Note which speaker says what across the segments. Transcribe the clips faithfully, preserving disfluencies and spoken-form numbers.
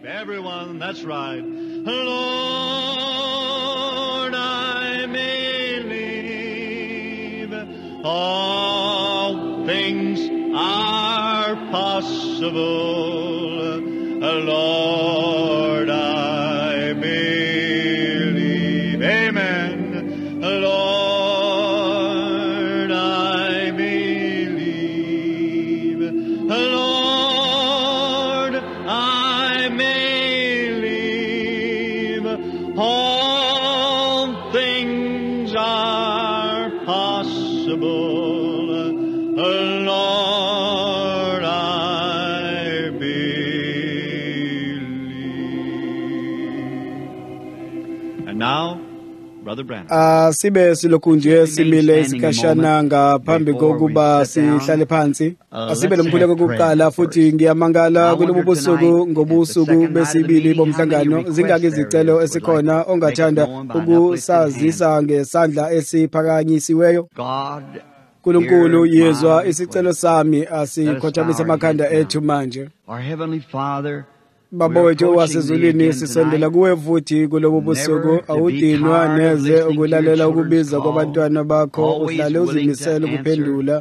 Speaker 1: Everyone, that's right. Lord, I may live. All things are possible. Lord, I believe. Amen. Lord, I believe. Lord, I believe. All things are possible. Lord, I believe. And now, Brother Branham.
Speaker 2: Ah sibe silokhu nje simile isikhashana ngaphambi kokuba sihlale phansi. Asibe lomkhuleko kokuqala futhi ngiyamangala kulobu busuku ngobusuku besibili bomhlangano zingaki izicelo esikhona ongathanda ukusazisa ngesandla esiphakanyisiweyo. uNkulunkulu yezwa isicelo sami asikhothamisa amakhanda ethu manje.
Speaker 3: Our Heavenly Father,
Speaker 2: Baba wethu wasezulwini sisondela kuwe futhi kulobu busuku awudinwa neze ukulalela ukubiza kwabantwana bakho uhlale uzimisela ukuphendula.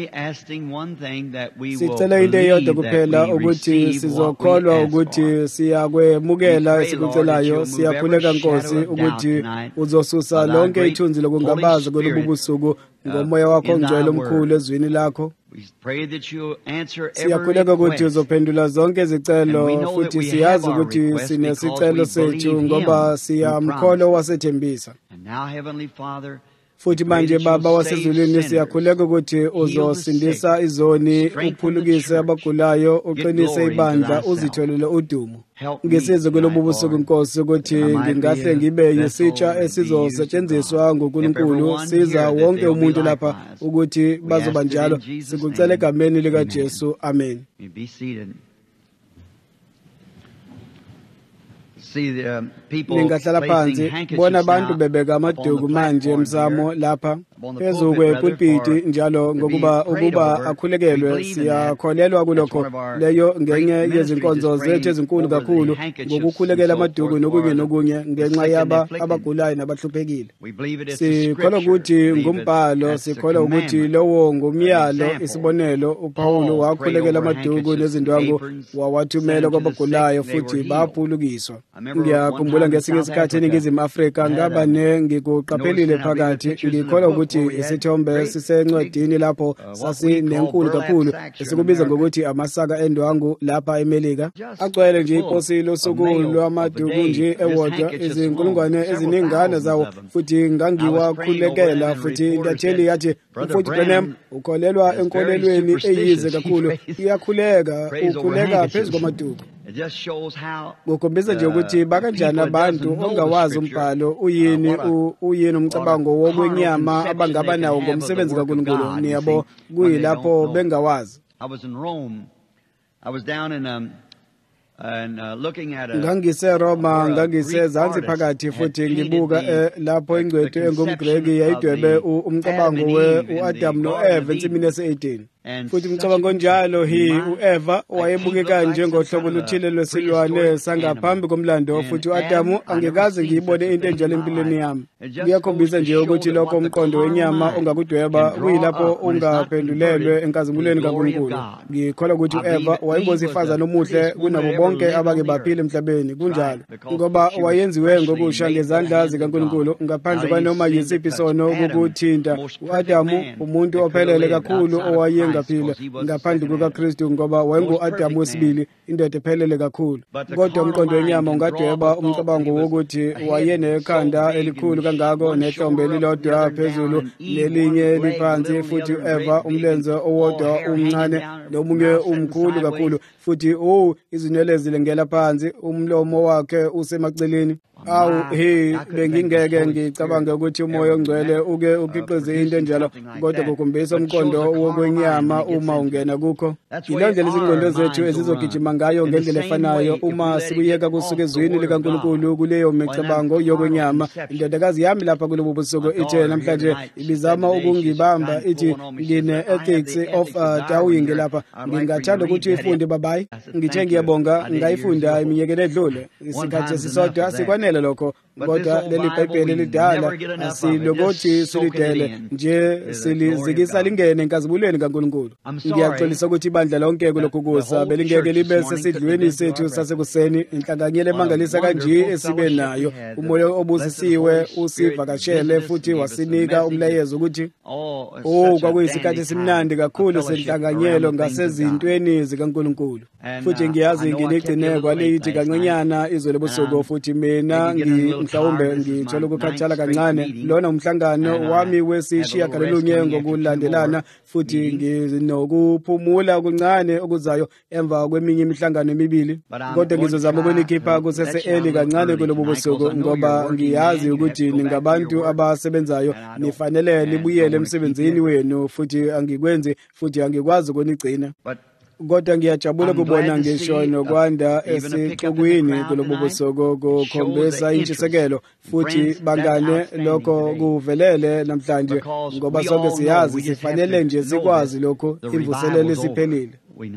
Speaker 2: Sicela into eyodwa kuphela ukuthi sizokholwa ukuthi siyakwemukela esikucelayo. Siyakhuleka Nkosi ukuthi uzosusa lonke ithunzi lokungabaza kulobu busuku ngomoya wakho ongcwele omkhulu ezwini lakho. Siyakhuleka ukuthi uzophendula zonke izicelo futhi siyazi ukuthi sinesicelo sethu ngoba siyamkholo wasethembisa. Futhi manje Baba wasezulwini siyakhuleka ukuthi uzosindisa izoni, uphulukise abagulayo, uqinise ibandla, uzitholele udumo. Ngisize kulobu busuku Nkosi ukuthi ngingahle ngibe yisitsha esizosetshenziswa ngoNkulunkulu. Siza wonke umuntu lapha ukuthi bazoba njalo. Sikucela egameni lika Jesu. Amen. Ningahlala phansi bona abantu bebeka amaduku manje emsamo lapha phezu kwepulpiti njalo ngokuba ukuba akhulekelwe. Siyakholelwa kulokho leyo ngenye yezinkonzo zethu ezinkulu kakhulu ngokukhulekela amaduku nokunye nokunye ngenxa yaba abagulayo nabahluphekile. Sikholwa ukuthi ngumbhalo, sikholwa ukuthi lowo ngumyalo, isibonelo uPawulo wakhulekela amaduku nezindwangu wawathumela kwabagulayo futhi baphulukiswa. Ngiyakhumbula ngesinye isikhathi eNingizimu Afrika ngaba ngikuqaphelile phakathi ngikholwa ukuthi isithombe sisencwadini lapho sasinenkulu kakhulu esikubiza ngokuthi amasaka endwangu lapha eMelika agcwele nje iposilo usuku lwamaduku nje ewodwa izinkulungwane eziningana zawo futhi ngangiwakhulekela futhi ngiyatheli yathi mfowethu Branham ukholelwa enkolelweni eyize kakhulu uyakhuleka ukhuleka phezu kwamaduku. Ngokhombisa nje ukuthi bakanjani abantu ongawazi umbhalo uyini uyini umcabango wokwenyama abangaba nawo ngomsebenzi kaNkulunkulu niyabo kuyilapho bengawazi. Ngangise Roma ngangise Zanzi phakathi futhi ngibuka lapho ingcwethu engumGreki yayidwebe umcabango we uAdam noEva ensimini yase-Eden. Futhi umcabango njalo hi uEva wayebukeka njengohlobo luthile lwesilwane sangaphambi komlando futhi uAdamu angekaze ngiyibone into enjalo empilweni yami. Kuyakhombisa nje ukuthi lokho umqondo wenyama ongakudweba kuyilapho ungaphendulelwe enkazimulweni kaNkulunkulu. Ngikholwa ukuthi uEva wayengozifazana omuhle kunabo bonke abake baphila emhlabeni kunjalo ngoba wayenziwe ngokusha ngezandla zikaNkulunkulu ngaphandle kwanoma yisiphi isono ukuthinta. uAdamu umuntu ophelele kakhulu owaye ngaphila ngaphandle kukaKristu ngoba wayengu-Adamu wesibili indoda ephelele kakhulu. Kodwa umqondo wenyama ungadweba umcabango wokuthi wayenekhanda elikhulu kangako nehlombe elilodwa phezulu lelinye liphansi futhi uEva umlenze owodwa umncane nomunye umkhulu kakhulu futhi oh izinwele zilengela phansi umlomo wakhe usemaceleni. Awu he bengingeke ngicabanga ukuthi umoya ongcwele uke ukhiqize into enjalo kodwa kukhombisa umqondo wokwenyama kwenyama uma ungena kukho. Yileyo ndlela izingqondo zethu ezizogijima ngayo ngendlela efanayo uma sikuyeka kusuka ezwini likaNkulunkulu kuleyo micabango yokwenyama. Indodakazi yami lapha kulobu busuku ithe namhlanje ibizama ukungibamba ithi ngine ethics of uh, Darwin lapha. Ngingathanda ukuthi ifunde babayi. Ngithe ngiyabonga ngayifunda iminyaka edlule. Isikhathi esisodwa sikwanele lokho. Kodwa leli Bhayibheli lidala asilokothi silidele nje silizikisa lingene enkazibulweni kaNkulunkulu. Ngiyaxolisa ukuthi ibandla lonke kulokhu kusa belingeke libe sesidlweni sethu sasekuseni inhlanganyelo emangalisa kanje esibe nayo. Umoya obusisiwe usivakashele futhi wasinika umlayezo ukuthi oh kwakuyisikhathi esimnandi kakhulu senhlanganyelo ngasezintweni zikaNkulunkulu. Futhi ngiyazi ngiligcine kwalithi kancanyana izolo busuku futhi mina mhlawumbe ngithola ukukhathala kancane. Lona umhlangano wami wesishiya galolunye ngokulandelana futhi nginokuphumula okuncane okuzayo emva kweminye imihlangano emibili. Kodwa ngizozama ukunikhipha kusese eli kancane kulobu busuku ngoba ngiyazi ukuthi ningabantu abasebenzayo nifanele libuyele emsebenzini wenu futhi angikwenzi futhi angikwazi ukunigcina. Kodwa ngiyajabula kubona ngisho nokwanda esixukwini kulobu busuku kukhombisa intshisekelo futhi bangane lokho kuvelele namhlanje ngoba sonke siyazi sifanele nje sikwazi lokho imvuselelo isiphelile.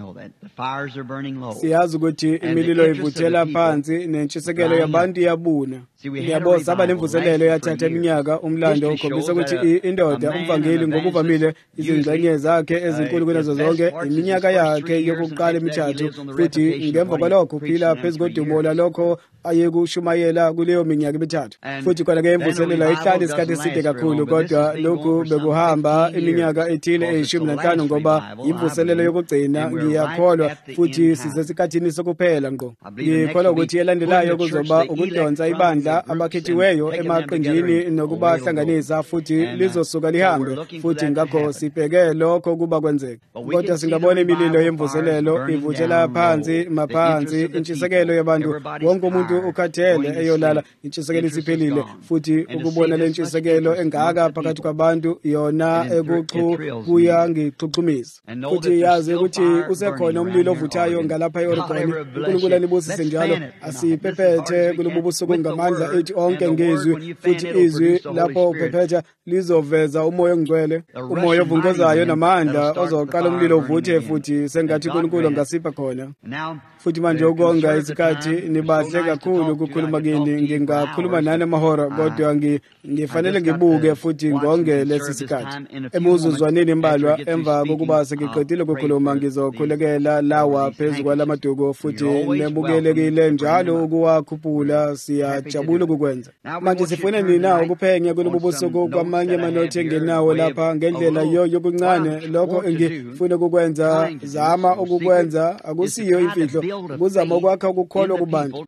Speaker 2: Siyazi ukuthi imililo ivuthela phansi nentshisekelo yabantu iyabuna. Ngiyabona saba nemvuselelo yathatha iminyaka. Umlando ukhombisa ukuthi indoda umvangeli ngokuvamile izingxenye zakhe ezinkulu kunazo zonke iminyaka yakhe yokuqala emithathu futhi ngemva kwalokho uphila phezu kodumo lalokho ayekushumayela kuleyo minyaka emithathu. Futhi khona ke imvuselelo ihlala isikhathi eside kakhulu kodwa lokhu bekuhamba iminyaka ethile eyishumi nanhlanu ngoba imvuselelo yokugcina. Ngiyakholwa futhi sisesikhathini sokuphela ngqo. Ngikholwa ukuthi elandelayo kuzoba ukudonsa ibandla abakhethiweyo emaqenjini nokubahlanganisa futhi lizosuka lihambe futhi ngakho sibheke lokho kuba kwenzeka. Kodwa singabona imililo yemvuselelo ivuthela phansi maphansi intshisekelo yabantu. Wonke umuntu ukhathele eyolala intshisekelo isiphelile futhi ukubona le ntshisekelo engaka phakathi kwabantu yona ekuqhu kuya ngixhuxumisa. Futhi yazi ukuthi usekhona umlilo ovuthayo ngalapha eOregon. uNkulunkulu anibusise njalo asiphephethe kulobu busuku ngamandla ethi onke ngezwi futhi izwi lapho uphephetha lizoveza umoya ongcwele, umoya ovunguzayo namandla ozoqala umlilo uvuthe futhi sengathi uNkulunkulu angasipha khona. Futhi manje ukonga isikhathi nibahle kakhulu ukukhuluma kini. Ngingakhuluma nani amahora kodwa ngifanele ngibuke futhi ngonge lesi sikhathi. Emuzuzwaneni imbalwa emva kokuba sengiqedile ukukhuluma ngizokhulekela lawa phezu kwalamaduku futhi nebukelekile njalo ukuwakhuphula. Siyajabula ukukwenza. Manje sifuna nina ukuphenya kulobu busuku kwamanye amanothi engenawo lapha ngendlela yo yokuncane. Lokho engifuna ukukwenza zama ukukwenza akusiyo imfihlo. Kuzama ukwakha ukukholwa kubantu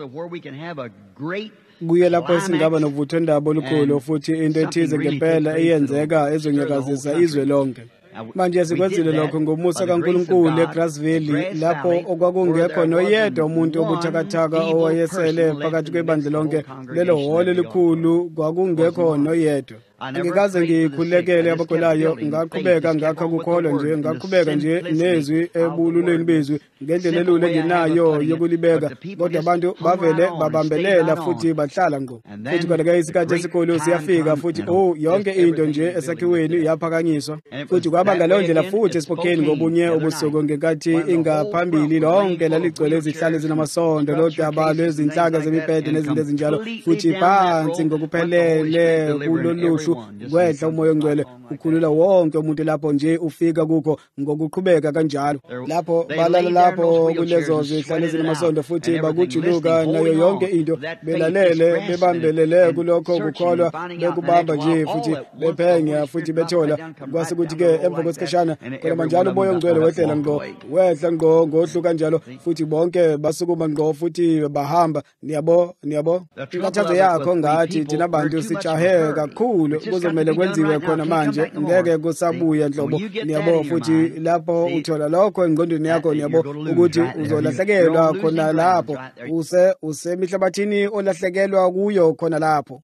Speaker 2: kuye lapho singaba novuthondaba olukhulu futhi into ethize ngempela eyenzeka ezonyakazisa izwe lonke. Manje sikwenzile lokho ngomusa kaNkulunkulu eGrassville lapho okwakungekho noyedwa umuntu obuthakathaka owayesele phakathi kwebandla lonke. Lelo holo elikhulu kwakungekho noyedwa. Ngikaze ngikhulekele abakholayo ngaqhubeka ngakho ukukholwa nje ngaqhubeka nje nezwi ebululweni bezwi ngendlela elule nginayo yokulibeka. Kodwa abantu bavele babambelela futhi bahlala ngqo. Futhi kodwa isikhathi esikhulu siyafika futhi oh yonke into nje esakhiweni yaphakanyiswa. Futhi kwaba ngaleyo ndlela futhi esipokheni ngobunye ubusuku ngenkathi ingaphambili lonke laligcwele izihlalo ezinamasondo lodaba lwezinhlaka zemibhede nezinto ezinjalo futhi phansi ngokuphelele kuloluhlu kwehla umoya ongcwele ukhulula wonke umuntu lapho nje ufika kukho ngokuqhubeka kanjalo. Lapho balala lapho kulezo zihlalo ezinamasondo futhi bakujuluka nayo yonke into belalele bebambelele kulokho ukukholwa bekubamba nje futhi bephenya futhi bethola. Kwase kuthi ke emva kwesikhashana kodwa manjalo umoya ongcwele wehlela ngqo wehla ngqo ngohlu kanjalo futhi bonke basukuma ngqo futhi bahamba. Niyabo niyabo inkathazo yakho ngathi thina bantu sijahe kakhulu kuzomele kwenziwe khona manje ngeke kusabuya nhlobo niyabo futhi lapho uthola lokho engqondweni yakho niyabo ukuthi uzolahlekelwa khona lapho use usemihlabathini olahlekelwa kuyo khona lapho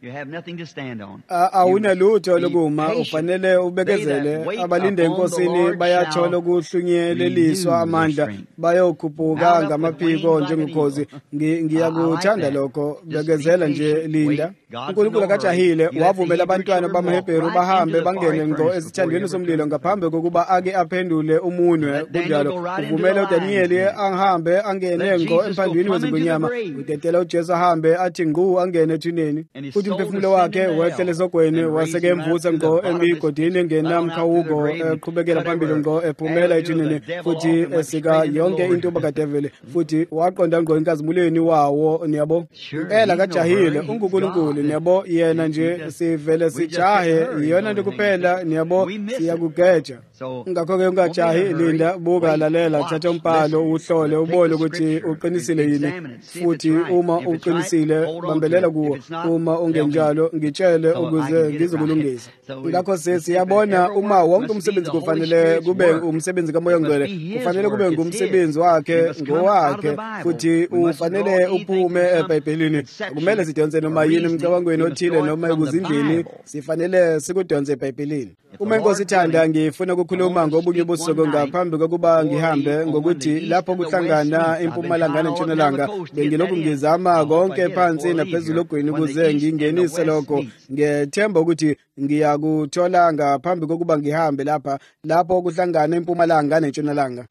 Speaker 2: awuna lutho lokuma ufanele ubekezele abalinde enkosini bayathola ukuhlunyeleliswa amandla bayokhuphuka ngamaphiko njengokhozi ngiyakuthanda lokho bekezela nje linda uNkulunkulu akajahile wavumela abantwana bamaHebheru bahambe bangene ngo esithandweni somlilo ngaphambi kokuba ake aphendule umunwe kunjalo uvumela uDaniel ahambe angene ngo emphandweni wezingonyama udedela uJesu ahambe athi ngqu angene ethuneni futhi umphefumulo wakhe wehlele esogweni waseke emvusa ngo emigodini engenamkhawuko eqhubekela phambili ngo ephumela ethuneni futhi esika yonke into bakadevele futhi waqonda ngqo inkazimulweni wawo niyabo impela kajahile uNkulunkulu niyabo yena nje sivele sijahe iyona into kuphela niyabo siyakugeja ngakho ke ungajahi linda buka lalela thatha umbhalo uhlole ubone ukuthi uqinisile yini futhi uma uqinisile bambelela kuwo uma ungenjalo ngitshele ukuze ngizokulungisa ngakho sesiyabona uma wonke umsebenzi kufanele kube umsebenzi kaMoya Ngcwele kufanele kube ngumsebenzi wakhe ngowakhe futhi ufanele uphume eBhayibhelini kumele sidonse noma yini emcabangweni othile noma ekuzindlini sifanele sikudonse eBhayibhelini uma inkosi ithanda ngifuna ukukhuluma ngobunye ubusuku ngaphambi kokuba ngihambe ngokuthi lapho kuhlangana impumalanga nentshonalanga bengilokhu ngizama konke phansi naphezulu ogwini ukuze ngingenise lokho ngethemba ukuthi ngiyakuthola ngaphambi kokuba ngihambe lapha lapho kuhlangana impumalanga nentshonalanga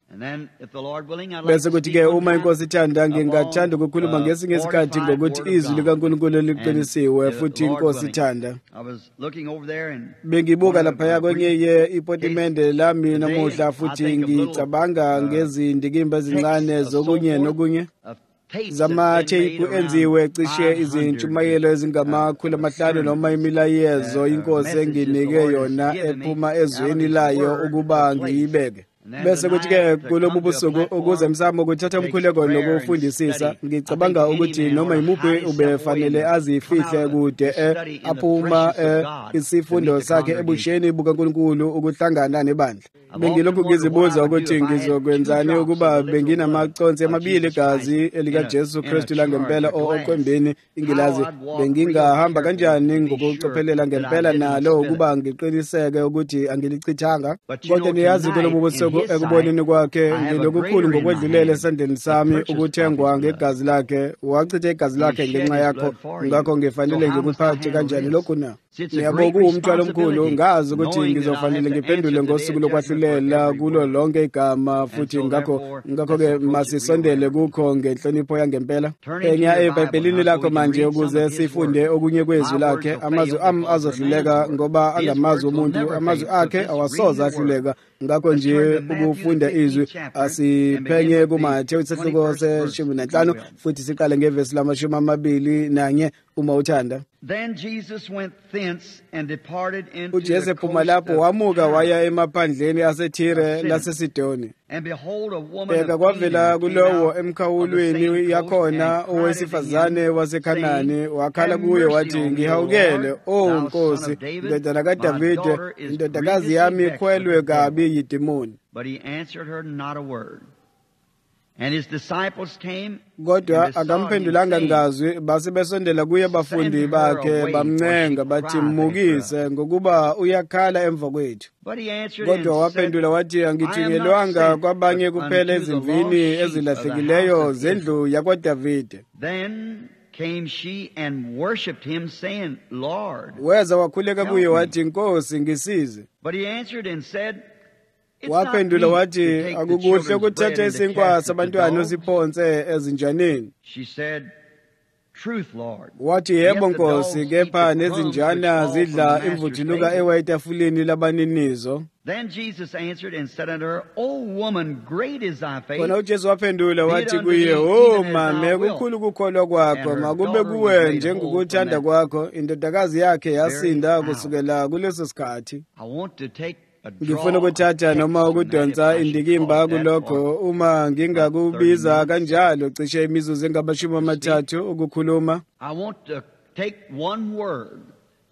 Speaker 2: bese kuthi-ke uma inkosi ithanda ngingathanda ukukhuluma ngesinye isikhathi ngokuthi izwi likaNkulunkulu liqinisiwe futhi inkosi ithanda bengibuka laphaya kwenye ipotimende lami namuhla futhi ngicabanga ngezindikimba ezincane zokunye nokunye zamatheyiphu enziwe cishe izintshumayelo ezingamakhulu amahlanu noma imilayezo inkosi enginike yona ephuma ezweni layo ukuba ngiyibeke bese kuthi-ke kulobu busuku ukuze msamo ukuthatha umkhuleko nokufundisisa ngicabanga ukuthi noma yimuphi ubefanele azifihle kude aphuma isifundo sakhe ebusheni bukaNkulunkulu ukuhlangana nebandla bengilokhu ngizibuza ukuthi ngizokwenzani ukuba benginamaconsi amabili igazi elikaJesu Kristu langempela oqwembeni ingilazi bengingahamba kanjani ngokucophelela ngempela nalo ukuba ngiqiniseke ukuthi angilichithanga kodwa niyazi kulobu busuku ekuboneni kwakhe ngilokukhulu ngokwedlulele esandleni sami ukuthengwa ngegazi lakhe wachitha igazi lakhe ngenxa yakho ngakho ngifanele ngikuphathe kanjani lokhu na niyabo kuwumthwalo omkhulu ngazi ukuthi ngizofanele ngiphendule ngosuku lokwahlulela kulo lonke igama futhi ngakho ngakho-ke masisondele kukho ngenhlonipho yangempela enya eBhayibhelini lakho manje ukuze sifunde okunye kwezwi lakhe amazwi ami azohluleka ngoba angamazwi omuntu amazwi akhe awasoze ahluleka ngakho nje ukufunda izwi asiphenye kuMathewu isahluko seshumi nanhlanu futhi siqale ngevesi lamashumi amabili nanye uma uthanda
Speaker 3: Then Jesus went thence and departed into
Speaker 2: uJesu
Speaker 3: the
Speaker 2: ephuma
Speaker 3: coast
Speaker 2: lapho
Speaker 3: of
Speaker 2: wamuka waya
Speaker 3: Tyre.
Speaker 2: emaphandleni aseThire laseSidoni
Speaker 3: And behold, a woman
Speaker 2: bheka
Speaker 3: of
Speaker 2: kwavela
Speaker 3: Canaan came
Speaker 2: kulowo
Speaker 3: out of the
Speaker 2: emkhawulweni
Speaker 3: same coast
Speaker 2: yakhona
Speaker 3: and cried
Speaker 2: owesifazane
Speaker 3: unto him,
Speaker 2: waseKhanani
Speaker 3: saying,
Speaker 2: wakhala
Speaker 3: Have
Speaker 2: kuye
Speaker 3: mercy
Speaker 2: wathi
Speaker 3: on me, O
Speaker 2: ngihawukele
Speaker 3: Lord,
Speaker 2: o
Speaker 3: thou son
Speaker 2: Nkosi
Speaker 3: of David,
Speaker 2: ndodana
Speaker 3: my
Speaker 2: kaDavide
Speaker 3: daughter is
Speaker 2: indodakazi
Speaker 3: grievously
Speaker 2: yami
Speaker 3: vexed with
Speaker 2: ikhwelwe
Speaker 3: the devil.
Speaker 2: kabi yidimoni.
Speaker 3: But he answered her not a word. And his disciples came
Speaker 2: kodwa
Speaker 3: and besought him,
Speaker 2: akamphendulanga
Speaker 3: saying,
Speaker 2: ngazwi base besondela kuye abafundi bakhe bamncenga bathi mmukise ngokuba uyakhala emva kwethu.
Speaker 3: But he answered
Speaker 2: Kodwa
Speaker 3: and said,
Speaker 2: waphendula wathi angithunyelwanga kwabanye kuphela ezimvini ezilahlekileyo zendlu yakwaDavide.
Speaker 3: Then came she and worshipped him, saying, Lord.
Speaker 2: Weza wakhuleka kuye wathi Nkosi ngisize.
Speaker 3: But he answered and said, It's not
Speaker 2: Waphendula
Speaker 3: meet
Speaker 2: wathi
Speaker 3: to take the
Speaker 2: akukuhle
Speaker 3: children's bread
Speaker 2: ukuthatha
Speaker 3: and to
Speaker 2: isinkwa
Speaker 3: cast it to
Speaker 2: sabantwana
Speaker 3: dogs.
Speaker 2: usiphonse ezinjaneni.
Speaker 3: She said, Truth, Lord.
Speaker 2: Wathi
Speaker 3: Yet
Speaker 2: yebo
Speaker 3: the dogs
Speaker 2: Nkosi
Speaker 3: eat
Speaker 2: kepha
Speaker 3: the crumbs which
Speaker 2: nezinjana
Speaker 3: fall from
Speaker 2: zidla
Speaker 3: the master's
Speaker 2: imvuthuluka
Speaker 3: table.
Speaker 2: ewa etafuleni labaninizo.
Speaker 3: Then Jesus answered and said unto her, O woman, great is thy faith.
Speaker 2: Khona uJesu waphendula
Speaker 3: Be it
Speaker 2: wathi
Speaker 3: unto
Speaker 2: kuye
Speaker 3: thee
Speaker 2: o
Speaker 3: even as
Speaker 2: mame
Speaker 3: thou wilt.
Speaker 2: kukhulu ukukholwa kwakho
Speaker 3: And her
Speaker 2: makube
Speaker 3: daughter was
Speaker 2: kuwe
Speaker 3: made
Speaker 2: njengokuthanda
Speaker 3: whole from
Speaker 2: kwakho indodakazi yakhe yasinda
Speaker 3: hour.
Speaker 2: kusukela kuleso sikhathi.
Speaker 3: I want to take a
Speaker 2: Ngifuna
Speaker 3: draw, a
Speaker 2: ukuthatha
Speaker 3: text
Speaker 2: noma
Speaker 3: from that,
Speaker 2: ukudonsa
Speaker 3: if I should
Speaker 2: indikimba
Speaker 3: call it that,
Speaker 2: kulokho
Speaker 3: or
Speaker 2: uma ngingakubiza
Speaker 3: about thirty
Speaker 2: kanjalo cishe imizuzu engamashumi amathathu ukukhuluma.
Speaker 3: I want to take one word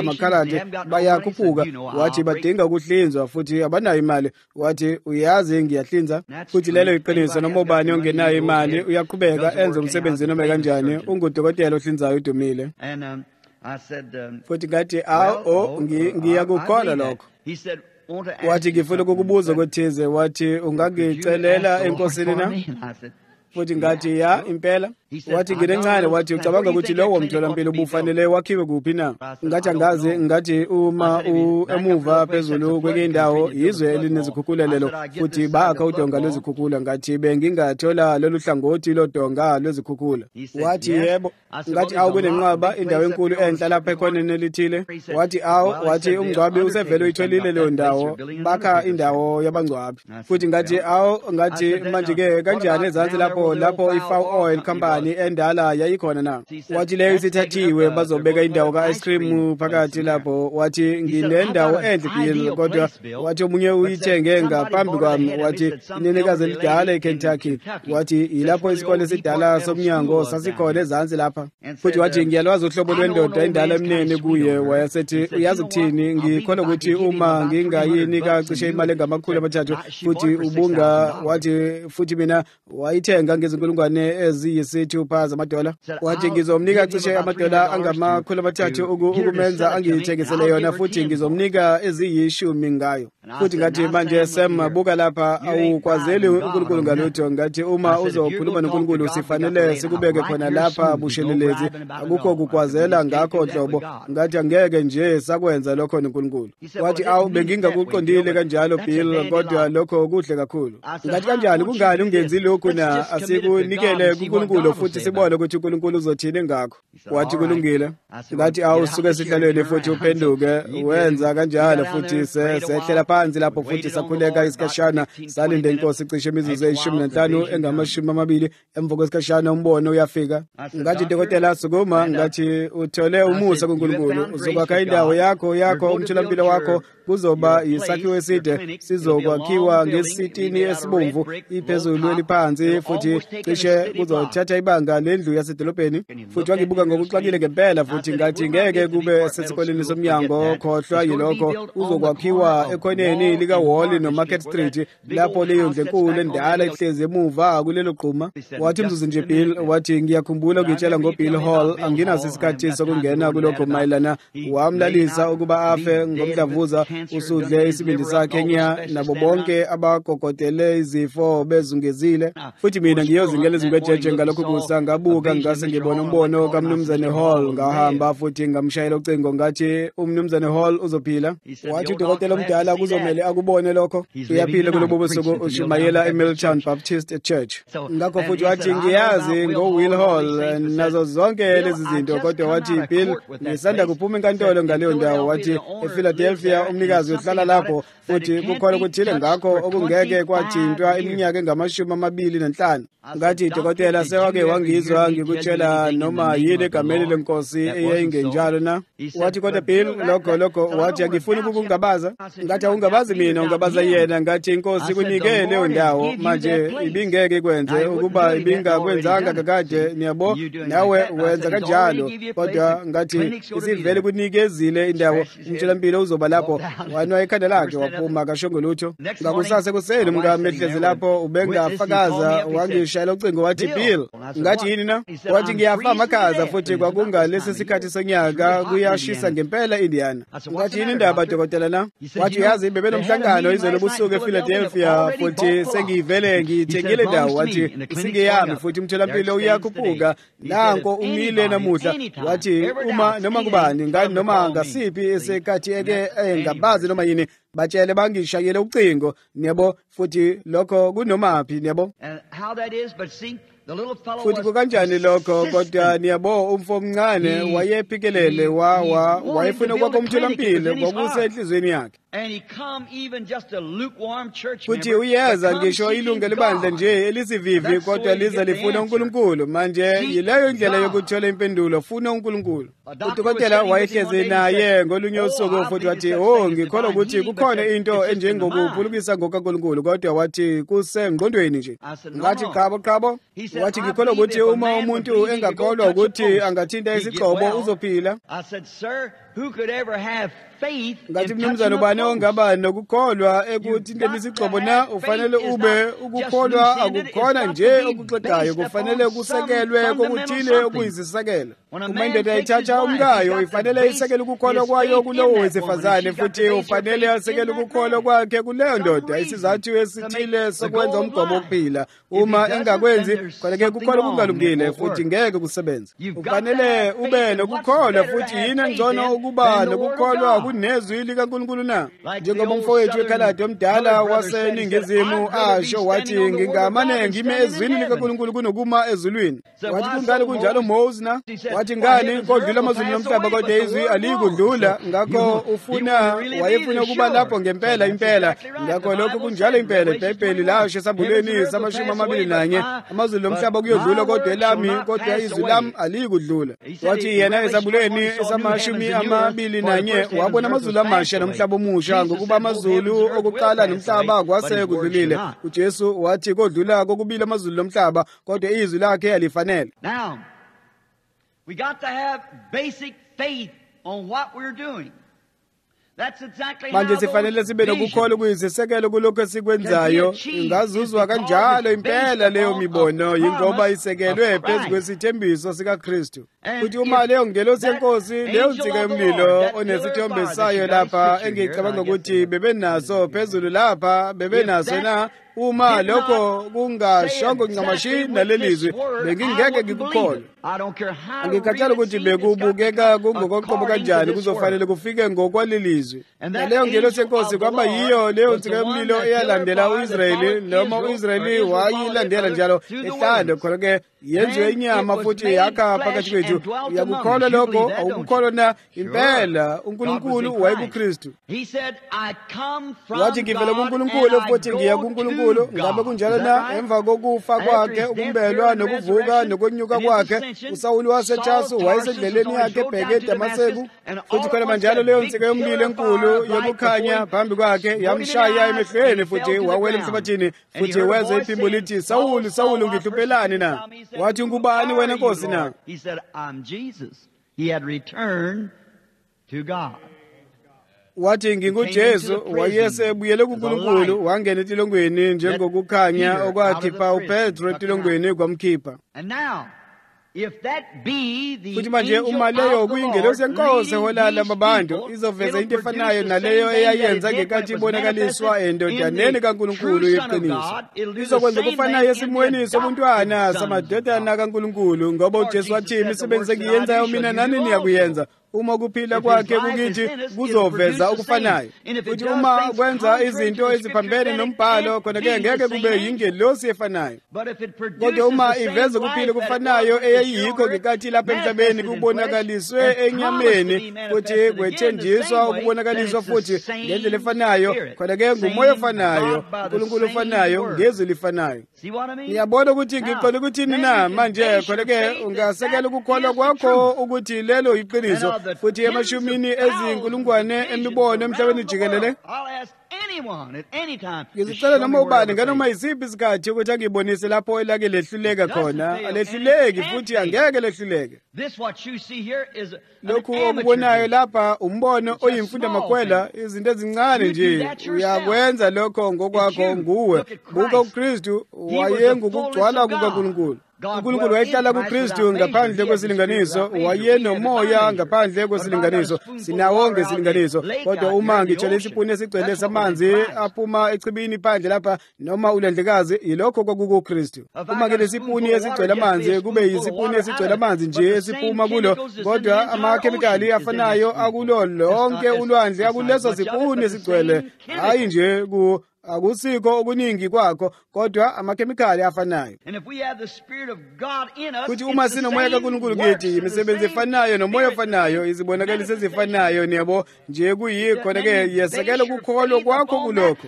Speaker 2: amakhaladi bayakhuphuka, wathi badinga ukuhlinzwa futhi abanayo imali. Wathi uyazi ngiyahlinza, futhi lelo liqiniso noma ubani ongenayo imali uyaqhubeka enze umsebenzi noma kanjani ungudokotela ohlinzayo udumile futhi ngathi awu ngiyakukholwa lokho wathi ngifuna ukukubuza ukuthize wathi ungangicelela enkosini na futhi ngathi ya impela wathi nginencane wathi ucabanga ukuthi lowo mtholampilo ubufanele wakhiwe kuphi na ngathi angazi ngathi uma emuva phezulu kwenye indawo yizwe elinezikhukhula lelo futhi bakha udonga lwezikhukhula ngathi bengingathola lolu hlangothi lodonga lwezikhukhula wathi yebo ngathi awu kunenqaba indawo enkulu enhla lapha ekhoneni elithile wathi awu wathi umngcwabi usevele uyitholile leyo ndawo bakha indawo yabangcwabi futhi ngathi awu ngathi manje ke kanjani ezansi lapho lapho i-Fowl Oil Company endala yayikhona na wathi leyo isithathiwe bazobeka indawo ka-ice cream phakathi lapho wathi nginendawo enhle Bill kodwa wathi omunye uyithenge ngaphambi kwami wathi inenekazi elidala eKentucky wathi yilapho isikole esidala somnyango sasikhona ezansi lapha futhi wathi ngiyalwazi uhlobo lwendoda endala emnene kuye wayesethi uyazi ukuthini ngikholwa ukuthi uma ngingayinika cishe imali engamakhulu amathathu futhi ubunga wathi futhi mina wayithenga ngezinkulungwane eziyisithupha zamadola wathi ngizomnika cishe amadola angamakhulu amathathu ukumenza angithengisele yona futhi ngizomnika eziyishumi ngayo futhi ngathi manje Sam buka lapha awukwazeli uNkulunkulu ngalutho ngathi uma uzokhuluma noNkulunkulu sifanele sikubeke khona lapha bushelelezi akukho kukwazela ngakho hlobo ngathi angeke nje sakwenza lokho noNkulunkulu wathi awu bengingakuqondile kanjalo Bill kodwa lokho kuhle kakhulu ngathi kanjani kungani ungenzi lokhu na asikunikele kuNkulunkulu futhi sibone ukuthi uNkulunkulu uzothini ngakho wathi kulungile ngathi awu suke sihlalele futhi uphenduke wenza kanjalo futhi sehlela phansi lapho futhi sakhuleka isikhashana salinde inkosi cishe imizuzu eyishumi nanhlanu engamashumi amabili emva kwesikashana umbono uyafika ngathi dokotela sukuma ngathi uthole umusa kuNkulunkulu uzokwakha indawo yakho yakho umtholampilo wakho kuzoba yisakhiwo eside sizokwakhiwa ngesitini esibomvu iphezulu eliphansi futhi cishe kuzothatha ibanga lendlu yasedolobheni futhi wangibuka ngokuxakile ngempela futhi ngathi ngeke kube sesikoleni somnyango khohlwa yilokho uzokwakhiwa ekhoneni lika Wall no Market Street lapho leyo ndlu enkulu endala ihlezi emuva kulelo gquma wathi mzuzu nje Bill wathi ngiyakhumbula ukutshela ngoBill Hall anginaso isikhathi sokungena kulokho mayelana wamlalisa ukuba afe ngomdlavuza usudle isibindi sakhe nya nabo bonke abagogodele izifo bezungezile futhi mina ngiyozingela izingwejeje ngalokho kusa ngabuka ngase ngibona umbono kaMnumzane Hall ngahamba futhi ngamshayela ucingo ngathi uMnumzane Hall uzophila wathi udokotela omdala kuzomela akubone lokho uyaphila kulobo busuku ushumayela eMilltown Baptist Church ngakho futhi wathi ngiyazi ngoWill Hall nazo zonke lezi zinto kodwa wathi Bill ngisanda kuphuma enkantolo ngaleyo ndawo wathi ePhiladelphia umnikazi uhlala lapho futhi kukhona ukuthile ngakho okungeke kwathintwa iminyaka engamashumi amabili nanhlanu ngathi dokotela sewake wangizwa ngikutshela noma yini egameni lenkosi eyayingenjalo na wathi kodwa Bill lokho lokho wathi angifuni ukukungabaza ngathi awungabazi mina ungabaza yena ngathi inkosi kunike leyo ndawo manje ibingeke ikwenze ukuba ibingakwenzanga kakade niyabo nawe wenza kanjalo kodwa ngathi isivele kunikezile indawo umtholampilo uzoba lapho wanwa ikhanda lakhe waphuma kashongo lutho ngakusase kusele umkamehlezi lapho ubengafakaza wangishayela ucingo wathi Bill ngathi yini na wathi ngiyafa amakhaza futhi kwakungalesi sikhathi sonyaka kuyashisa ngempela Indiana ngathi yini indaba dokotela na wathi yazi bebenomhlangano izolo busuku ePhiladelphia futhi sengivele ngithengile indawo wathi isingeyami futhi umtholampilo uyakhuphuka nanko umile namuhla wathi uma noma kubani ngani noma ngasiphi esikhathi eke engabazi noma yini batshele bangishayele ucingo niyabo futhi lokho kunomaphi niyabo futhi kukanjani lokho kodwa niyabo umfo omncane wayephikelele wawa wayefuna kwakho umtholampilo ngokusenhlizweni yakhe futhi uyeza ngisho ilunge libandla nje elisivivi kodwa liza lifuna uNkulunkulu manje yileyo indlela yokuthola impendulo funa uNkulunkulu udokotela wayehlezi naye ngolunye usuku futhi wathi oh ngikholwa ukuthi kukhona into enjengokuphulukisa ngokaNkulunkulu kodwa wathi kusengqondweni nje ngathi qhabo qhabo wathi ngikholwa ukuthi uma umuntu engakholwa ukuthi angathinta isigcobo uzophila ngathi mnumzane ubani ongaba nokukholwa ekuthi into elisixhobo na ufanele ube ukukholwa akukhona nje okuxegayo kufanele kusekelwe kokuthile okuyisisekelo uma indoda ithatha umkayo ifanele isekele ukukholwa kwayo kulowo wesifazane futhi ufanele asekele ukukholwa kwakhe kuleyo ndoda isizathu esithile sokwenza umgomo wokuphila uma engakwenzi kwaneke kukholwa kungalungile futhi ngeke kusebenze ufanele ube nokukholwa futhi yini ngcono ukuba nokukholwa kunezwi likaNkulunkulu na njengoba umfowethu weKhaladi omdala waseningizimu asho wathi ngingamane ngime ezwini likaNkulunkulu kunokuma ezulwini wathi kungani kunjalo Moses na wathi ngani kodlula amazulu nomhlaba kodwa izwi alikudlula ngakho ufuna wayefuna ukuba lapho ngempela impela ngakho lokho kunjalo impela iBhayibheli lasho esambulweni samashumi amabili nanye amazulu nomhlaba kuyodlula kodwa elami kodwa izwi lami alikudlula wathi yena esambulweni samashumi amabili nanye wabona amazulu amasha nomhlaba omusha ngokuba amazulu okuqala nomhlaba kwase kudlulile uJesu wathi kodlula kokubili amazulu nomhlaba kodwa izwi lakhe alifanele.
Speaker 3: Now we got to have basic faith on what we're doing. That's exactly
Speaker 2: manje sifanele sibe nokukholwa kuyisisekelo kulokho esikwenzayo ingazuzwa kanjalo impela leyo mibono yingoba isekelwe phezu kwesithembiso sikaKristu futhi uma leyo ngelosi yenkosi leyo nsika yomlilo onesithombe sayo lapha engicabanga ukuthi bebenaso phezulu lapha bebenaso na uma lokho kungashongo ncamashi nalelizwi bengingeke ngikukholwe angikhathali ukuthi bekubukeka kungokoqobo kanjani kuzofanele kufike ngokwalelizwi naleyo ngelosi yenkosi kwaba yiyo leyo nsika yomlilo eyalandela u-Israyeli noma u-Israyeli wayilandela njalo ehlande khona-ke yenziwe inyama futhi yakha phakathi kwethu uyakukholwa lokho awukukholwa na impela uNkulunkulu wayekuKristu wathi ngivela kuNkulunkulu futhi ngiya kuNkulunkulu ngabe kunjalo na emva kokufa kwakhe ukumbelwa nokuvuka nokonyuka kwakhe uSawuli waseThasu wayesendleleni yakhe ebheke eDamaseko futhi khona manjalo leyo nsika yomlilo enkulu yokukhanya phambi kwakhe yamshaya emehlweni futhi wawela emhlabathini futhi wenza iphimbo lithi Sawuli Sawuli ungihluphelani na wathi ngubani wena Nkosi na
Speaker 3: he said I'm Jesus he had returned to God
Speaker 2: wathi nginguJesu wayesebuyele kuNkulunkulu wangena etilongweni njengokukhanya okwakhipha uPetro etilongweni kwamkhipha
Speaker 3: and now if that be the
Speaker 2: futhi manje uma leyo kuyingelosi yenkosi eholala babantu izoveza into efanayo naleyo eyayenza ngenkathi ibonakaliswa endodaneni kaNkulunkulu yeqiniso izokwenza ukufanayo esimweni sobuntwana samadodana kaNkulunkulu ngoba uJesu wathi imisebenzi engiyenzayo mina nani niyakuyenza uma kuphila kwakhe kukithi kuzoveza ukufanayo futhi uma kwenza izinto eziphambene nombhalo khona-ke ngeke kube yingelosi efanayo kodwa uma iveza ukuphila kufanayo eyayikho ngenkathi lapha emhlabeni kubonakaliswe enyameni futhi kwethenjiswa ukubonakaliswa futhi ngendlela efanayo khona-ke ngumoya ofanayo uNkulunkulu ofanayo ngezwi lifanayo ngiyabona ukuthi ngiqonda ukuthini na manje khona-ke ungasekela ukukholwa kwakho ukuthi lelo yiqiniso futhi emashumini ezinkulungwane emibono emhlabeni jikelele ngizicela noma ubani nganoma yisiphi isikhathi ukuthi angibonise lapho elake lehluleka khona alehluleki futhi angeke lehluleke lokhu okubonayo lapha umbono oyimfunda makhwela izinto ezincane nje uyakwenza lokho ngokwakho nguwe buka uKristu wayengukugcwala kukaNkulunkulu uNkulunkulu wayehlala kuKristu ngaphandle kwesilinganiso wayenomoya ngaphandle kwesilinganiso sinawonke isilinganiso kodwa uma ngitshela isipuni esigcwele samanzi aphuma echibini phandle lapha noma ulendlekazi yilokho kwakuKristu uma ke lesipuni esigcwele amanzi kube yisipuni esigcwele amanzi nje esiphuma kulo kodwa amakhemikhali afanayo akulo lonke ulwandle akuleso sipuni esigcwele hayi nje ku akusikho okuningi kwakho kodwa amakhemikhali afanayo futhi uma sinomoya kaNkulunkulu kithi imisebenzi efanayo nomoya ofanayo izibonakaliso ezifanayo niyabo nje kuyikhona-ke yesekela ukukholwa kwakho kulokho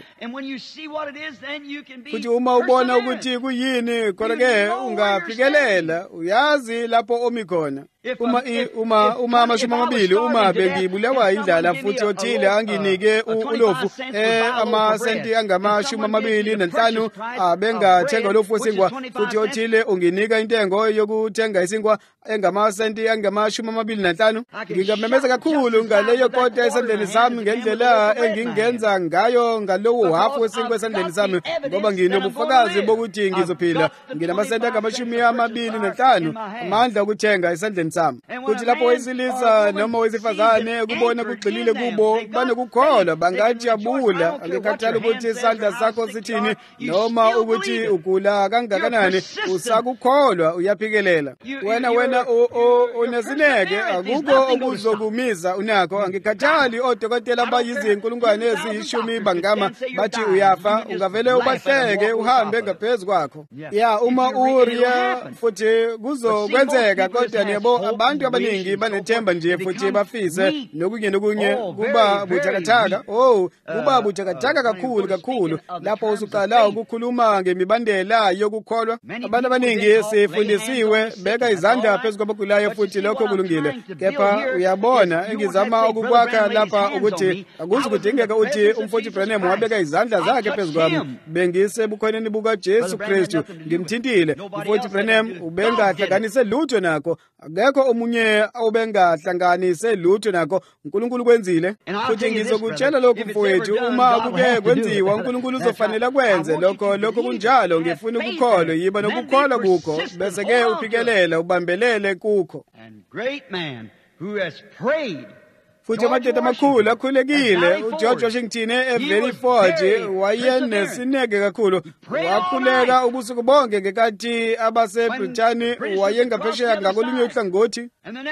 Speaker 2: futhi uma ubona ukuthi kuyini khona-ke ungafikelela uyazi lapho omi khona uma uma uma amashumi amabili uma bengibulawa indlala futhi othile anginike ulofu eh amasenti angamashumi amabili nanhlanu abengathenga ulofu wesinkwa futhi othile unginika intengo yokuthenga isinkwa engamasenti angamashumi amabili nanhlanu, ngingamemeza kakhulu ngaleyo kota esandleni sami ngendlela engingenza ngayo ngalowo hafu wesinkwa esandleni sami, ngoba nginobufakazi bokuthi ngizophila. Nginamasenti angamashumi amabili nanhlanu amandla okuthenga esandleni sami. Kuthi lapho wesilisa noma wesifazane kubona kugxilile kubo banokukholwa bangajabula, angikhathali ukuthi isandla sakho sithini noma ukuthi ugula kangakanani, usakukholwa uyaphikelela. Wena wena unesineke, akukho okuzokumisa unakho. Angikhathali odokotela abayizinkulungwane eziyishumi bangama bathi uyafa, ungavele ubahleke uhambe ngaphezu kwakho. Ya uma uriya futhi kuzokwenzeka, kodwa yebo abantu abaningi banethemba nje futhi bafise nokunye nokunye kuba buthakathaka. Oh, kuba buthakathaka kakhulu kakhulu lapho usuqala ukukhuluma ngemibandela yokukholwa. Abantu abaningi sifundisiwe beka izandla phezu kwabagulayo futhi lokho kulungile, kepha uyabona engizama ukukwakha lapha ukuthi akuzi kudingeka uthi umfowethu Branham wabeka izandla zakhe phezu kwami bengise bukhoneni buka Jesu Kristu ngimthintile. Umfowethu Branham ubengahlanganise lutho nakho, akekho omunye ubengahlanganise lutho nakho, uNkulunkulu kwenzile. Futhi ngizokutshela lokhu mfowethu, uma kuke kwenziwa uNkulunkulu uzofanele kwenze lokho. Lokho kunjalo, ngifuna ukukholwa, yiba nokukholwa kukho bese ke uphikelela ubambelele kukho. Futhi amadoda amakhulu akhulekile, uGeorge Washington eValley Forge wayenesineke kakhulu, wakhuleka ubusuku bonke ngekathi abaseBrithani wayengaphesheya ngakolunye uhlangothi.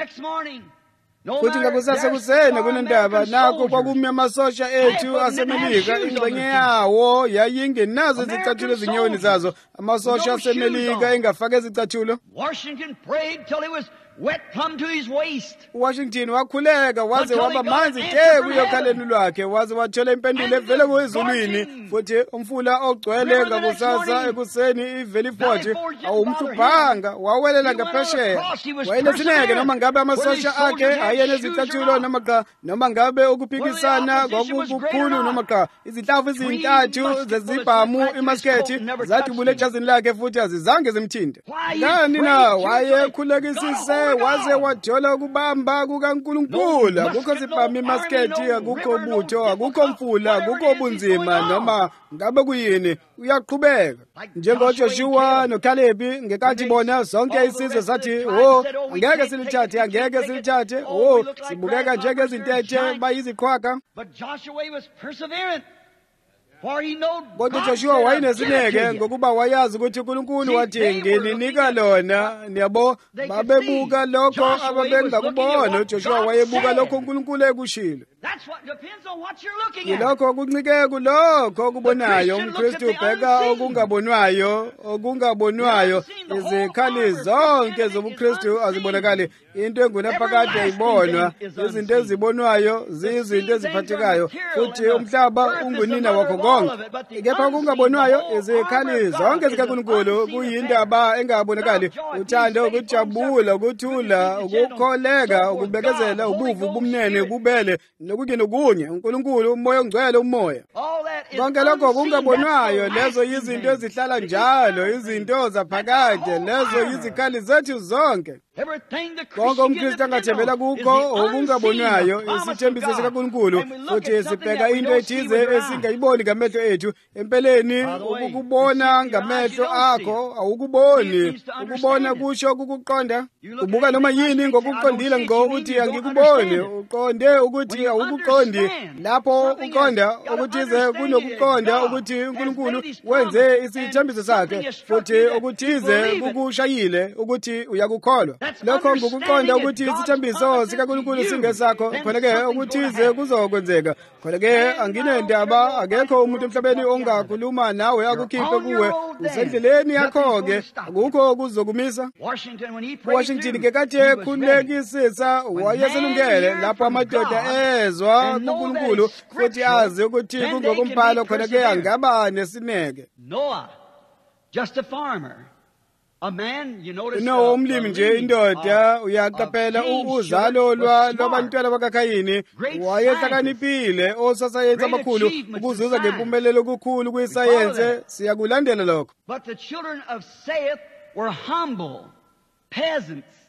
Speaker 2: Futhi ngakusasa kusena kunendaba nakho kwakumi amasosha ethu aseMelika, ingxenye yawo yayingenazo izicathulo ezinyoni zazo. Amasosha aseMelika engafaka izicathulo.
Speaker 3: Washington prayed till he was wet plumb to his waist.
Speaker 2: Washington wakhuleka waze waba manzi te kuyokhaleni lwakhe, waze wathola impendulo evele kuwezulwini. Futhi umfula ogcwele ngakusasa ekuseni iValley Forge awumhluphanga, wawelela ngaphesheya. Wayenesineke noma ngabe amasosha akhe ayenezicathulo noma cha, noma ngabe ukuphikisana kwakukukhulu noma cha. Izinhlamvu ezintathu zezibhamu imaskethi zadubula ejazini lakhe futhi azizange zimthinte. Ngani na wayekhulekisise waze wajola ukubamba kukaNkulunkulu. Akukho sibhamu imaskethi, akukho butho, akukho mfula, akukho bunzima noma ngabe kuyini, uyaqhubeka. NjengoJoshua noCaleb ngekathi bona zonke isizwe sathi, "Oh, angeke silithathe, angeke silithathe. Oh, sibukeka njengezintethe bayiziqhwaga."
Speaker 3: But Joshua was perseverant.
Speaker 2: Kodwa uJoshua wayenesineke ngokuba wayazi ukuthi uNkulunkulu wathi ngininika lona. Niyabo, babebuka lokho ababengakubona. uJoshua wayebuka lokho uNkulunkulu ekushilo. Yilokho kuncike kulokho okubonayo. UmKristu ubheka okungabonwayo, okungabonwayo. Izikhali zonke zobuKristu azibonakali. Into engunaphakade ayibonwa. Izinto ezibonwayo ziyizinto eziphathekayo, futhi umhlaba ungunina wakho konke. Kepha okungabonwayo izikhali zonke zikaNkulunkulu kuyindaba engabonakali. Uthando, ukujabula, ukuthula, ukukholeka, ukubekezela, ubuvu, ubumnene, ububele nokunye nokunye. uNkulunkulu umoya ongcwele, umoya. Konke lokho kungabonwayo, lezo yizinto ezihlala njalo, izinto zaphakade, lezo yizikhali zethu zonke. Konke umKristu angathembela kukho okungabonwayo, isithembiso sikaNkulunkulu, futhi sibheka into ethize esingayiboni ngamehlo ethu. Empeleni ukukubona ngamehlo akho awukuboni. Ukubona kusho ukukuqonda. Ubuka noma yini ngokuqondile ngokuthi angikuboni. Uqonde ukuthi awukuqondi. Lapho uqonda ukuthize kunokuqonda ukuthi uNkulunkulu wenze isithembiso sakhe, futhi ukuthize kukushayile ukuthi uyakukholwa. Lokho ngokuqonda ukuthi isithembiso sikaNkulunkulu singesakho, khona-ke ukuthize kuzokwenzeka. Khona-ke anginendaba, akekho umuntu emhlabeni ongakhuluma nawe akukhiphe kuwe. Usendleleni yakho-ke, akukho okuzokumisa. uWashington ngekathi ekhulekisisa wayeselungele lapho amadoda ezwa kuNkulunkulu futhi azi ukuthi kungokumpalo, khona-ke angaba nesineke.
Speaker 3: Noah, just a farmer.
Speaker 2: No, umlimi nje, indoda. Uyaqaphela uzalo lwabantwana bakaKhayini. Wayehlakaniphile, ososayensi abakhulu, ukuzuza ngempumelelo okukhulu kwisayense. Siyakulandela lokho.
Speaker 3: But the children of Seth were humble peasants.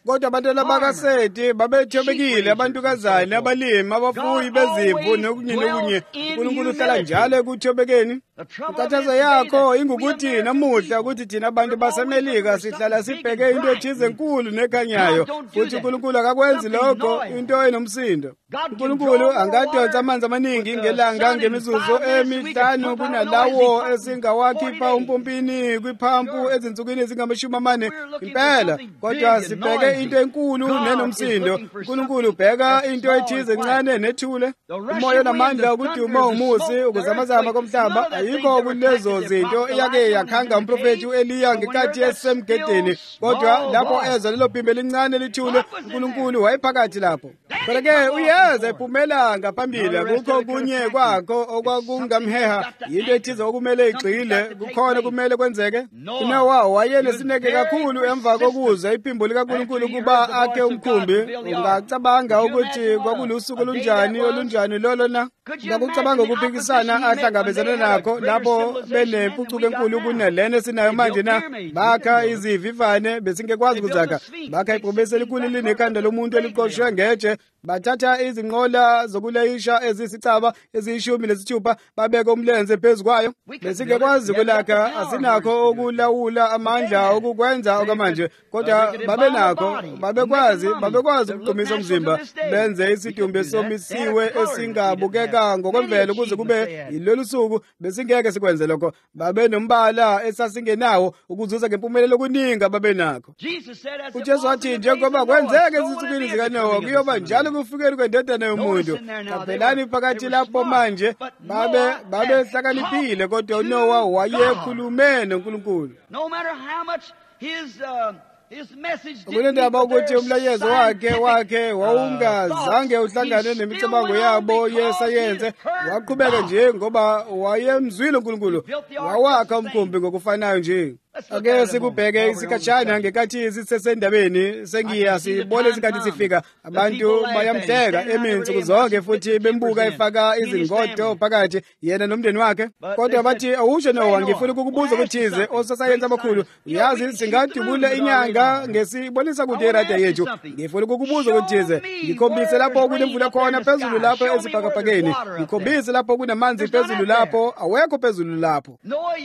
Speaker 2: kodwa abantwana bakaSethi babethobekile, abantukazane, abalimi, abafuyi bezimvu nokunye nokunye. uNkulunkulu uhlala njalo ekuthobekeni. Inkathazo yakho ingukuthi namuhla ukuthi thina abantu baseMelika sihlala sibheke into ethize enkulu nekhanyayo, futhi uNkulunkulu akakwenzi lokho, into enomsindo. uNkulunkulu angadonsa amanzi amaningi ngelanga ngemizuzu emihlanu kunalawo esingawakhipha umpompini kwiphampu ezinsukwini ezingamashumi amane impela, kodwa sibheke into enkulu nenomsindo. uNkulunkulu ubheka into ethize encane nethule. Umoya onamandla ukuduma umusi ukuzamazama komhlaba. Ayikho kulezo zinto iyake yakhanga umprofethi u-Eliya ngenkathi esemgedeni, kodwa lapho ezwa lelo phimbo elincane lithule, uNkulunkulu wayephakathi lapho. Kodwa-ke uyeza ephumela ngaphambili. Kukho kunye kwakho okwakungamheha, yinto ethize okumele igxile, kukhona kumele kwenzeke. uNowa wayenesineke kakhulu emva kokuzwa iphimbo likaNkulunkulu kuba akhe umkhumbi. Ungacabanga ukuthi kwakulusuku olunjani olunjani lolo na? Ngakucabanga ukuphikisana ahlangabezana nakho lapho benempucuko enkulu kunalena esinayo manje na? Bakha izivivane besingekwazi ukuzakha, bakha ibhubesi elikhulu linekhanda lomuntu eliqoshwe ngetshe, bathatha izinqola zokulayisha ezisicaba eziyishumi lesithupha, babeka umlenze phezu kwayo. Besingekwazi ukulakha, asinakho okulawula amandla okukwenza okwamanje, kodwa babenakho, babekwazi babekwazi ukuqinisa umzimba, benze isidumbu esomisiwe esingabukeka ngokwemvelo kuze kube yilolu suku. Besingeke sikwenze lokho. Babe nombala esasingenawo ukuzuza ngempumelelo kuningi babenakho. uJesu wathi njengoba kwenzeke ezinsukwini zikaNowa kuyoba njalo kufikeni kwendodana yomuntu. Kaphelani phakathi lapho manje babe babehlakaniphile, kodwa uNowa wayekhulume noNkulunkulu. Kunendaba ukuthi umlayezo wakhe wakhe wawungazange uhlangane nemicabango yabo yesayense. Waqhubeka nje ngoba wayemzwile uNkulunkulu, wawakha umkhumbi ngokufanayo nje. Ake sikubheke isikhatshana ngekathi sisesendabeni sengiya sibone isikhathi sifika. Abantu bayamhleka eminsuku zonke futhi bembuka efaka izingodo phakathi yena nomndeni wakhe. Kodwa bathi awusho Nowa, ngifuna ukukubuza ukuthize ososayensi abakhulu. Uyazi singadubula inyanga ngesibonisa kude irada yethu. Ngifuna ukukubuza ukuthize, ngikhombise lapho kunemvula khona phezulu lapho ezibhakabhakeni. Ngikhombise lapho kunamanzi phezulu lapho awekho phezulu lapho.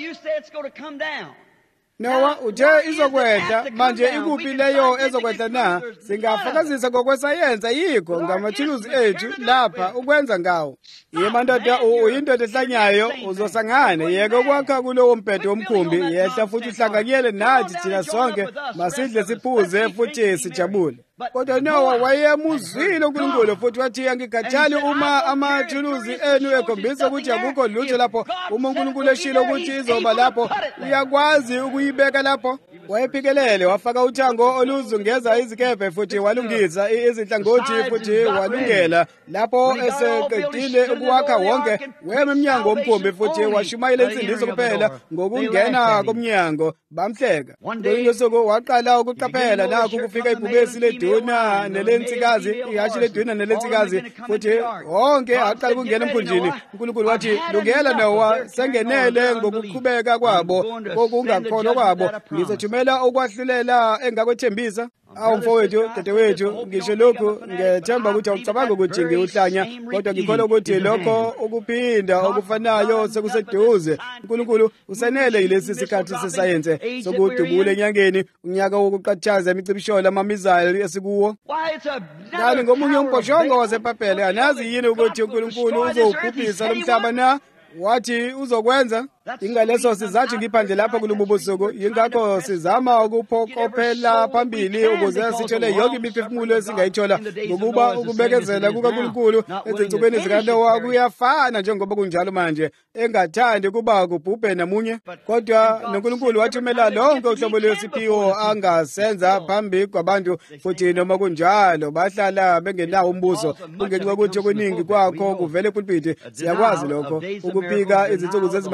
Speaker 2: Nowa uthe izokwehla, manje ikuphi leyo ezokwehla na? Singafakazisa ngokwesayensi ayikho ngamathuluzi ethu lapha ukwenza ngawo. Yema ndoda, uyindoda ehlanyayo, uzosangana yeke ukwakha kulowo mphetho womkhumbi, yehla futhi uhlanganyele nathi thina sonke, masidle siphuze futhi sijabule. Kodwa Nowa wayemuzwile uNkulunkulu futhi wathi angikhathali uma amathuluzi enu ekhombisa ukuthi akukho lutho lapho. Uma uNkulunkulu eshilo ukuthi izoba lapho, uyakwazi ukuyibeka lapho. Wayephikelele wafaka uthango oluzungeza izikebhe futhi walungisa izinhlangothi futhi walungela. Lapho eseqedile ukuwakha wonke, wema emnyango womkhumbi futhi washumayela insindiso kuphela ngokungena komnyango. Bamhleka. Ngelinye usuku waqala ukuqaphela nakho kufika ibhubesi leduna nelensikazi, ihashi leduna nelensikazi, futhi wonke aqala ukungena emkhunjini. uNkulunkulu wathi, lungela Nowa, sengenele ngokuqhubeka kwabo kokungakholwa kwabo. Ngizothumela okwahlulela engakwethembisa. Awu mfowethu, dadewethu, ngisho lokhu ngethemba ukuthi awucabanga ukuthi ngiwuhlanya, kodwa ngikholwa ukuthi lokho ukuphinda okufanayo sekuseduze. uNkulunkulu usenele yilesi sikhathi sesayense sokudubula enyangeni, unyaka wokuqathaza imicibisholo amamizayeli esikuwo. Kanti ngomunye umbhoshongo wasebhabhele, anazi yini ukuthi uNkulunkulu uzowubhubhisa lomhlaba na? Wathi uzokwenza. Ingaleso sizathu ngiphandle lapha kulobu suku, yingakho sizama ukuphokophela phambili ukuze sithole yonke imiphefumulo esingayithola, ngokuba ukubekezela kukaNkulunkulu ezinsukwini zikaNowa kuyafana njengoba kunjalo manje, engathandi kuba kubhubhe namunye. Kodwa noNkulunkulu wathumela lonke uhlobo lwesiphiwo angasenza phambi kwabantu, futhi noma kunjalo bahlala bengenawo umbuzo. Kungenxa yokuthi okuningi kwakho kuvele epulpiti, siyakwazi lokho, ukuphika izinsuku zezimangaliso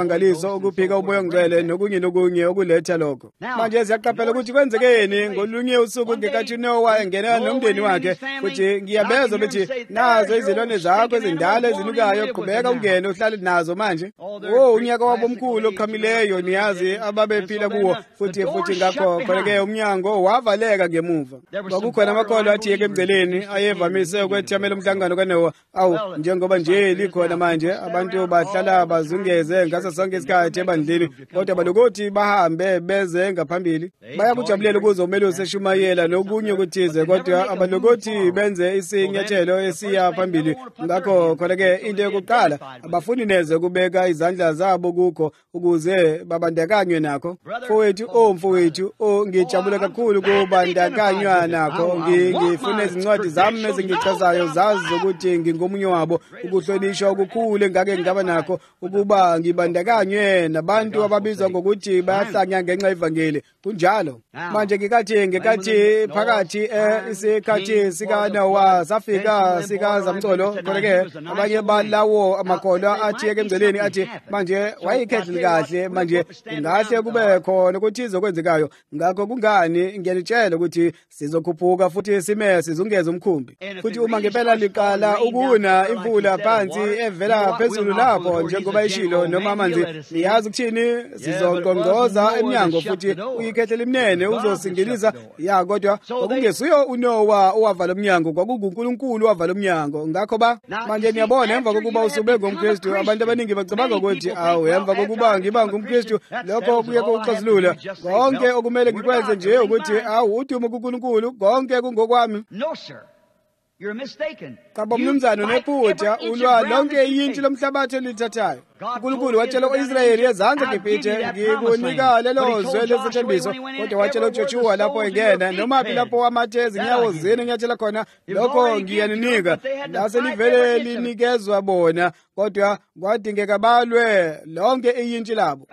Speaker 2: kuzo ukuphika umoya ongcwele nokunye nokunye okuletha lokho. Manje siyaqaphela ukuthi kwenzekeni ngolunye usuku ngekathi Noah engena nomndeni wakhe futhi ngiyabezwa bethi nazo izilwane zakho ezindala ezinukayo qhubeka ungene uhlale nazo manje. Oh unyaka wabo omkhulu oqhamileyo niyazi ababephila kuwo futhi futhi ngakho khoneke umnyango wavaleka ngemuva. Kwakukhona amakholwa athi yeke emgceleni ayevamise ukwethamela umhlangano kaNoah. Awu njengoba nje likhona manje abantu bahlala bazungeze ngaso sonke isikhathi ebandleni kodwa balokuthi bahambe beze ngaphambili bayakujabulela ukuze umelusi eshumayela nokunye ukuthize kodwa abalokuthi benze isinyathelo esiya phambili. Ngakho khoneke into yokuqala abafuni neze kubeka izandla zabo kukho ukuze babandakanywe nakho. Mfowethu oh mfowethu oh ngijabula kakhulu kubandakanywa nakho. Ngifuna izincwadi zami ezingichazayo zazi ukuthi ngingomunye wabo ukuhlonishwa okukhulu engake ngaba nakho ukuba ngibandakanywe nabantu ababizwa ngokuthi bayahlanya ngenxa yevangeli. Kunjalo manje ngikathi ngekathi phakathi isikhathi sika Noah safika sika Zamcolo khoneke abanye balawo amakholwa athi ekemgceleni athi manje wayikhethile kahle manje ingahle kube khona ukuthi izokwenzekayo. Ngakho kungani ngiyanitshela ukuthi sizokhuphuka futhi sime sizungeze umkhumbi futhi uma ngempela liqala ukuna imvula phansi evela phezulu lapho njengoba ishilo noma amanzi niyazi ukuthini sizonqonqoza eminyango futhi uyikhethele imnene uzosingelisa ya kodwa kwakungesuyo uNoah owavala umnyango kwakunguNkulunkulu owavala umnyango. Ngakho ba manje niyabona emva kokuba usube ngumKristu abantu abaningi bacabanga ukuthi awu emva kokuba ngiba ngumKristu lokho kuye kuxazulula konke okumele ngikwenze nje ukuthi awu udumo kuNkulunkulu konke kungokwami.
Speaker 3: No sir. You're mistaken.
Speaker 2: Kaba mnumzana nephutha ulwa lonke iyinti lomhlabathi elithathayo. uNkulunkulu watshela uIsrayeli ezansi ngiphethe ngikunika lelo zwe lesithembiso kodwa watshela uJoshua lapho engena noma phi lapho amathe ezinyawo zenu nyathela khona lokho ngiyaninika lase livele linikezwa bona kodwa kwadingeka balwe lonke iyinti labo.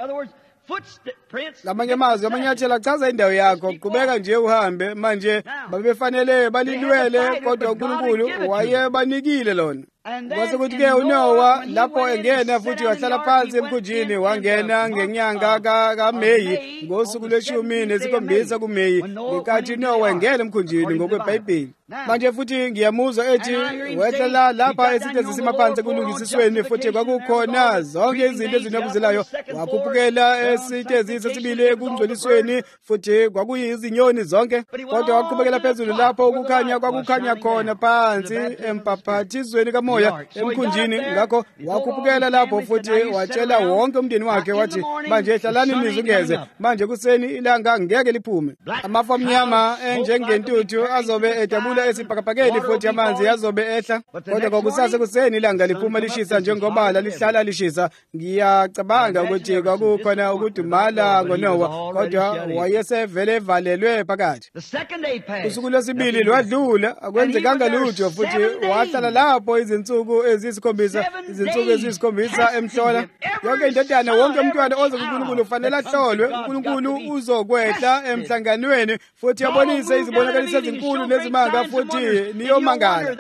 Speaker 2: Lamanye amazwi amanyathelo achaza indawo yakho qhubeka nje uhambe manje babefanele balilwele kodwa uNkulunkulu wayebanikile lona. Kwase kuthi ke uNoah lapho engena futhi wahlala phansi emkhunjini wangena ngenyanga kaMeyi ngosuku lweshumi nesikhombisa kuMeyi ngenkathi uNoah engena emkhunjini ngokweBhayibheli. Manje futhi ngiyamuzwa ethi wehlela lapha esitezisima phansi kulungisisweni futhi kwakukhona zonke izinto ezinabuzelayo wakhuphukela esitezisi sesibili ekungcolisweni futhi kwakuyizinyoni zonke kodwa waqhubekela phezulu lapho ukukhanya kwakukhanya khona phansi empaphathizweni kamoya emkhunjini. Ngakho wakhuphukela lapho futhi watshela wonke umndeni wakhe wathi manje hlalani nizungeze manje kuseni ilanga ngeke liphume amafu amnyama enjengentuthu azobe edabula esibhakabhakeni futhi amanzi azobe ehla kodwa kwakusasa kuseni ilanga liphuma lishisa njengoba lihlala lishisa. Ngiyacabanga ukuthi kwakukhona ukudumala ngoNoah kodwa wayesevele evalelwe phakathi. Usuku lwesibili lwadlula akwenzekanga lutho futhi wahlala lapho izinsuku ezisikhombisa izinsuku ezisikhombisa emhlola yonke indodana wonke umntwana oze kuNkulunkulu ufanele ahlolwe. uNkulunkulu uzokwehla emhlanganweni futhi abonise izibonakaliso ezinkulu nezimanga futhi niyomangala.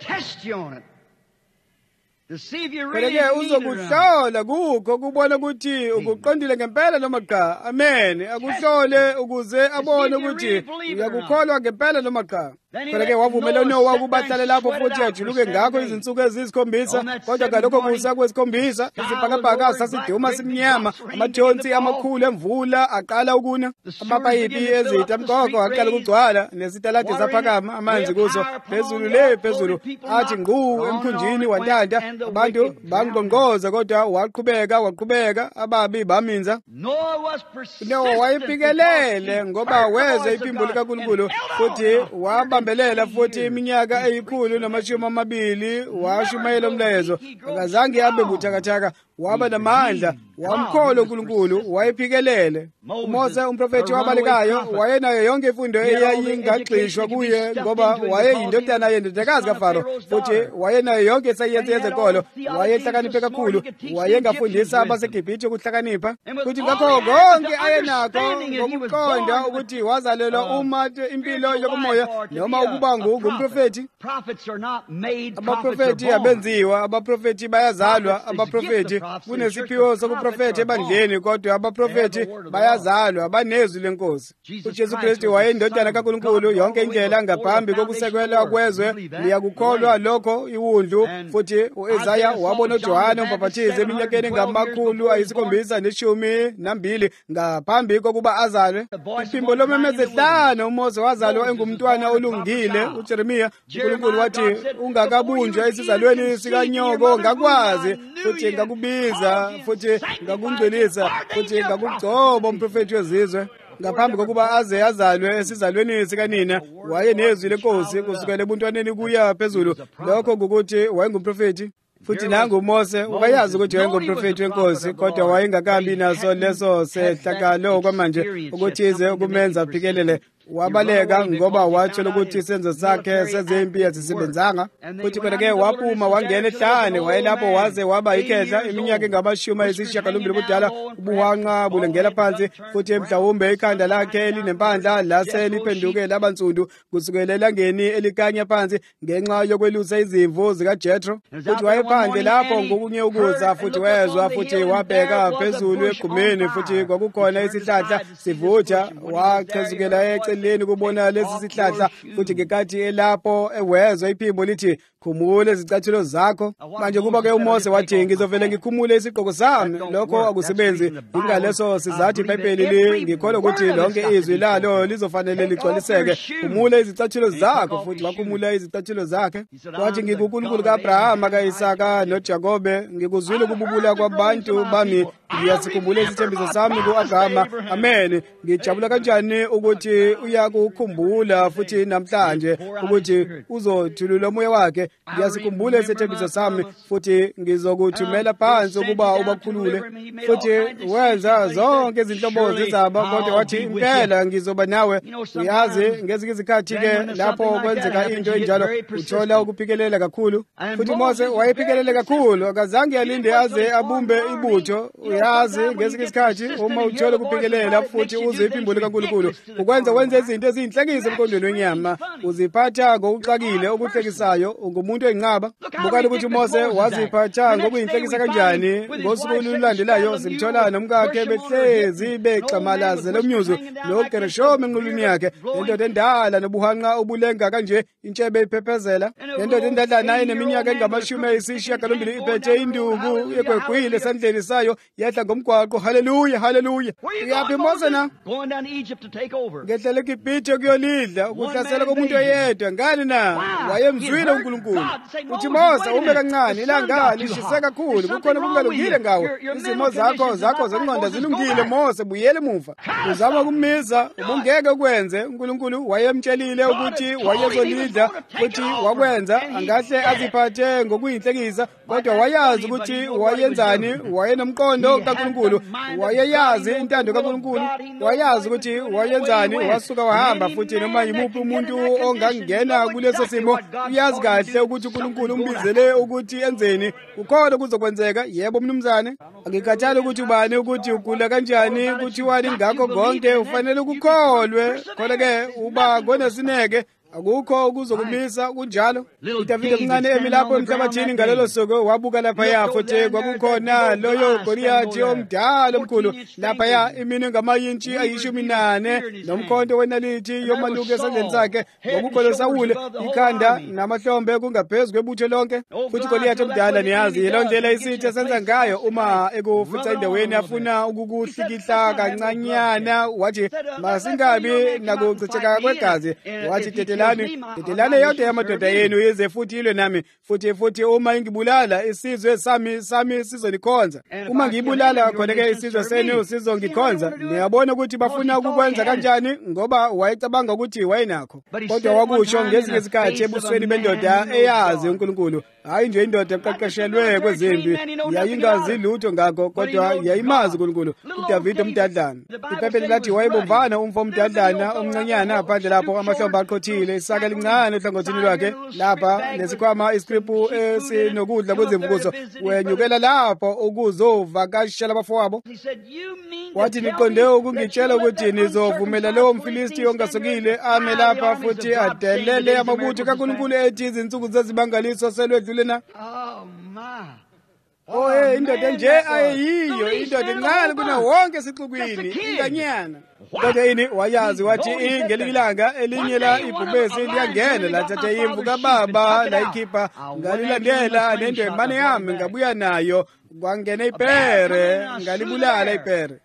Speaker 2: Kodwa-ke uzokuhlola kukho kubona ukuthi ukuqondile ngempela noma cha. Amen. Akuhlole ukuze abone ukuthi uyakukholwa ngempela noma cha. Kodwa-ke wavumela uNoah ukuba ahlale lapho futhi ajuluke ngakho izinsuku ezisikhombisa kodwa ngalokho kusa kwesikhombisa isibhakabhaka sasiduma simnyama amathonsi amakhulu emvula aqala ukuna amapayipi ezitha mqoko aqala ukugcwala nesitalade saphakama amanzi kuso phezulu le phezulu athi ngqu emkhunjini wantanda abantu bangqonqoza kodwa waqhubeka waqhubeka ababi baminza. Noah wayepikelele ngoba weze iphimbo likaNkulunkulu futhi wabambelela futhi iminyaka eyikhulu namashumi amabili washumayela umlayezo akazange abe buthakathaka waba namandla wamkholwa uNkulunkulu wayephikelele. uMose umprofethi wabalekayo wayenayo yonke imfundo eyayingagxishwa kuye ngoba wayeyindodana yendodakazi kaFaro futhi wayenayo yonke isayensi yezenkolo wayehlakaniphe kakhulu wayengafundisa abaseGibhithe ukuhlakanipha futhi ngakho konke ayenakho ngokuqonda ukuthi wazalelwa uma impilo yokumoya noma ukuba ngumprofethi. Abaprofethi abenziwa abaprofethi bayazalwa abaprofethi kunesiphiwo sokuprofetha ebandleni, kodwa abaprofethi bayazalwa, abanezwi lenkosi. uJesu Kristu wayeyindodana kaNkulunkulu yonke indlela ngaphambi kokusekelwa kwezwe. Liyakukholwa lokho iwundlu. Futhi u-Isaya wabona uJohane uMbhaphathizi eminyakeni ngamakhulu ayisikhombisa neshumi nambili ngaphambi kokuba azalwe. Iphimbo lomemezehlano uMose wazalwa engumntwana olungile. uJeremiya, uNkulunkulu wathi, ungakabunjwa esizalweni sikanyoko ngakwazi, futhi ngakubiza, futhi ngakungcwelisa, futhi ngakugcoba umprofethi wezizwe. Ngaphambi kokuba aze azalwe esizalweni sikanina, wayenezwi lenkosi kusukela ebuntwaneni kuya phezulu. Lokho ukuthi wayengumprofethi. Futhi nangu uMose ubayazi ukuthi wayengumprofethi wenkosi, kodwa wayengakabi naso leso sehlakalo kwamanje ukuthize ukumenza aphikelele. Wabaleka ngoba watsho ukuthi isenzo sakhe sezimpi asisebenzanga. Futhi kodwa-ke waphuma wangena ehlane, wayelapho waze waba yikhehla iminyaka engamashumi ayisishiyagalombili budala. Ubuhanqa bulengela phansi, futhi mhlawumbe ikhanda lakhe elinempandla lase liphenduke laba nsundu kusukela elangeni elikanya phansi ngenxa yokwelusa izimvu zikaJethro. Futhi wayephandle lapho ngokunye ukuza, futhi wezwa, futhi wabheka phezulu egumeni, futhi kwakukhona isihlahla sivutha. Wachezukela eceleni kubona lesi sihlahla, futhi ngekathi elapho ewezwa iphimbo lithi, khumula izicathulo zakho. Manje kuba-ke uMose wathi, ngizovele ngikhumule isigqoko sami. Lokho akusebenzi. Ingaleso sizathu iBhayibheli li ngikholwa ukuthi lonke izwi lalo lizofanele ligcwaliseke. Khumula izicathulo zakho. Futhi wakhumula izicathulo zakhe. Wathi, ngikuNkulunkulu ka-Abrahama, ka-Isaka noJakobe. Ngikuzwile ukububula kwabantu bami. Ngiyasikhumbula isithembiso sami ku-Abrahama. Amen. Ngijabula kanjani ukuthi uyakukhumbula futhi namhlanje ukuthi uzothulula umoya wakhe. Ngiyasikhumbula isithembiso sami, futhi ngizokuthumela phansi ukuba ubakhulule. Futhi wenza zonke izinhlobo zezaba, kodwa wathi, impela ngizoba nawe. Uyazi, ngezinye izikhathi-ke lapho kwenzeka into enjalo uthola ukuphikelela kakhulu. Futhi uMose wayephikelele kakhulu, akazange alinde aze abumbe ibutho. Uyazi, ngezinye izikhathi uma uthola ukuphikelela futhi uze iphimbo likaNkulunkulu, ukwenza wenze izinto eziyinhlekisa emqondweni wenyama, uziphatha ngokuxakile okuhlekisayo, ungumuntu oyinqaba. Bukani ukuthi uMose waziphatha ngokuyinhlekisa kanjani. Ngosuku olulandelayo simthola nomkakhe behlezi bexamalazela umnyuzo noGereshomu enqulwini yakhe, lendoda endala nobuhanqa obulenga kanje, intshebe iphephezela. Lendoda endadlana eneminyaka engamashumi ayisishiyagalombili iphethe induku egwegwile esandleni sayo, yehla ngomgwaqo. Haleluya, haleluya. Uyaphi uMose na? Ngehlela eGibhithe kuyolidla, ukuhlasela komuntu oyedwa. Ngani na? Wayemzwile uNkulunkulu. Uthi, Mose, ume kancane, ilanga lishise kakhulu, kukhona okungalungile ngawe. Izimo zakho zakho zengqondo zilungile, Mose, buyele emuva. Uzama ukumisa, ubungeke ukwenze. uNkulunkulu wayemtshelile ukuthi wayezolidla, futhi wakwenza. Angahle aziphathe ngokuyinhlekisa, kodwa wayazi ukuthi wayenzani. Wayenomqondo kaNkulunkulu, wayeyazi intando kaNkulunkulu, wayazi ukuthi wayenzani. Wasuka wahamba. Futhi noma yimuphi umuntu ongangena kuleso simo uyazi kahle ukuthi uNkulunkulu umbizele ukuthi enzeni. Kukhona kuzokwenzeka. Yebo mnumzane, angikhathali ukuthi ubani, ukuthi ugula kanjani, ukuthi wani, ngakho konke ufanele ukukholwe. Khona-ke uba ngonesineke, akukho ukuzokumisa kunjalo. uDavide omncane emi lapho emhlabathini ngalelo suku wabuka laphaya, futhi kwakukhona loyo Goliathi omdala omkhulu laphaya, imini ngamayintshi ayishumi nane nomkhonto wenalithi yomaluki esandleni sakhe. Kwakukhona Sawule, ikhanda namahlombe kungaphezu kwebutho lonke. Futhi Goliathi omdala, niyazi yilo ndlela isitha senza ngayo uma ekufica endaweni afuna ukukuhlikihla kancanyana. Wathi, masingabi nakuchitheka kwegazi. Wathi, dedelani dedelani yodwa yamadoda yenu ize futhi ilwe nami. Futhi futhi uma ingibulala isizwe sami sami sizonikhonza. Uma ngibulala khona-ke isizwe senu sizongikhonza. Niyabona ukuthi bafuna ukukwenza kanjani, ngoba wayecabanga ukuthi wayenakho. Kodwa wakusho ngezinye izikhathi ebusweni bendoda eyazi uNkulunkulu, hayi nje indoda eqeqeshelwe kwezimpi, yayingazi lutho ngakho, kodwa yayimazi uNkulunkulu. uDavide umdadlana, iBhayibheli lathi wayebomvana umfo omdadlana omncanyana phandle lapho amahlombe aqothile, isaka lincane ohlangothini lwakhe. Lapha lesikhwama isikriphu esinokudla kwezimvukuzo. Wenyukela lapho ukuzovakashela abafowabo. Wathi, niqonde ukungitshela ukuthi nizovumela lowo mfilisti ongasokile ame lapha futhi adelele amabutho kaNkulunkulu ethi izinsuku zezimangaliso selwedlule na? Oh hey, indoda nje ayiyo, indoda encane kuna wonke esixukwini, inganyana. Kodwa yini wayazi wathi ngelinye ilanga elinye la ibhubesi liyangena lathatha imvu kababa layikhipha ngalilandela nendwemane yami ngabuya nayo kwangena ipere ngalibulala ipere.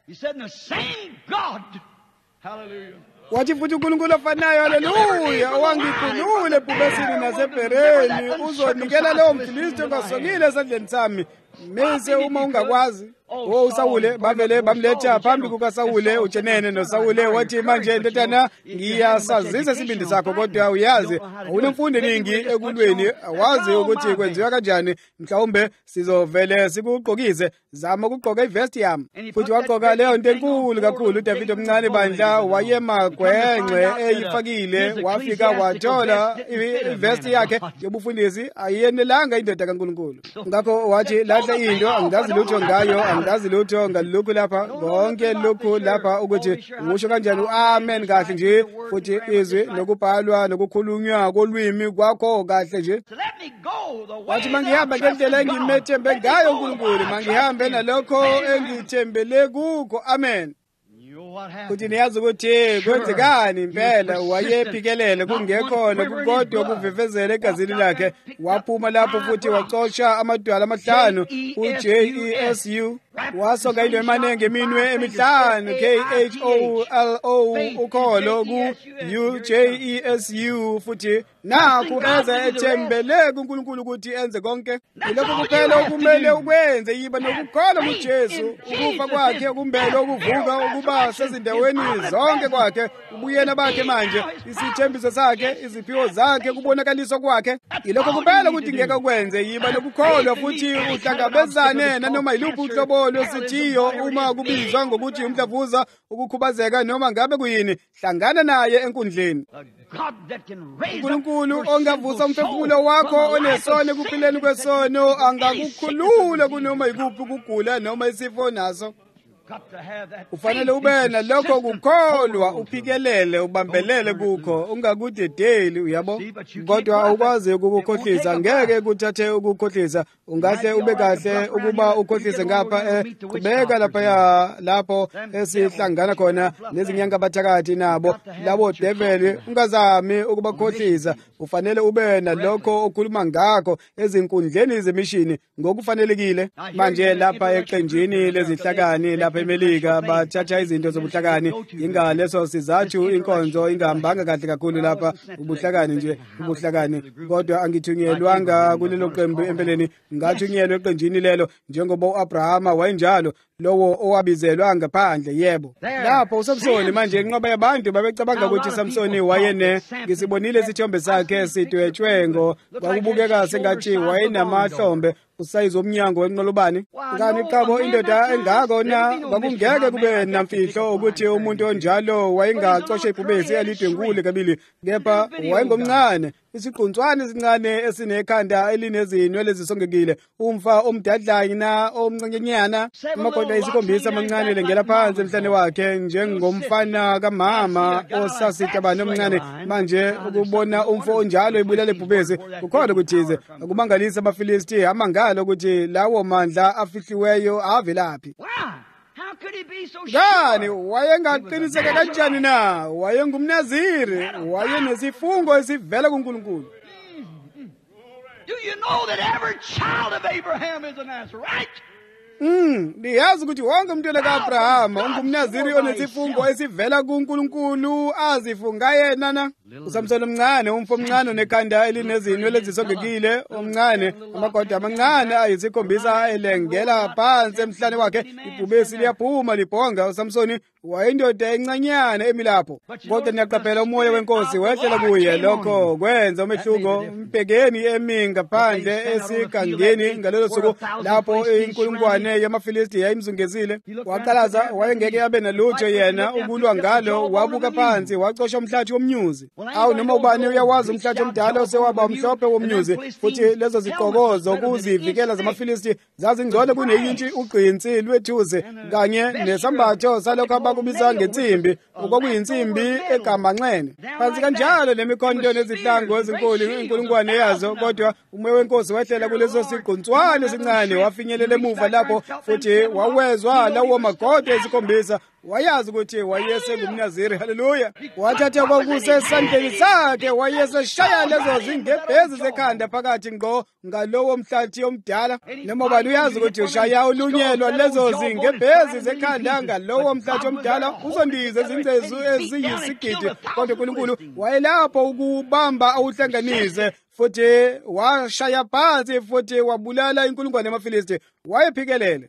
Speaker 2: Wathi futhi uNkulunkulu ofanayo haleluya owangikhulule ebhubesini nasepereni uzonikela leyo mfilisti ongasongile esandleni sami. Mise uma ungakwazi o uSawule bavele bamletha phambi kukaSawule uJenene noSawule wathi manje ndodana ngiyasazisa isibindi sakho kodwa uyazi unemfundo eningi ekulweni awazi ukuthi kwenziwa kanjani mhlawumbe sizovele sikugqokise zama ukugqoka ivest yami futhi wagqoka leyo nto enkulu kakhulu uDavid omncane bandla wayemagwenxe eyifakile wafika wathola ivest yakhe yobufundisi ayenelanga indoda kaNkulunkulu ngakho wathi lahla into angazi lutho ngayo angazi lutho ngalokhu lapha konke lokhu lapha ukuthi usho kanjani amen kahle nje futhi izwi nokubhalwa nokukhulunywa kolwimi kwakho kahle nje wathi mangihamba ngendlela engimethembe ngayo uNkulunkulu mangihambe nalokho engithembele kukho amen. Kuthi niyazi ukuthi kwenzekani impela wayephikelele kungekhona kukodwa kuvivezela egazini lakhe waphuma lapho futhi wacosha amadwala amahlanu uJ E S U wasonga indwemane ngeminwe emihlanu K H O L O ukholo ku U J E S U futhi naku eze ethembele kuNkulunkulu ukuthi enze konke ilokho kuphela okumele ukwenze yiba nokukholwa kuJesu ukufa kwakhe ukumbela ukuvuka ukuba sezindaweni zonke kwakhe ubuyena bakhe manje isithembiso sakhe iziphiwo zakhe kubonakaliswa kwakhe ilokho kuphela ukuthi ngeke ukwenze yiba nokukholwa futhi uhlangabezane nanoma yiluphi uhlobo lwesithiyo uma kubizwa ngokuthi umdlavuza ukukhubazeka noma ngabe kuyini hlangana naye enkundleni. uNkulunkulu ongavusa umphefumulo wakho onesone kuphileni kwesono angakukhulula kunoma yikuphi ukugula noma isifo naso. Ufanele ube nalokho kukholwa uphikelele ubambelele kukho ungakudedeli uyabo kodwa awukwazi ukukhohlisa ngeke kuthathe ukukhohlisa ungahle ube kahle ukuba ukhohlise ngapha qhubeka lapha ya lapho esihlangana khona nezinyanga abathakathi nabo labo devil ungazami ukubakhohlisa ufanele ube nalokho okhuluma ngakho ezinkundleni zemishini ngokufanelekile manje lapha eqenjini lezihlakani lapha eMelika bathatha izinto zobuhlakani ingaleso sizathu inkonzo ingahambanga kahle kakhulu lapha ubuhlakani nje ubuhlakani kodwa angithunyelwanga kulelo qembu empeleni ngathunyelwa eqenjini lelo njengoba uAbrahama wayenjalo lowo owabizelwa ngaphandle yebo lapho uSamsoni manje inqoba yabantu babecabanga ukuthi Samsoni wayene ngisibonile isithombe sakhe sidwetshwe ngo kwakubukeka sengathi wayenamahlombe usayizo omnyango wenqolobani ngani qabo indoda engako na kwakungeke kube namfihlo ukuthi umuntu onjalo wayengacosha ibhubesi elidengule kabili kepha wayengomncane isiquntswane esincane esinekhanda elinezinwele ezisongekile umfa omdadlanyi na omncinyenyana amagoda isikhombisa amancane lengela phansi emhlane wakhe njengomfana kamama osasita abantu omncane manje ukubona umfo onjalo ebulala ibhubesi kukhona ukuthize akumangalisa abaFilisti amangalo ukuthi lawo mandla afihliweyo avelaphi. Ngani wayengaqiniseka kanjani na wayengumNaziri wayenesifungo esivela kuNkulunkulu.
Speaker 3: Do you know that every child of Abraham is a Nazarite?
Speaker 2: Mm, ndiyazi ukuthi wonke umntwana kaAbrahama ungumNaziri onesifungo esivela kuNkulunkulu azifunga yena na. uSamsoni omncane umfo omncane onekhanda elinezinwele ezisongekile omncane amagoda amancane ayisikhombisa elengela phansi emhlane wakhe ibhubesi liyaphuma libhonga uSamsoni wayindoda encanyana emilapho kodwa niyaqaphela umoya wenkosi wehlela kuye lokho kwenza umehluko umbhekeni emi ngaphandle esigangeni ngalelo suku lapho inkulungwane inkulungwane yamaFilisti yayimzungezile. Waqalaza wayengeke abe nalutho yena ukulwa ngalo, wabuka phansi wacosha umhlathi womnyuzi. Awu noma ubani uyawazi umhlathi omdala osewaba umhlophe womnyuzi, futhi lezo ziqokozo ukuzivikela zamaFilisti zazingcwele kuneyintshi ugqinsi lwethuze kanye nesambatho salokho abakubiza ngensimbi, okwakuyinsimbi egamanxene. Phansi kanjalo nemikhonto nezihlangu ezinkulu inkulungwane yazo, kodwa umoya wenkosi wehlela kulezo siquntswane esincane, wafinyelela emuva lapho futhi wawezwa lawo magoda esikhombisa. Wayazi ukuthi wayesengumNaziri. Haleluya. Wathatha kwakusesandleni sakhe, wayeseshaya lezo zingebhezi zekhanda phakathi ngqo ngalowo mhlathi omdala. Noma bani uyazi ukuthi ushaya ulunyelwa lezo zingebhezi zekhanda ngalowo mhlathi omdala uzondiza izingcezu eziyisigidi, kodwa uNkulunkulu wayelapho ukubamba awuhlanganise, futhi washaya phansi futhi wabulala inkulungwane yamaFilisti. Wayephikelele.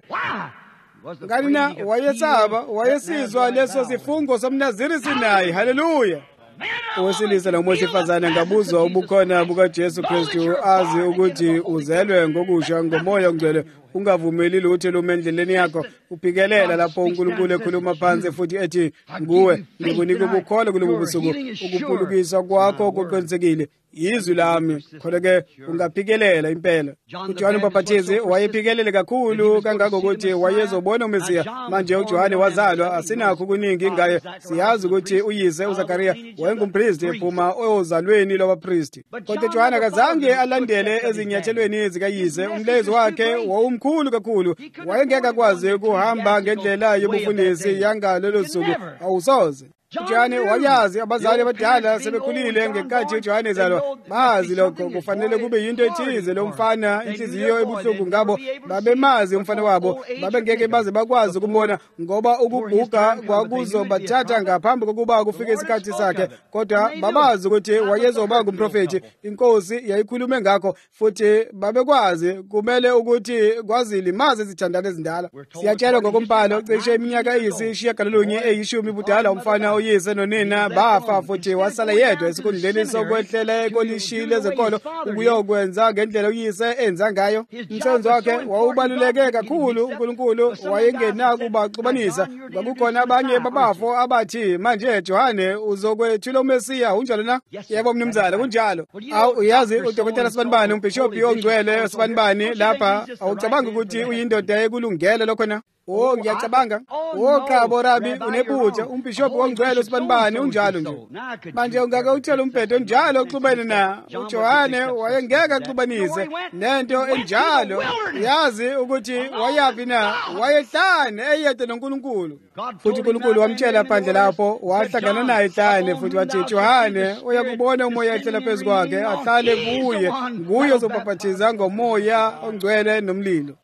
Speaker 2: Nganina wayesaba, wayesizwa leso sifungo somNaziri sinayi. Haleluya. Owesilisa nomwesifazane ngabuzwa ubukhona bukaJesu Kristu, azi ukuthi uzelwe ngokusha ngomoya ongcwele, ungavumeli lutho lumendleleni yakho. Uphikelela lapho uNkulunkulu ekhuluma phansi futhi ethi, nguwe ngikunika ubukhona kulobu busuku, ukuphulukiswa kwakho kuqinisekile. Izwi lami khona-ke ungaphikelela impela. uJohane uMbhaphathizi wayephikelele kakhulu kangako ukuthi wayezobona uMesiya. Manje uJohane wazalwa, asinakho kuningi ngaye. Siyazi ukuthi uyise uZakhariya wayengumpristi ephuma ozalweni lwabapristi, kodwa uJohane akazange alandele ezinyathelweni zikayise. Umlezo wakhe wawumkhulu kakhulu, wayengeke akwazi ukuhamba ngendlela yobufundisi yangalelo suku. Awusoze. uJohane wayazi, abazali abadala sebekhulile ngenkathi uJohane ezalwa bazi lokho. Kufanele kube yinto ethize lo mfana, inhliziyo ebuhlungu ngabo. Babemazi umfana wabo, babengeke baze bakwazi ukumbona ngoba ukubhuka kwakuzobathatha ngaphambi kokuba kufike isikhathi sakhe, kodwa babazi ukuthi wayezoba ngumprofethi. Inkosi yayikhulume ngakho, futhi babekwazi kumele ukuthi kwazilimaze izithandane ezindala. Siyatshelwa ngokumbhalo cishe iminyaka eyisishiyagalolunye eyishumi budala umfana uyise nonina bafa, futhi wasala yedwa esikhundleni sokwehlela ekolishile zenkolo ukuyokwenza ngendlela uyise enza ngayo. Umsebenzi wakhe wawubaluleke kakhulu. uNkulunkulu wayengenako ukubaxubanisa. Kwakukhona abanye babafo abathi, manje Johane uzokwethula uMesiya, unjalo na? Yebo mnumzana, kunjalo. Awu uyazi uDokotela Sibanibani, umbhishobhi ongcwele Sibanibani lapha, awucabanga ukuthi uyindoda ekulungele lokho na? Oh, ngiyacabanga. Oh, Khabo Rabi unephutha. Umbhishobhi ongcwele Sibanibani unjalo nje. Manje ungake uthele umphetho njalo oxubene na uJohane wayengeke axubanise nento enjalo. Yazi ukuthi wayapi na? Wayehlane eyedwa noNkulunkulu. Futhi uNkulunkulu wamtshela phandle lapho, wahlangana naye ehlane futhi wathi, Johane uyakubona umoya ehlela phezu kwakhe, ahlale kuye, nguye ozobhaphathiza ngomoya ongcwele nomlilo.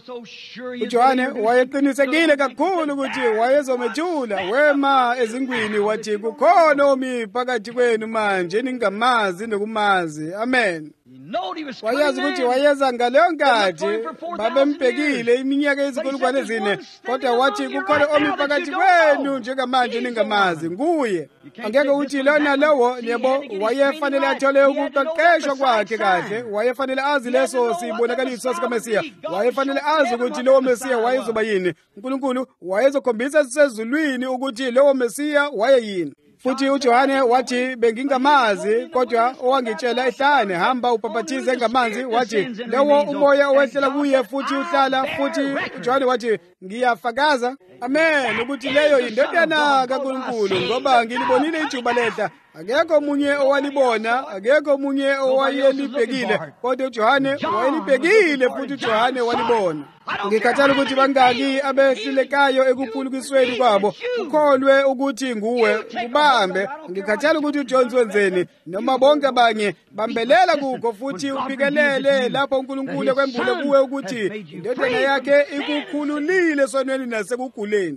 Speaker 2: uJohane wayeqinisekile kakhulu ukuthi wayezomethula. Wema ezingwini wathi, kukhona omi phakathi kwenu manje ningamazi nokumazi. Amen. Wayazi ukuthi wayeza ngaleyo nkathi, babembhekile iminyaka ezinkulungwane ezine, kodwa wathi kukhona omi phakathi kwenu njengamanje ningamazi, nguye. Angeke uthi lona lowo, yebo, wayefanele athole ukuqeqeshwa kwakhe kahle. Wayefanele azi leso sibonakaliso sikaMesiya. Wayefanele azi ukuthi lowo Mesiya wayezoba yini. uNkulunkulu wayezokhombisa sezulwini ukuthi lowo Mesiya wayeyini. Futhi uJohane wathi, bengingamazi, kodwa owangitshela ehlane, hamba ubhaphathize ngamanzi. Wathi lewo umoya owehlela kuye futhi uhlala. Futhi uJohane wathi, ngiyafakaza, amen, ukuthi leyo yindodana kaNkulunkulu, ngoba ngilibonile ijuba lehla. Akekho omunye owalibona, akekho omunye owayelibhekile, kodwa uJohane wayelibhekile futhi uJohane walibona. Ngikhathala ukuthi bangaki abehlulekayo ekuphulukisweni kwabo. Ukholwe ukuthi nguwe, kubambe. Ngikhathala ukuthi uJohn wenzeni, noma bonke abanye bambelela kukho, futhi upikelele lapho uNkulunkulu ekwembule kuwe ukuthi indodana yakhe ikukhululile sonweni nasekuguleni.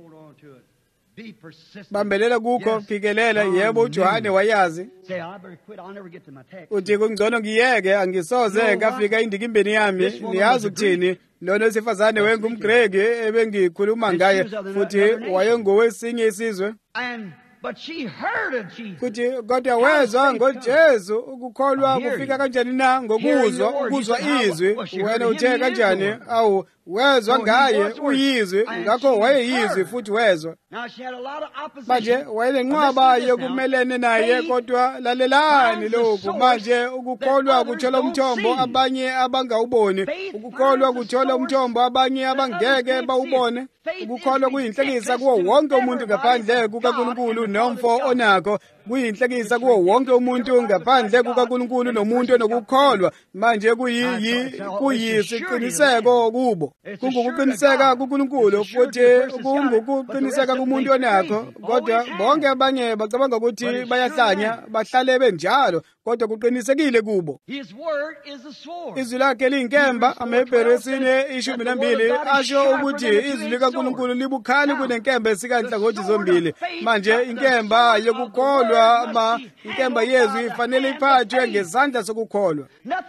Speaker 2: Bambelela kukho, phikelela. Yebo uJohane wayazi. Uthi kungcono ngiyeke, angisoze ngafika indikimbeni yami. Niyazi ukuthini? Lona wesifazane wengumGreki ebengikhuluma ngaye, futhi wayengowesinye isizwe. kuthi kodwa wezwa ngoJesu. Ukukholwa kufika kanjani na? Ngokuzwa. Ukuzwa izwi. Wena uthe kanjani? Awu wezwa ngaye uyizwi, ngakho wayeyizwi futhi wezwa. Manje wayenenqwaba yokumelene naye, kodwa lalelani lokhu. Manje ukukholwa kuthola umthombo abanye abangawuboni. Ukukholwa kuthola umthombo abanye abangeke bawubone. Ukukholwa kuyinhlekisa kuwo wonke umuntu ngaphandle kukaNkulunkulu nomfo onakho. Kuyinhlekisa kuwo wonke umuntu ngaphandle kukaNkulunkulu nomuntu onokukholwa. Manje kuyiyi kuyisiqiniseko kubo. Kungukuqiniseka kuNkulunkulu futhi kungukuqiniseka kumuntu onakho. Kodwa bonke abanye bacabanga ukuthi bayahlanya, bahlale benjalo, kodwa kuqinisekile kubo. Izwi lakhe liyinkemba. AmaHebheru esine ishumi nambili asho ukuthi izwi likaNkulunkulu libukhali kunenkemba esikanhlangothi zombili. Manje inkemba yokukholwa, ma inkemba yezwi ifanele iphathwe ngezandla sokukholwa.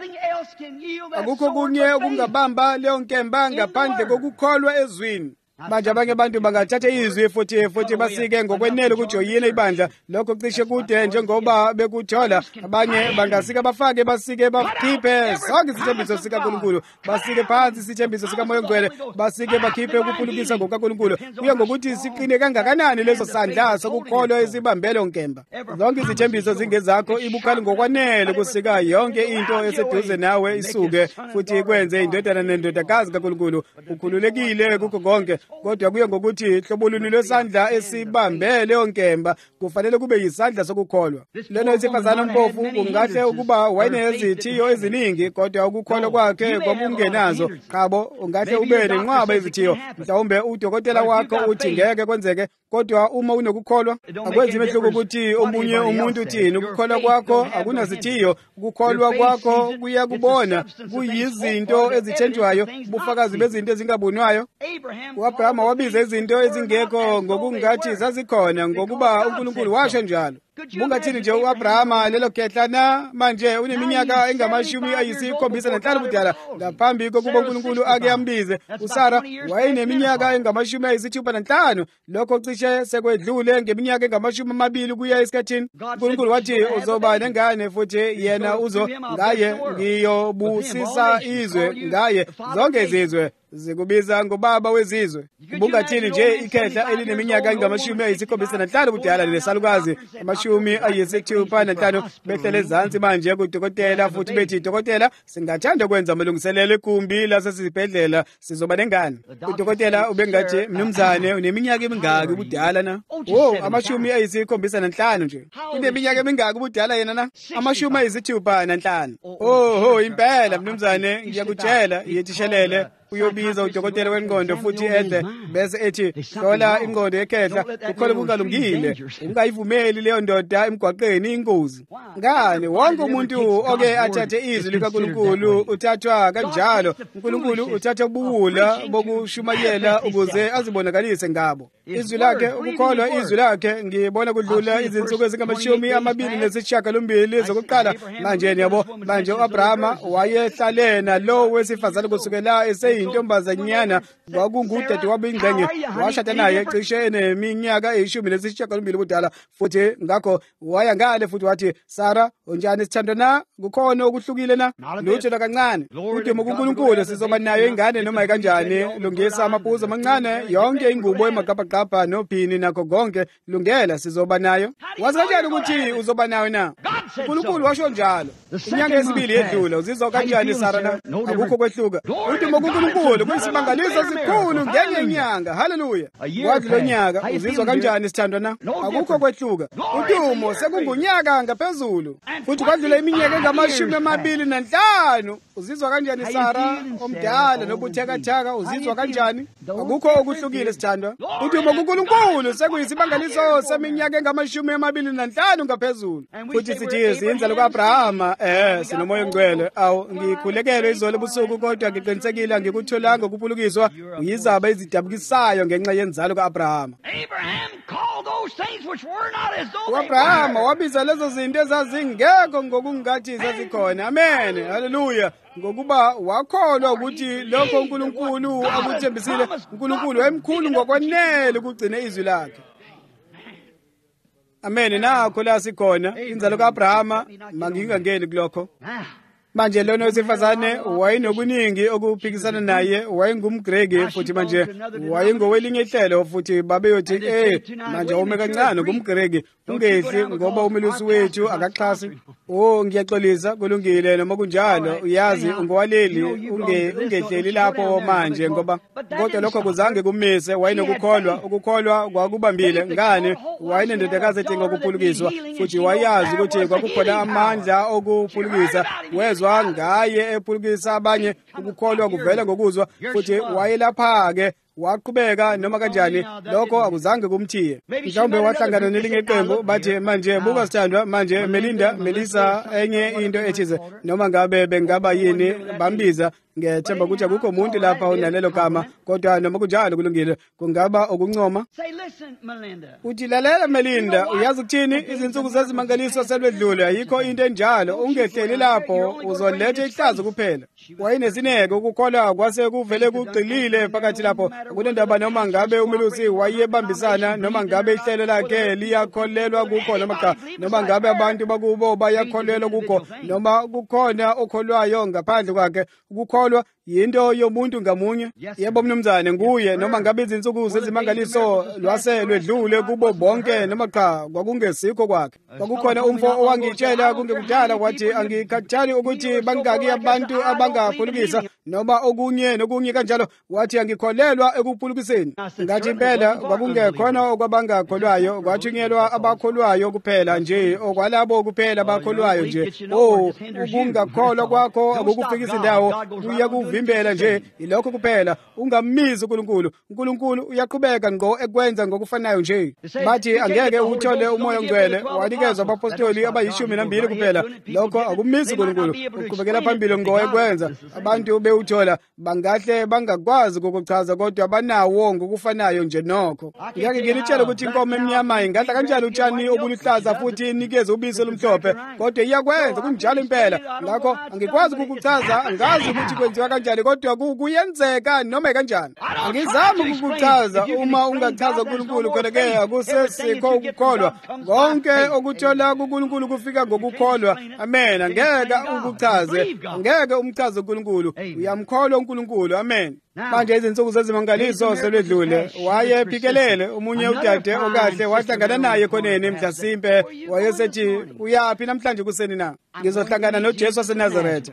Speaker 2: Akukho kunye okungabamba leyo nkemba ngaphandle kokukholwa ezwini. Manje abanye abantu bangathatha izwi futhi futhi basike ngokwenele ukujoyina ibandla. Lokho cishe kude njengoba bekuthola. Abanye bangasika bafake, basike bakhiphe sonke isithembiso sikaNkulunkulu, basike phansi isithembiso sikaMoya oNgcwele, basike bakhiphe ukuphulukisa ngokaNkulunkulu. Kuya ngokuthi siqine kangakanani leso sandla sokukholwa esibambele onkemba. Zonke izithembiso zingezakho, ibukhali ngokwanele kusika yonke into eseduze nawe isuke futhi kwenze indodana nendodakazi kaNkulunkulu. Ukhululekile kukho konke, kodwa kuye ngokuthi hlobo luni lwesandla esibambele onkemba kufanele kube yisandla sokukholwa. Lona isifazana mpofu kungahle ukuba wayenezithiyo eziningi, kodwa ukukholwa kwakhe kwakungenazo. Khabo ungahle ube nenqwaba izithiyo. Mhlawumbe udokotela wakho uthi ngeke kwenzeke, kodwa uma unokukholwa akwenzi mehluko ukuthi omunye umuntu uthini. Ukukholwa kwakho akunazithiyo. Ukukholwa kwakho kuyakubona kuyizinto ezithenjwayo, ubufakazi bezinto ezingabonwayo. UAbrahama wabiza izinto ezingekho ngokungathi zazikhona, ngokuba uNkulunkulu washo njalo. Bungathini nje uAbrahama lelo khehlana manje uneminyaka engamashumi ayisikhombisa nanhlanu budala ngaphambi kokuba uNkulunkulu ake ambize. uSara wayeneminyaka engamashumi ayisithupha nanhlanu. Lokho cishe sekwedlule ngeminyaka engamashumi amabili kuya esikhathini. uNkulunkulu wathi uzoba nengane futhi yena uzo ngaye ngiyobusisa izwe, ngaye zonke izizwe zikubiza ngobaba wezizwe. Bungathini nje ikhehla elineminyaka engamashumi ayisikhombisa nanhlanu budala lesalukazi amashumi ayisithupha nanhlanu behlele ezansi manje kudokotela futhi bethi dokotela singathanda ukwenza amalungiselelo ekumbi lasesibhedlela sizoba nengane. Udokotela ubengathi mnumzane uneminyaka emingaki ubudala na? Oh, amashumi ayisikhombisa nanhlanu nje. Uneminyaka emingaki ubudala yena na? Amashumi ayisithupha nanhlanu. Oh, impela mnumzane ngiyakutshela yethishelele uyobiza udokotela wengqondo futhi ede bese ethi hlola ingqondo yekhehla ukholwa kungalungile, ungayivumeli leyo ndoda emgwaqeni ingozi. Ngani wonke umuntu oke athathe izwi likaNkulunkulu uthathwa kanjalo. uNkulunkulu uthatha ubuwula bokushumayela ukuze azibonakalise ngabo. Izwi lakhe, ukukholwa izwi lakhe ngibona kudlula izinsuku ezingamashumi amabili nesishiyagalombili zokuqala. Manje yabo manje uAbrahama wayehlale nalo wesifazane kusukela ese intombazanyana kwakungudade wabo ingxenye, washada naye cishe eneminyaka eyishumi nesishiyagalombili budala futhi ngakho waya ngale futhi wathi Sara unjani sithando na? Kukhona okuhlukile na? Lutho kancane. Udimo kuNkulunkulu sizoba nayo ingane noma kanjani. Lungisa amaphuzu amancane, yonke ingubo emagabhagabha nophini nakho konke lungela sizoba nayo. Wazi kanjani ukuthi uzoba nayo na? uNkulunkulu washo njalo. Inyanga yesibili yedlula uzizwa kanjani Sara na? Akukho kwehluka. Udimo kuNkulunkulu kuyisimangaliso sikhulu ngenye inyanga. Haleluya. Wathi lo nyaka uzizwa kanjani sithandwa na? Akukho kwehluka. Udumo sekungunyaka ngaphezulu. Futhi kwadlula iminyaka engamashumi amabili nanhlanu. Uzizwa kanjani Sara omdala nobuthakathaka? Uzizwa kanjani? Akukho okuhlukile sithandwa. Udumo kuNkulunkulu sekuyisimangaliso seminyaka engamashumi amabili nanhlanu ngaphezulu. Futhi sithi sinza lokaAbrahama eh sinomoya ongcwele. Awu ngikhulekele izolo ebusuku kodwa ngiqinisekile ngikutholanga ukuphulukiswa uyizaba ezidabukisayo ngenxa yenzalo kaAbrahama. uAbrahama wabiza lezo zinto ezazingekho ngokungathi zazikhona. Amen. Haleluya. Ngokuba wakholwa ukuthi lokho uNkulunkulu akuthembisile, uNkulunkulu wayemkhulu ngokwanele ukugcina izwi lakhe. Amen. Nakho la sikhona inzalo kaAbrahama mangingangeni kulokho. Manje lona wesifazane wayenokuningi okuphikisana naye, wayengumGreki futhi manje wayengowelinye ihlelo futhi babeyothi eh manje ume kancane ngumGreki ungehli ngoba umelusi wethu akaxhasi. Oh ngiyaxolisa kulungile noma kunjalo uyazi ungowaleli unge ungehleli lapho manje ngoba kodwa lokho kuzange kumise wayenokukholwa ukukholwa kwakubambile ngane wayenendodakazi edinga ukuphulukiswa futhi wayazi ukuthi kwakukhona amandla okuphulukisa wezwa ngaye ephulukisa abanye ukukholwa kuvela ngokuzwa futhi wayelapha ke waqhubeka noma kanjani lokho akuzange kumthiye. Mhlawumbe wahlangana nelinye iqembu bathi manje buka sithandwa manje Melinda Melissa enye into ethize noma ngabe bengaba yini bambiza ngethemba ukuthi akukho umuntu lapha onalelo gama kodwa noma kunjalo kulungile kungaba okuncoma. Uthi lalela Melinda uyazi ukuthini izinsuku zezimangaliso selwedlule ayikho into enjalo ungehleli lapho uzoletha ihlazo kuphela. Wayenesineke ukukholwa kwase kuvele kugxilile phakathi lapho kunendaba noma ngabe umelusi wayebambisana noma ngabe ihlelo lakhe liyakholelwa kukho noma cha noma ngabe abantu bakubo bayakholelwa kukho noma kukhona okholwayo ngaphandle kwakhe ukukholwa yinto yomuntu ngamunye. Yebo mnumzane nguye noma ngabe izinsuku zezimangaliso lwase lwedlule kubo bonke noma cha kwakungesikho kwakhe. Kwakukhona umfo owangitshela kungekudala wathi angikhathali ukuthi bangaki abantu abangaphulukisa noma okunye nokunye kanjalo wathi angikholelwa ekuphulukiseni. Ngathi impela kwakungekhona okwabangakholwayo kwathunyelwa abakholwayo kuphela nje okwalabo kuphela abakholwayo nje. Oh ukungakholwa kwakho akukufikisa indawo kuya kuvimbela nje ilokho kuphela ungammizi uNkulunkulu. uNkulunkulu uyaqhubeka ngo ekwenza ngokufanayo nje. Bathi angeke uthole umoya ongcwele wanikezwa abapostoli abayishumi nambili kuphela lokho akummisi uNkulunkulu uqhubekela phambili ngo ekwenza abantu bewuthola bangahle bangakwazi ukuchaza kodwa banawo ngokufanayo nje nokho. Ngeke ngilitshela ukuthi inkomo emnyama ingadla kanjani utshani obuluhlaza futhi inikeze ubisi olumhlophe kodwa iyakwenza kunjalo impela. Ngakho angikwazi ukukuchaza angazi ukuthi kwenziwa kanjani kodwa kuyenzeka noma kanjani. Angizami ukukuchaza uma ungachaza uNkulunkulu khona ke akusesikho ukukholwa. Konke okuthola kuNkulunkulu kufika ngokukholwa. Amen. Angeke ukuchaze angeke umchaze uNkulunkulu uyamkholwa uNkulunkulu. Amen. Manje izinsuku zezimangaliso selwedlule wayephikelele omunye udade okahle wahlangana naye khoneni eMhlasimpe wayesethi uyapi namhlanje kuseni na ngizohlangana noJesu waseNazaretha.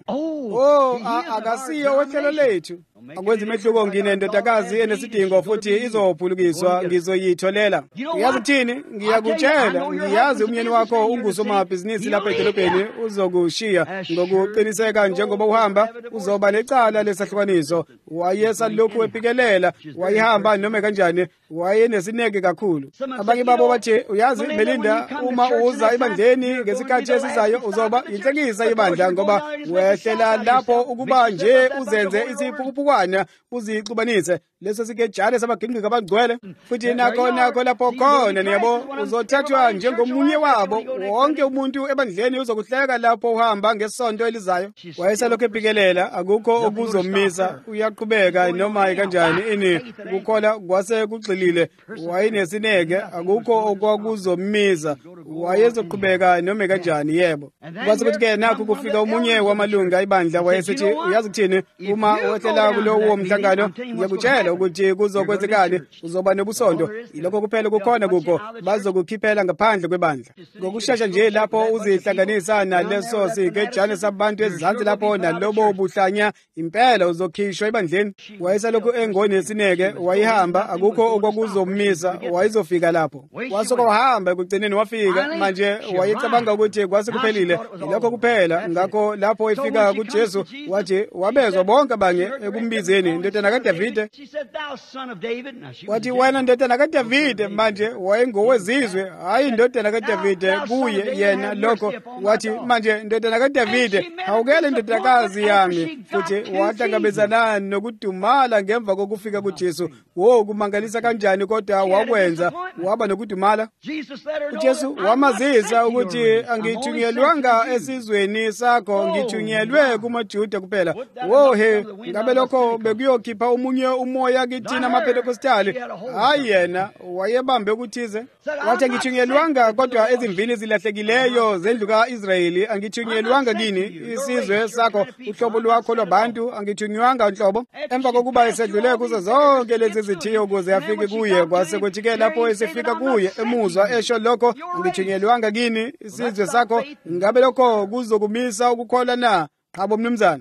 Speaker 2: Oh akasiyo ohlelo lethu akwenza imehluko ngine ndodakazi enesidingo futhi izophulukiswa ngizoyitholela. Uyazi uthini ngiyakutshela ngiyazi umyeni wakho ungusomabhizinisi lapha edolobheni uzokushiya ngokuqiniseka njengoba uhamba uzoba necala lesahlukaniso. Wayesalokhu ephikelela wayihamba noma kanjani wayenesineke kakhulu. Abanye babo bathi uyazi Melinda uma uza ibandleni ngesikhathi esizayo uzoba inhlekisa ibandla ngoba wehlela lapho ukuba nje uzenze isiphukupukwana uzixubanise leso sikejane sabagingqika abangcwele futhi nakho nakho lapho khona niyabo uzothathwa njengomunye wabo. Wonke umuntu ebandleni uzokuhleka lapho uhamba ngesonto elizayo. Wayesalokhu ephikelela akukho okuzomisa uyaqhubeka noma kanjani ini ukukhola kwase kugxilile wayenesineke akukho okwakuzomisa wayezoqhubeka noma kanjani. Yebo kwase kuthi ke nakho kufika umunye wamalunga ibandla wayesethi uyazi kuthini uma wehlela kulowo mhlangano ngiyakutshela ukuthi kuzokwenzekani uzoba nobusondo ilokho kuphela kukhona kukho bazokukhiphela ngaphandle kwebandla ngokushasha nje lapho uzihlanganisa naleso sikejane sabantu ezansi lapho nalobo buhlanya impela uzokhishwa ebandleni. Wayesalokhu engonesineke wayihamba akukho okwakuzomisa wayizofika lapho wasoka wahamba ekugcineni wafika. Manje wayecabanga ukuthi kwase kuphelile ilokho kuphela. Ngakho lapho efika kuJesu wathi wabezwa bonke abanye ekumbizeni indodana kaDavide. Wathi wena ndodana kaDavide. Manje wayengowezizwe hayi indodana kaDavide kuye yena lokho wathi manje ndodana kaDavide awukele indodakazi yami futhi wahlangabezana nokudumala ngemva kokufika kuJesu. Wo kumangalisa kanjani kodwa wakwenza waba nokudumala. uJesu wamazisa ukuthi angithunyelwanga esizweni sakho, ngithunyelwe kumaJuda kuphela. Wo he, ngabe lokho bekuyokhipha umunye umoya kithina amaPentekostali? Hayi, yena wayebambe ukuthize. Wathi angithunyelwanga kodwa ezimvini zilahlekileyo zendlu ka-Israyeli, angithunyelwanga kini isizwe sakho, uhlobo lwakho lwabantu, angithunywanga nhlobo. Emva kokuba esedlule kuzo zonke lezi zithiyo ukuze afike kuye, kwase kuthi-ke lapho esefika kuye emuzwa esho lokho, angithunyelwanga kini isizwe sakho, ngabe lokho kuzokumisa ukukholwa na? Qhabo mnumzana.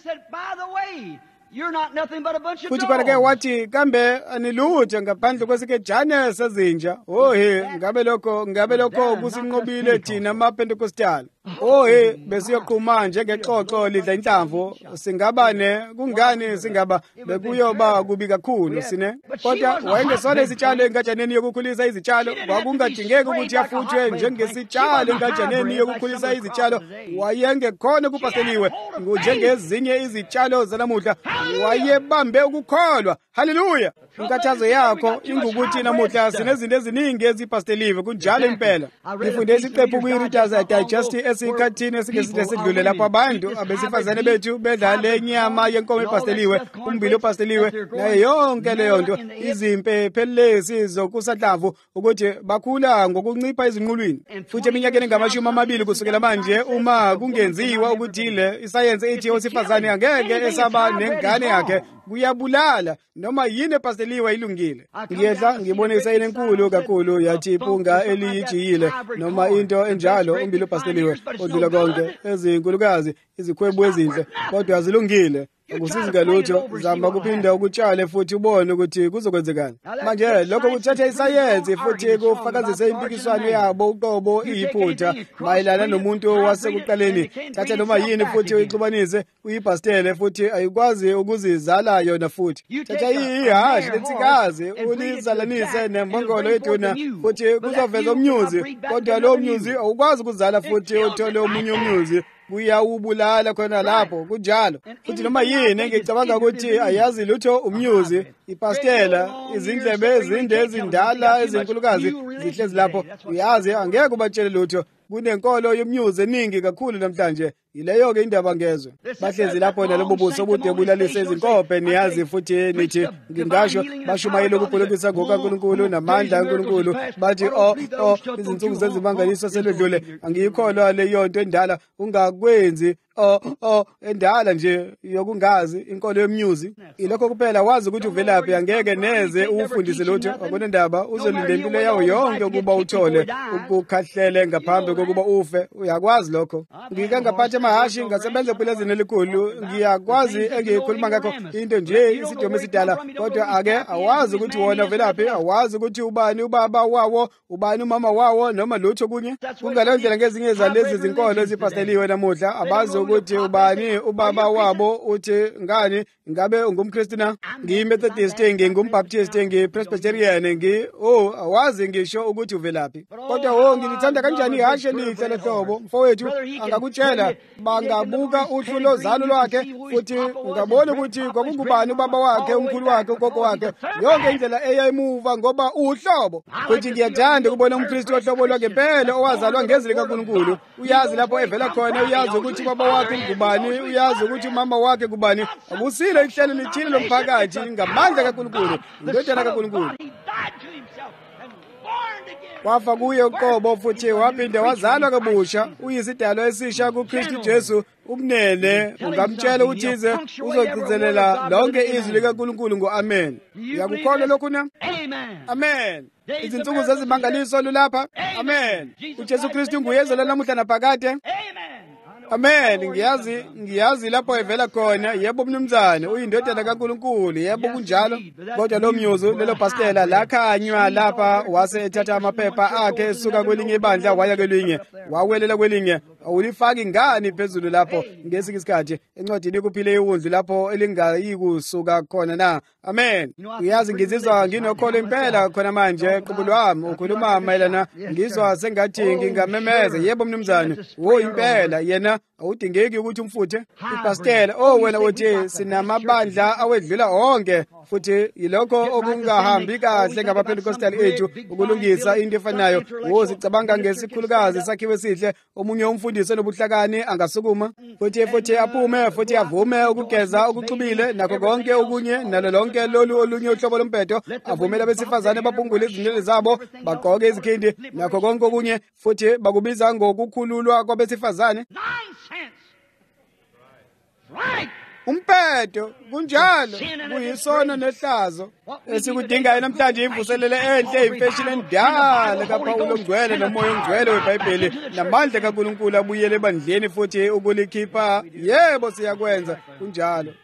Speaker 2: Futhi kodwa-ke wathi kambe anilutho ngaphandle kwesikejane sezinja. Ohe, ngabe lokho ngabe lokho kusinqobile thina amaPentekostali. Ohe, besiyoqhuma njengexoxo lidla inhlamvu, singabane kungani singaba bekuyoba kubi kakhulu sine. Kodwa wayengesona izitshalo engatshaneni yokukhulisa izitshalo, kwakungadingeki ukuthi afuthwe njengesitshalo engatshaneni yokukhulisa izitshalo. Wayengekhona kupaseliwe njengezinye izitshalo zanamuhla, wayebambe ukukholwa. Haleluya! Inkathazo yakho ingukuthi namuhla sinezinto eziningi ezipasteliwe, kunjalo impela. Ngifunde isiqephu kwi-Reader's Digest esikhathini esingeside esidlule lapho abantu abesifazane bethu bedla le nyama yenkomo epasteliwe, umbili opasteliwe, nayo yonke leyo nto, izimpe phelelezi zokusanhlamvu, ukuthi bakhula ngokuncipha ezinqulwini. Futhi eminyakeni engamashumi amabili kusukela manje, uma kungenziwa ukuthile, isayensi ithi owesifazane angeke esaba nengane yakhe, kuyabulala noma yini epasteliwe ilungile. Ngiyehla ngibone isayini enkulu kakhulu yathi iphunga eliyijiyile noma into enjalo, umbili opasteliwe odlula konke, ezinkulukazi, izikhwebu ezinhle, kodwa azilungile. Akusizi ngalutho, zama kuphinda ukutshale futhi ubone ukuthi kuzokwenzekani. Manje lokho kuthatha isayensi futhi kufakazise impikiswano yabo uqobo iyiphutha mayelana nomuntu wasekuqaleni. Thatha noma yini futhi uyixubanise uyipastele futhi ayikwazi ukuzizala yona futhi. Thatha ihashi lensikazi ulizalanise nembongolo yeduna futhi kuzoveza umnyuzi, kodwa lo mnyuzi awukwazi ukuzala futhi uthole omunye umnyuzi, kuyawubulala khona lapho. Kunjalo futhi noma yini ngicabanga ukuthi ayazi lutho umnyuzi, ipastela, izindlebe ezinde ezindala ezinkulukazi zihlezi lapho, uyazi angeke ubatshele lutho. Kunenkolo yomnyuzi eningi kakhulu namhlanje, yileyo-ke indaba ngezwe. Bahlezi lapho nalobo buso bude bulalise izinkope, niyazi futhi nithi ngingasho bashumayela ukuphulukisa ngokaNkulunkulu namandla kaNkulunkulu. Bathi o o izinsuku zezimangaliso seludlule, angiyikholwa leyo nto endala, ungakwenzi o o endala nje yokungazi inkolo yomnyuzi. Ilokho kuphela, wazi ukuthi uvelaphi, angeke neze ufundise lutho. Akona ndaba, uzolinda impilo yawo yonke ukuba uthole ukukhahlele ngaphambi kokuba ufe. Uyakwazi lokho. Ngike ngaphatha amahashi, ngasebenza epulazini elikhulu, ngiyakwazi engikhuluma ngakho into nje isidome esidala, kodwa ake awazi ukuthi wona uvelaphi, awazi ukuthi ubani ubaba wawo, ubani umama wawo noma lutho kunye. Kungaleyo ndlela ngezinye zalezi zinkolo ezipasteliwe namuhla, abazi ukuthi ubani ubaba wabo, uthi ngani, ngabe ungumKristu na, ngiyi-Methodist, ngingumbaptist, ngiyi-Presbyterian, ngi oh awazi ngisho ukuthi uvelaphi. Kodwa wo ngilithanda kanjani ihashe elihle lehlobo. Mfowethu angakutshela, bangabuka uhlu lozalo lwakhe futhi ungabona ukuthi kwakungubani ubaba wakhe, umkhulu wakhe, ugogo wakhe, yonke indlela eya emuva ngoba uhlobo. Futhi ngiyathanda ukubona umKristu ohlobo lwakhe phela, owazalwa ngezwi likaNkulunkulu. Uyazi lapho evela khona, uyazi ukuthi ubaba wakhe ngubani, uyazi ukuthi umama wakhe ngubani. Akusile ihlelo lithile lomphakathi ngamandla kaNkulunkulu, indodana kaNkulunkulu. Wafa kuye uqobo futhi waphinda wazalwa kabusha, uyisidalwa esisha kuKristu Jesu. Umnene ungamtshela uthize uzogcizelela lonke izwi likaNkulunkulu ngo-amen. Uyakukholwa lokhu na? Amen. Izinsuku zezimangaliso lulapha. Amen. uJesu Kristu nguyezela namuhla naphakade. Amen. Ngiyazi ngiyazi lapho evela khona. Yebo mnumzane, uyindodana kaNkulunkulu. Yebo kunjalo. Kodwa lo mnyuzu, lelo pastela lakhanywa lapha, wase ethatha amaphepha akhe esuka kwelinye ibandla waya kwelinye, wawelela kwelinye. Awulifaki ngani phezulu lapho ngesinye isikhathi encwadini kuphile iwundlu lapho elingayikusuka khona na? Amen. Uyazi ngizizwa nginokholo impela khona manje. Qubulo wami ukhuluma mayelana, ngizwa sengathi ngingamemeza. Yebo mnumzane, wo impela yena awudingeki ukuthi umfuthe. Ipastela, oh wena uthi sinamabandla awedlula onke futhi yilokho okungahambi kahle ngabaphentekostali ethu ukulungisa into efanayo. Wo sicabanga ngesikhulukazi sakhiwe sihle, omunye umfundisi onobuhlakani angasukuma futhi futhi aphume futhi avume ukugeza okuxubile nakho konke okunye nalo lonke lolu olunye uhlobo lompetho, avumela abesifazane bapungule izinwele zabo, bagqoke izikhindi nakho konke okunye, futhi bakubiza ngokukhululwa kwabesifazane. Umpetho kunjalo kuyisono nehlazo esikudingayo namhlanje, imvuselele enhle, imfeshini endala kaPawulo ongcwele nomoya ongcwele weBhayibheli namandla kaNkulunkulu abuyele ebandleni futhi ukulikhipha. Yebo siyakwenza kunjalo.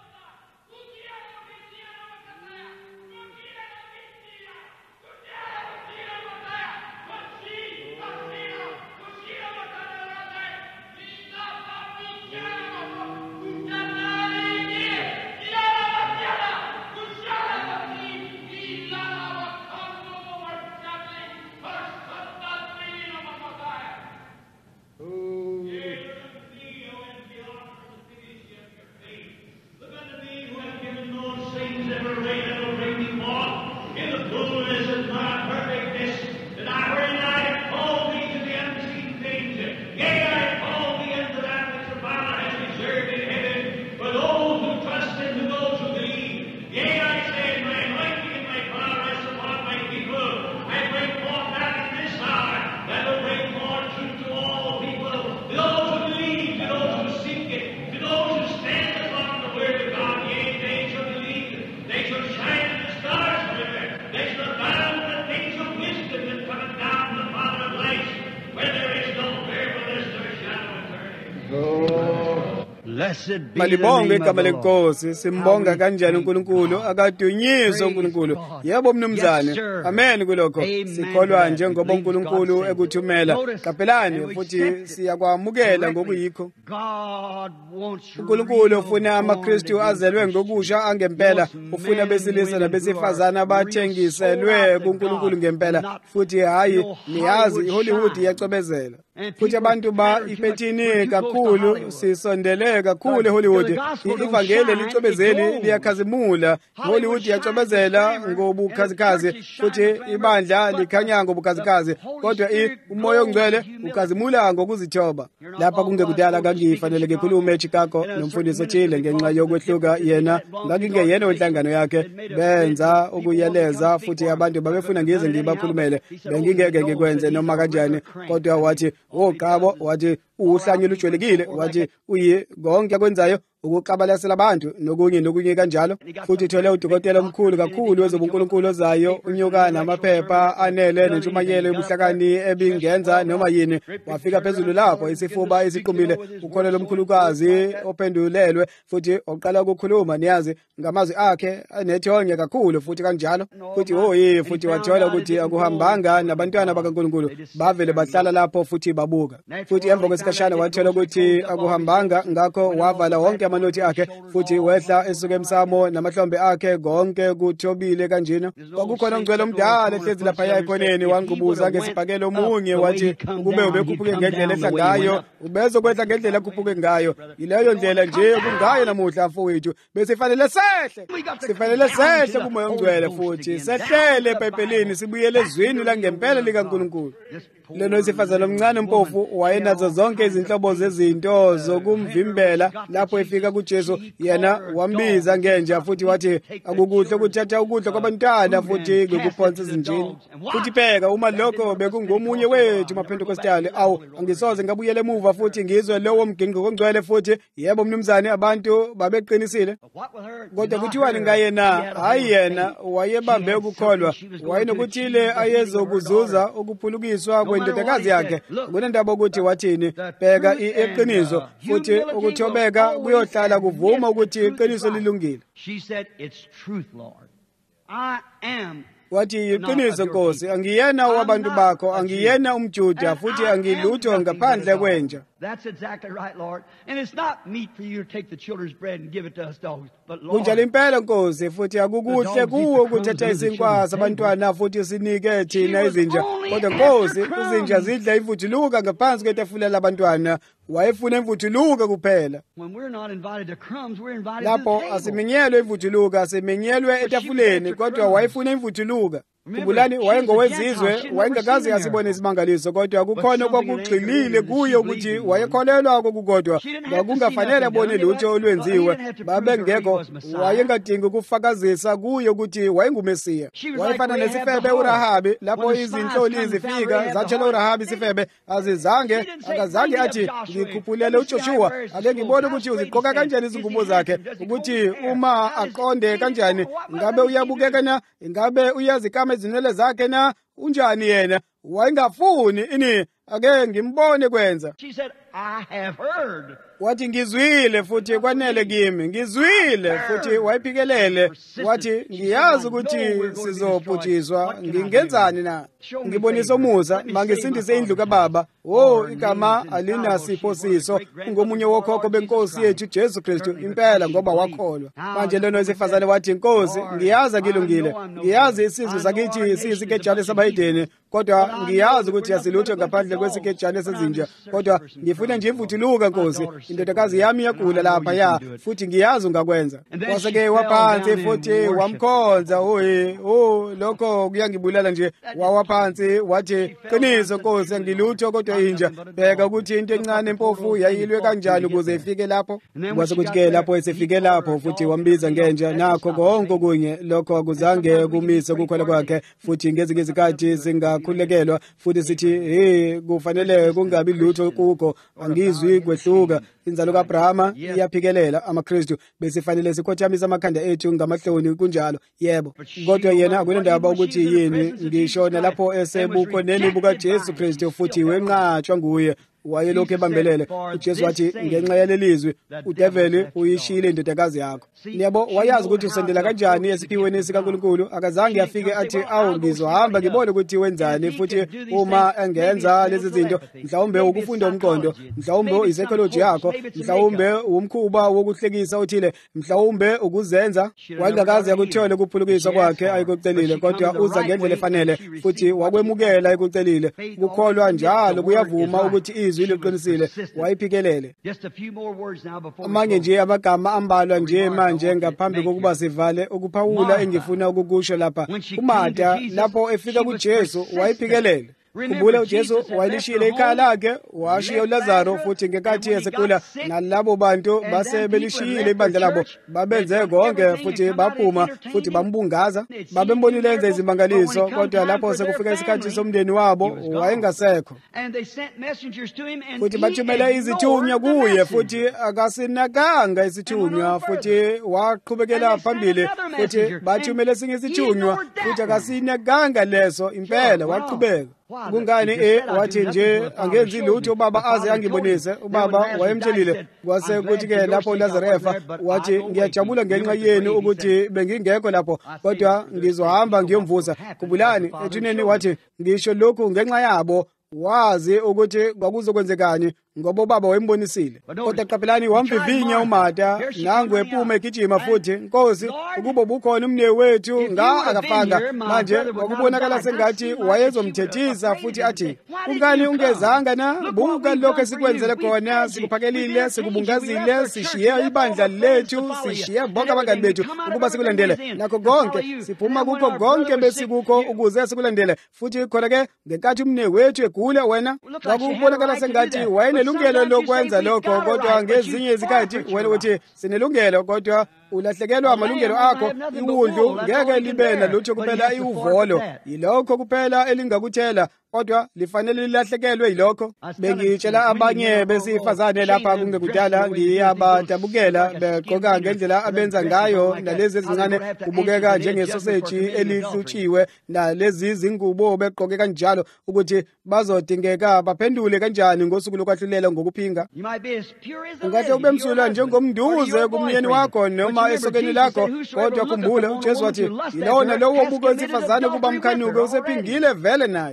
Speaker 2: Malibonge igama lenkosi, simbonga kanjani uNkulunkulu, akadunyiswe uNkulunkulu. Yebo mnumzane, amen kulokho. Sikholwa njengoba uNkulunkulu ekuthumela. Kapelani futhi siyakwamukela ngokuyikho. uNkulunkulu ufuna amaKristu azelwe ngobusha angempela, ufuna besilisa nabesifazana abathengiselwe kuNkulunkulu ngempela, futhi hayi niyazi iHollywood iyacobezela. Futhi abantu ba ifethini kakhulu, sisondele kakhulu eHollywood. Ivangeli licobezeli liyakhazimula, iHollywood iyacobezela ngobukhazikhazi futhi ibandla likhanya ngobukhazikhazi, kodwa umoya ongcwele ukhazimula ngokuzithoba. Lapha kungekudala kangifanele ngikhulume eChicago nomfundisi othile ngenxa yokwehluka yena, ngakingeyena wenhlangano yakhe, benza ukuyeleza futhi abantu babefuna ngize ngibakhulumele. Bengingeke ngikwenze noma kanjani, kodwa wathi oqabo, wathi uhlanye lujwayelekile, wathi uyi konke akwenzayo ukuqabalasela abantu nokunye nokunye kanjalo. Futhi uthole udokotela omkhulu kakhulu wezobuNkulunkulu ozayo, unyuka namaphepha anele nentshumayelo yobuhlakani ebingenza noma yini. Wafika phezulu lapho isifuba esiqumile, ukhona lomkhulukazi ophendulelwe futhi oqala ukukhuluma niyazi ngamazwi akhe anethonye kakhulu futhi kanjalo. Futhi hoyi futhi wathola ukuthi akuhambanga nabantwana bakaNkulunkulu, bavele bahlala lapho futhi babuka. Futhi emva kwesikhashana wathola ukuthi akuhambanga, ngakho wavala wonke amanothi akhe futhi wehla esuka emsamo namahlombe akhe konke kuthobile kanjena. Kwakukhona ongcwele omdala ehlezi lapha yayikhoneni, wanqubuza ngesibhakelo omunye, wathi ukube ubekhuphuke ngendlela ehla ngayo ubezokwehla ngendlela ekhuphuke ngayo. Yileyo ndlela nje kungayo namuhla mfowethu, besifanele sehle sifanele sehle kumoya ongcwele futhi sehlele eBhayibhelini, sibuyele ezwini la ngempela likaNkulunkulu. Leno isifazane omncane mpofu wayenazo zonke izinhlobo zezinto zokumvimbela. Lapho efika kuJesu, yena wambiza ngenja futhi wathi akukuhle ukuthatha ukudla kwabantwana futhi ngokuphonsa ezinjini. Futhi pheka uma lokho bekungomunye wethu maPhentekostali, awu angisoze ngabuyele emuva futhi ngizwe lowo mginqo kongcwele futhi. Yebo mnumzane, abantu babeqinisile, kodwa kuthiwani ngayena? Hayi, yena wayebambe ukukholwa, wayenokuthile ayezokuzuza ukuphulukiswa indodakazi yakhe. Kunendaba ukuthi wathini, bheka iqiniso futhi ukuthobeka kuyohlala kuvuma ukuthi iqiniso lilungile. Wathi iqiniso Nkosi, angiyena wabantu bakho, angiyena umJuda futhi angilutho ngaphandle kwenja.
Speaker 3: That's exactly right, Lord. And it's not meat for you to take the children's bread and give it to us dogs. But Lord,
Speaker 2: kunjalo impela Nkosi futhi akukuhle kuwo ukuthatha izinkwa zabantwana futhi sinike thina izinja kodwa Nkosi izinja zidla imvutshuluka ngaphansi kwetafula labantwana wayefuna imvutshuluka kuphela
Speaker 3: when we're not invited to crumbs, we're invited to
Speaker 2: lapho
Speaker 3: the table.
Speaker 2: asiminyelwe imvutshuluka asiminyelwe etafuleni kodwa wayefuna imvutshuluka. Khumbulani wayengowezizwe wayengakazi asibone isimangaliso kodwa kukhona kwakugxilile kuye ukuthi wayekholelwa kokukodwa kwakungafanele abone lutho olwenziwe babengekho wayengadingi ukufakazisa kuye ukuthi wayengumesiya. Wayefana nesifebe uRahabi lapho izinhloli zifika zatshela uRahabi isifebe azizange akazange athi ngikhuphulele uJoshua ake ngibone ukuthi uziqoka kanjani izingubo zakhe ukuthi uma aqonde kanjani ngabe uyabukeka na ngabe uyazikama izinwele zakhe na unjani yena wayengafuni ini ake ngimbone kwenza.
Speaker 3: She said, I have heard.
Speaker 2: Wathi ngizwile futhi kwanele kimi ngizwile futhi wayiphikelele wathi ngiyazi ukuthi sizobhujiswa ngingenzani na ngibonisa umusa mangisindise indlu kababa oh igama alinasiphosiso ngomunye wokhokho benkosi yethu Jesu Kristu impela ngoba wakholwa. Manje lona wesifazane wathi Nkosi ngiyazi akilungile ngiyazi isizwe sakithi siyisikejane sabayideni kodwa ngiyazi ukuthi yasilutho ngaphandle kwesikejane sezinja kodwa ngifuna nje imvuthuluka Nkosi indodakazi yami yagula lapha ya futhi ngiyazi ungakwenza. Waseke waphansi futhi wamkhonza oyi oh lokho kuyangibulala nje wawaphansi wathi qiniso Nkosi ngilutho kodwa inja bheka ukuthi into encane empofu yayilwe kanjani ukuze ifike lapho. Kwase kuthi ke lapho esefike lapho futhi wambiza ngenja nakho konke kunye lokho akuzange kumise ukukhola kwakhe futhi ngezinye izikhathi singakhulekelwa futhi sithi hey kufanele kungabi lutho kuko angizwi kwehluka. Inzalo kaAbrahama iyaphikelela amaKristu besifanele sikhothamisa amakhanda ethu ngamahloni kunjalo yebo kodwa yena akunendaba ukuthi yini ngishona lapho esebukhoneni buka Jesu Kristu futhi wenqatshwa nguye wayelokhu ebambelele. uJesu wathi ngenxa yalelizwi udeveli uyishile indodakazi yakho. Yebo wayazi ukuthi usendela kanjani esiphiweni sikaNkulunkulu akazange afike athi awu ngizohamba ngibone ukuthi wenzani futhi uma engenza lezi zinto mhlawumbe ukufunda umqondo mhlawumbe isekoloji yakho mhlawumbe umkhuba wokuhlekisa uthile mhlawumbe ukuzenza wayengakazi yakuthole kuphulukiswa kwakhe ayikucelile kodwa uza ngendlela efanele futhi wakwemukela ayikucelile ukukholwa njalo kuyavuma ukuthi izwi liqinisile wayiphikelele. Amanye nje amagama ambalwa nje manje ngaphambi kokuba sivale ukuphawula engifuna ukukusho lapha. uMartha lapho efika kuJesu wayiphikelele. Khumbula uJesu wayelishile ikhaya lakhe washiya uLazaro futhi ngekathi esekhula nalabo bantu base belishiyile ibandla labo babenze konke futhi baphuma futhi bambungaza babembonile enza izimangaliso kodwa lapho sekufika isikhathi somndeni wabo wayengasekho futhi bathumela izithunywa kuye futhi akasinakanga isithunywa futhi waqhubekela phambili futhi bathumela esinye isithunywa futhi akasinakanga leso impela waqhubeka. Kungani eh wathi nje angenzi lutho ubaba aze angibonise. Ubaba wayemtshelile kwase kuthi ke lapho uLazaro efa wathi ngiyajabula ngenxa yenu ukuthi bengingekho lapho kodwa ngizohamba ngiyomvusa. Kubulani ethuneni wathi ngisho lokhu ngenxa yabo wazi ukuthi kwakuzokwenzekani ngoba ubaba wayembonisile. Kodwa qaphelani wamvivinya uMartha nangu ephuma egijima futhi Nkosi ukuba bukhona umne wethu nga akafanga manje wakubonakala sengathi wayezomthethisa futhi athi kungani ungezanga na buka lokho esikwenzele khona sikuphakelile sikubungazile sishiye ibandla lethu sishiye bonke abangani bethu ukuba sikulandele nakho konke siphuma kukho konke besikukho ukuze sikulandele futhi khona ke ngenkathi umne wethu egule wena wakubonakala sengathi wayene ilungelo lokwenza lokho kodwa ngezinye izikhathi wena uthi sinelungelo kodwa ulahlekelwa amalungelo akho. Iwundlu ngeke libe nalutho kuphela iuvolo yilokho kuphela elingakuthela kodwa lifanele lilahlekelwe yilokho. Bengitshela abanye besifazane lapha kungekudala ngiyabadabukela begqoka ngendlela abenza ngayo nalezi ezincane kubukeka njengesoseji elihlutshiwe nalezi zingubo begqoke kanjalo ukuthi bazodingeka baphendule kanjani ngosuku lokwahlulela ngokuphinga. Ungahle ube msulwa njengomnduze kumyeni wakho noma esokeni lakho kodwa khumbula uJesu wathi yilona lowo buko wesifazane kuba mkhanuko usephingile vele naye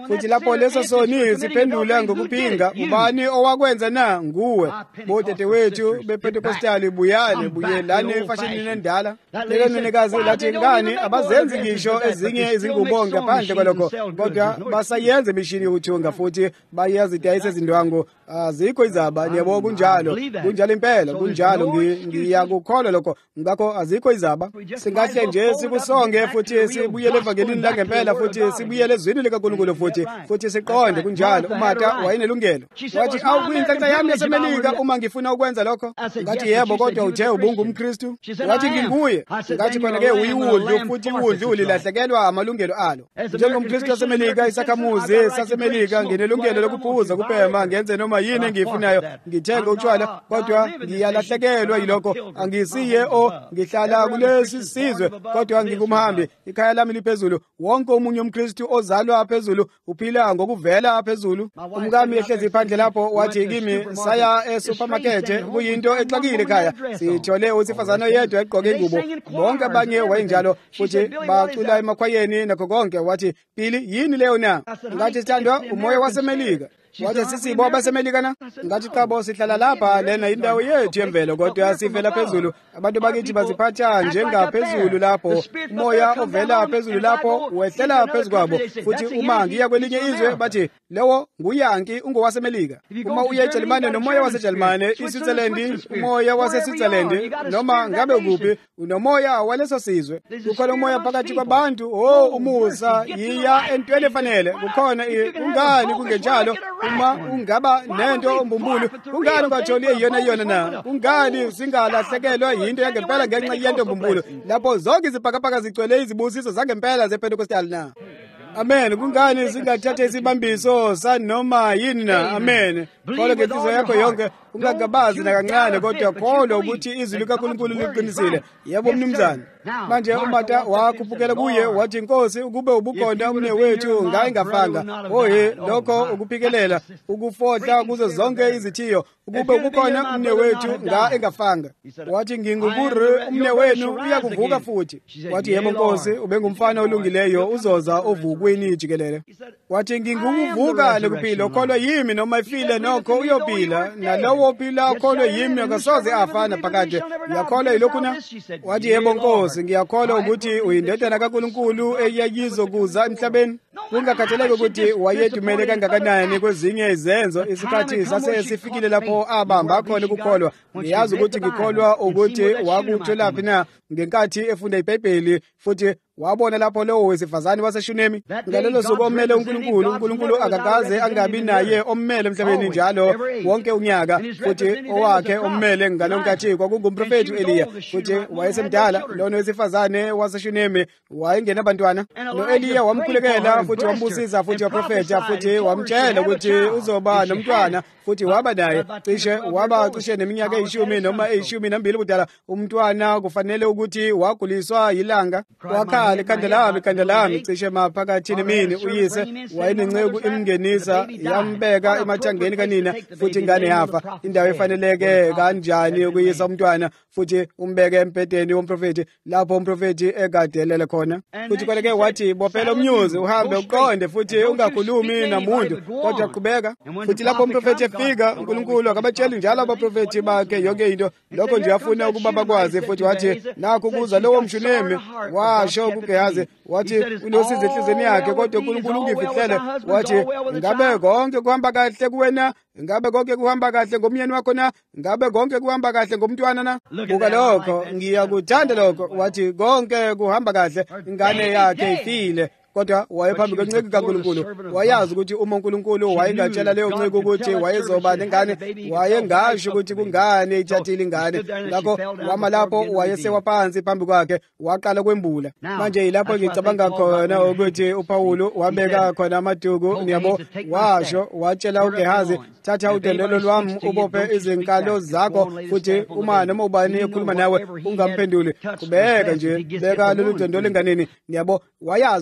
Speaker 2: futhi lapho leso soni siphendula ngokuphinga, ubani owakwenza na? Nguwe. Bodadewethu bePentekostali, buyane buyelani efashinini endala. Lelo nenekazi lathi ngani abazenzi ngisho ezinye izingubo ngaphandle kwalokho, kodwa basayenza imishini yokuthunga futhi bayazidayisa izindwangu. Azikho izaba, yebo kunjalo. Kunjalo impela, kunjalo. Ngiyakukholwa lokho. Ngakho azikho izaba. Singahle nje sikusonge futhi sibuyele evangelini la ngempela futhi sibuyele ezwini likaNkulunkulu futhi futhi siqonde kunjalo. uMartha wayinelungelo. Wathi awuyinhlanhla yami yaseMelika uma ngifuna ukwenza lokho. Ngathi yebo, kodwa uthe ubungumKristu. Wathi nginguye. Ngathi khona ke uyiwundlu futhi iwundlu lilahlekelwa amalungelo alo. NjengomKristu waseMelika, isakhamuzi saseMelika, nginelungelo lokuphuza, kubhema, ngenze noma yini engiyifunayo, ngithenge utshwala, kodwa ngiyalahlekelwa yilokho. Angisiye o ngihlala kulesi sizwe, kodwa ngingumhambi. Ikhaya lami liphezulu. Wonke omunye umKristu ozalwa phezulu uphila ngokuvela phezulu. Umkami ehlezi phandle lapho wathi kimi, saya esupermarket, kuyinto exakile ekhaya. Sithole usifazana yedwa egqoke ingubo. Bonke abanye wayenjalo futhi bacula emakhwayeni nakho konke. Wathi, Pili, yini leyo na? Ngathi sithandwa, umoya waseMelika. Wathi sisibo abaseMelika na? Ngathi cha bo, sihlala lapha, lena indawo yethu yemvelo, kodwa sivela phezulu. Abantu bakithi baziphatha njengaphezulu lapho. Umoya ovela phezulu lapho wehlela phezu kwabo. Futhi uma ngiya kwelinye izwe bathi, lewo nguyanki ungowaseMelika. Uma uye eJalimane, nomoya waseJalimane, iSwitzerland, umoya waseSwitzerland, noma ngabe ukuphi, unomoya waleso sizwe. Kukhona umoya phakathi kwabantu. Oh, umusa, yiya entweni efanele. Kukhona ungani kungenjalo? Uma ungaba nento ombumbulu, ungani ungatholi eyona yona na? Ungani singalahlekelwa yinto yangempela ngenxa yento ombumbulu, lapho zonke izibhakabhaka zigcwele izibusiso zangempela zePentekostali na? Amen. Kungani singathatha isibambiso sanoma yini na? Amen. Kodwa ngenhliziyo yakho yonke ungagabazi nakancane, kodwa kholwa ukuthi izwi likaNkulunkulu liqinisile. Yebo mnumzane. Manje uMartha wakhuphukela kuye wathi, Nkosi, ukube ubukhona umne wethu ngayingafanga. Ohe, lokho ukuphikelela, ukufohla kuzo zonke izithiyo. Ukube ubukhona umne wethu ngayingafanga. Wathi, ngingukuru, umne wenu uyakuvuka futhi. Wathi, yebo Nkosi, ubengumfana olungileyo, uzoza ovukweni jikelele. Wathi, ngingukuvuka lokuphila, okholwa yimi noma ifile nokho uyophila, nalowo ophila okholwa yimi akasoze afana phakade. Ngiyakholwa yilokhu na? Wathi, yebo Nkosi, ngiyakholwa ukuthi uyindodana kaNkulunkulu eyayizokuza emhlabeni. Kungakhathaleki ukuthi wayedumele kangakanani kwezinye izenzo, isikhathi sase sifikile lapho abamba khona ukukholwa. Ngiyazi ukuthi ngikholwa ukuthi wakutholaphi na ngenkathi efunda iBhayibheli futhi wabona lapho lowo wesifazane waseShunemi. Ngalelo suku omele uNkulunkulu, uNkulunkulu akakaze angabi naye ommele emhlabeni njalo wonke unyaka, futhi owakhe ommele ngalonkathi kwakungumprofethi Eliya, futhi wayesemdala. Lona wesifazane waseShunemi wayengena abantwana. No Eliya wamkhulekela futhi wambusisa futhi waprofetha futhi wamtshela ukuthi uzoba nomntwana, futhi waba naye cishe waba cishe neminyaka eyishumi noma eyishumi nambili budala. Umntwana kufanele ukuthi waguliswa yilanga. Wakhala, ikhanda lami, ikhanda lami, cishe maphakathi nemini. Uyise wayenenceku imngenisa, yambeka emathangeni kanina, futhi ingane yafa. Indawo efaneleke kanjani ukuyisa umntwana futhi umbeke empedeni womprofethi lapho umprofethi egadelele khona? Futhi kwaleke wathi, bophela umnyuzi uhambe uqonde futhi ungakhulumi namuntu, kodwa qhubeka. Futhi lapho umprofethi efika, uNkulunkulu akabatsheli njalo abaprofethi bakhe yonke into. Lokho nje afuna ukuba bakwazi. Futhi wathi, nakho kuza lowo mShunemi, washo kuGehazi, wathi unosiza enhliziyweni yakhe, kodwa uNkulunkulu ungifihlele. Wathi, ngabe konke kuhamba kahle kuwena? Ngabe konke kuhamba kahle ngomyeni wakho na? Ngabe konke kuhamba kahle ngomntwana na? Buka lokho, ngiyakuthanda lokho. Wathi konke kuhamba kahle, ingane yakhe ifile. Kodwa wayephambi kwenceke kaNkulunkulu. Wayazi ukuthi uma uNkulunkulu wayengatshela leyo nceke ukuthi wayezoba nengane, wayengasho ukuthi kungane ithathile ingane. Ngakho wama lapho wayesewa phansi phambi kwakhe, waqala kwembula. Manje yilapho ngicabanga khona ukuthi uPawulu wabeka khona amaduku, niyabo, washo watshela uGehazi, thatha udondolo lwami ubophe izinkalo zakho, futhi uma noma ubani ekhuluma nawe ungamphenduli. Kubeka nje, beka lolu dondolo enganeni. Niyabo, wayazi ukuthi noma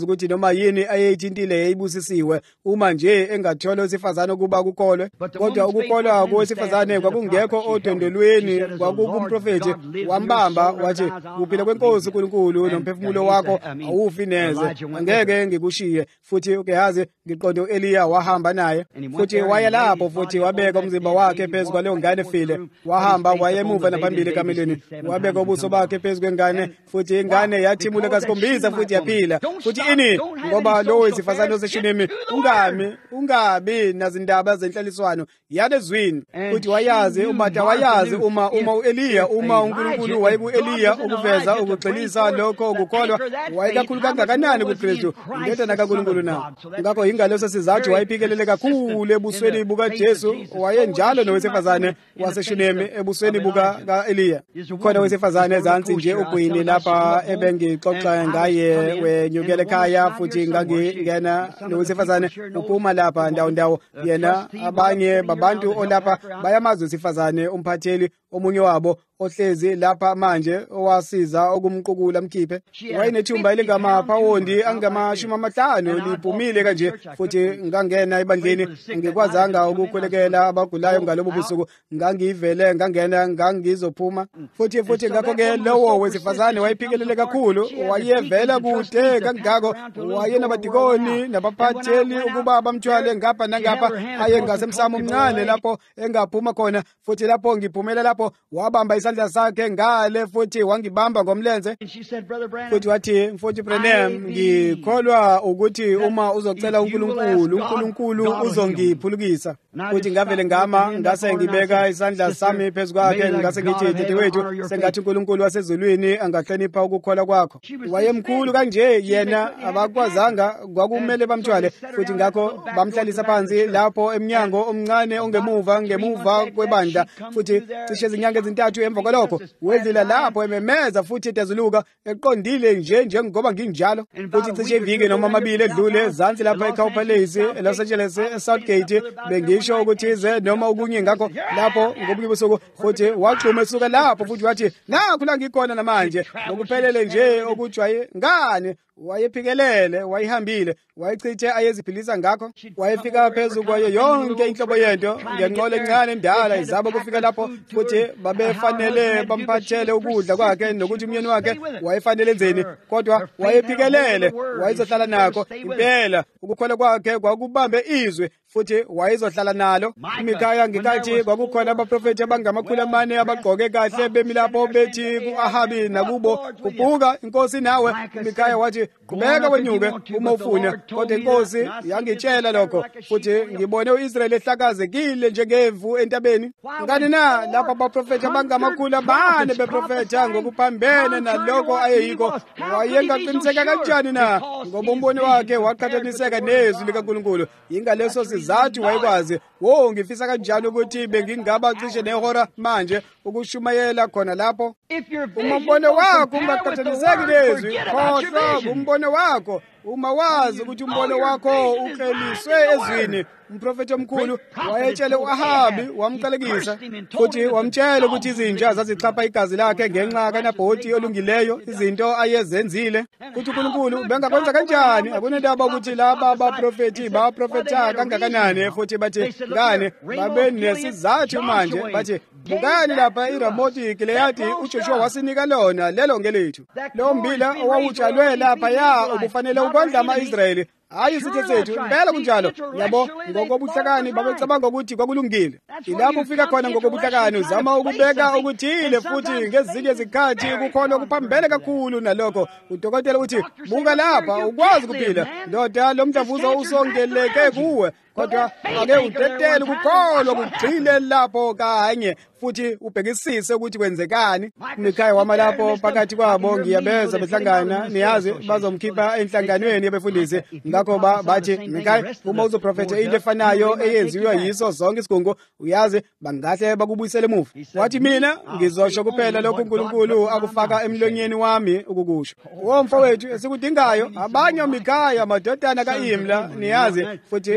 Speaker 2: noma yini ayeyithintile yayibusisiwe uma nje engathola owesifazane ukuba kukholwe. Kodwa ukukholwa kowesifazane kwakungekho odondolweni, kwakukumprofethi. Wambamba wathi, kuphila kwenkosi uNkulunkulu nomphefumulo wakho awufi neze, angeke ngikushiye. Futhi ukehazi ngiqonde u-Eliya wahamba naye, futhi waya lapho futhi wabeka umzimba wakhe phezu kwaleyo ngane efile. Wahamba wayemuva naphambili ekamelweni, wabeka ubuso bakhe phezu kwengane, futhi ingane yathimula kasikhombisa futhi yaphila. Futhi ini ngoba lowo wesifazane oseshunimi ungami ungabi nazindaba zenhlaliswano yalezwini. Futhi wayazi uMatha, wayazi uma uma u-Eliya, uma uNkulunkulu wayeku-Eliya ukuveza ukugxilisa lokho ukukholwa, wayekakhulu kangakanani kuKristu indodana kaNkulunkulu na. Ngakho ingaleso sizathu wayephikelele kakhulu ebusweni bukaJesu. Wayenjalo nowesifazane waseshunemi ebusweni buka ka-Eliya. Khona owesifazane ezansi nje ugwini lapha ebengixoxa ngaye wenyukele ekhaya, futhi ngangingena nowesifazane uphuma lapha ndawo ndawo. Yena abanye babantu olapha bayamazi wesifazane umphatheli omunye wabo ohlezi lapha manje owasiza ukumqukula mkhiphe. Wayenethumba elingamapawundi angamashumi amahlanu liphumile kanje, futhi ngangena ebandleni ngikwazanga ukukhulekela abagulayo ngalobo busuku. Ngangivele ngangena ngangizophuma futhi futhi ngakho-ke lowo wesifazane wayephikelele kakhulu, wayevela kude kangako. Wayenabadikoni nabaphatheli ukuba bamthwale ngapha nangapha, aye ngasemsamo omncane lapho engaphuma khona. Futhi lapho ngiphumela lapho wabamba isandla sakhe ngale futhi wangibamba ngomlenze. Futhi wathi, mfowethu Branham, ngikholwa ukuthi uma uzocela uNkulunkulu, uNkulunkulu uzongiphulukisa. Futhi ngavele ngama, ngase ngibeka isandla sami phezu kwakhe, ngase ngithi, dadewethu, sengathi uNkulunkulu wasezulwini angahlonipha ukukholwa kwakho. Wayemkhulu kanje yena, abakwazanga kwakumele bamthwale. Futhi ngakho bamhlalisa phansi lapho emnyango omncane ongemuva ngemuva kwebandla. Futhi cishe izinyanga ezintathu emva kwalokho wedlula lapho ememeza futhi etezuluka eqondile nje njengoba nginjalo. Futhi cishe iviki noma amabili edlule zansi lapha eCow Palace eLos Angeles eSouthgate, bengisho ukuthize noma okunye ngakho lapho ngobunye busuku. Futhi waxhuma esuka lapho futhi wathi, nakho la ngikhona namanje, ngokuphelele nje okujwaye ngane. Wayephikelele, wayihambile, wayichithe ayeziphilisa ngakho. Wayefika phezulu kwayo yonke inhlobo yento, ngenqola encane endala izaba kufika lapho. Futhi babefanele bamphathele ukudla kwakhe nokuthi umyeni wakhe wayefanele enzeni, kodwa wayephikelele, wayezohlala nakho. Impela ukukholwa kwakhe kwakubambe izwe futhi wayezohlala nalo. Imikhaya ngikathi kwakukhona abaprofethi abangamakhulu amane abagqoke kahle bemi lapho bethi ku-Ahabi nakubo, "Kubhuka inkosi nawe." Imikhaya wathi, "Qhubeka wenyuke uma ufuna." Kodwa inkosi yangitshela lokho, futhi ngibone u-Israyeli ehlakazekile njengevu entabeni. Ngani na lapha abaprofethi abangamakhulu amane beprofetha ngokuphambene nalokho ayeyikho, wayengaqiniseka kanjani na? Ngoba umbono wakhe waqhathaniseka nezwi likaNkulunkulu. Ingaleso sizathu wayekwazi, wo, ngifisa kanjani ukuthi bengingaba cishe nehora manje ukushumayela khona lapho. Uma umbono wakho ungaqhathaniseki nezwi, khohlwa umbono wakho. Uma wazi ukuthi umbono wakho ukleliswe ezwini, umprofethi omkhulu wayetshele u-Ahabi, wamqalekisa futhi wamtshela ukuthi izinja zazichapha igazi lakhe ngenxa kaNabhothi olungileyo, izinto ayezenzile. Futhi uNkulunkulu bengakwenza kanjani? Akunendaba ukuthi laba abaprofethi baprofetha kangakanani futhi bathi, ngane babe nesizathu manje, bathi, bukani lapha iRamoti Gileyadi uJoshua wasinika lona lelo ngelethu. Lo mbila owawutshalwe lapha ya ubufanele ukondla ama-Israyeli, hayi isithe sethu. Impela kunjalo, yabo, ngokobuhlakani babecabanga ukuthi kwakulungile. Ilapho ufika khona ngokobuhlakani uzama ukubeka okuthile, futhi ngezinye izikhathi ukukholwa kuphambene kakhulu nalokho. Udokotela uthi, buka lapha ukwazi kuphila, ndoda lo mdlavuza usongeleke kuwe, kodwa ake utetele ukukholwa kugxile lapho kanye futhi ubhekisise ukuthi kwenzekani. Imikhaya wama lapho phakathi kwabo ngiyabeza behlangana, niyazi bazomkhipha enhlanganweni yabefundisi. Ngakho bathi, Mikhaya, uma uzoprofetha into efanayo eyenziwa yiso zonke isigungu, uyazi bangahle bakubuyisele emuva. Wathi, mina ngizosho kuphela lokhu uNkulunkulu akufaka emlonyeni wami ukukusho. Wo mfowethu esikudingayo abanye oMikhaya amadodana kaImla, niyazi, futhi lokho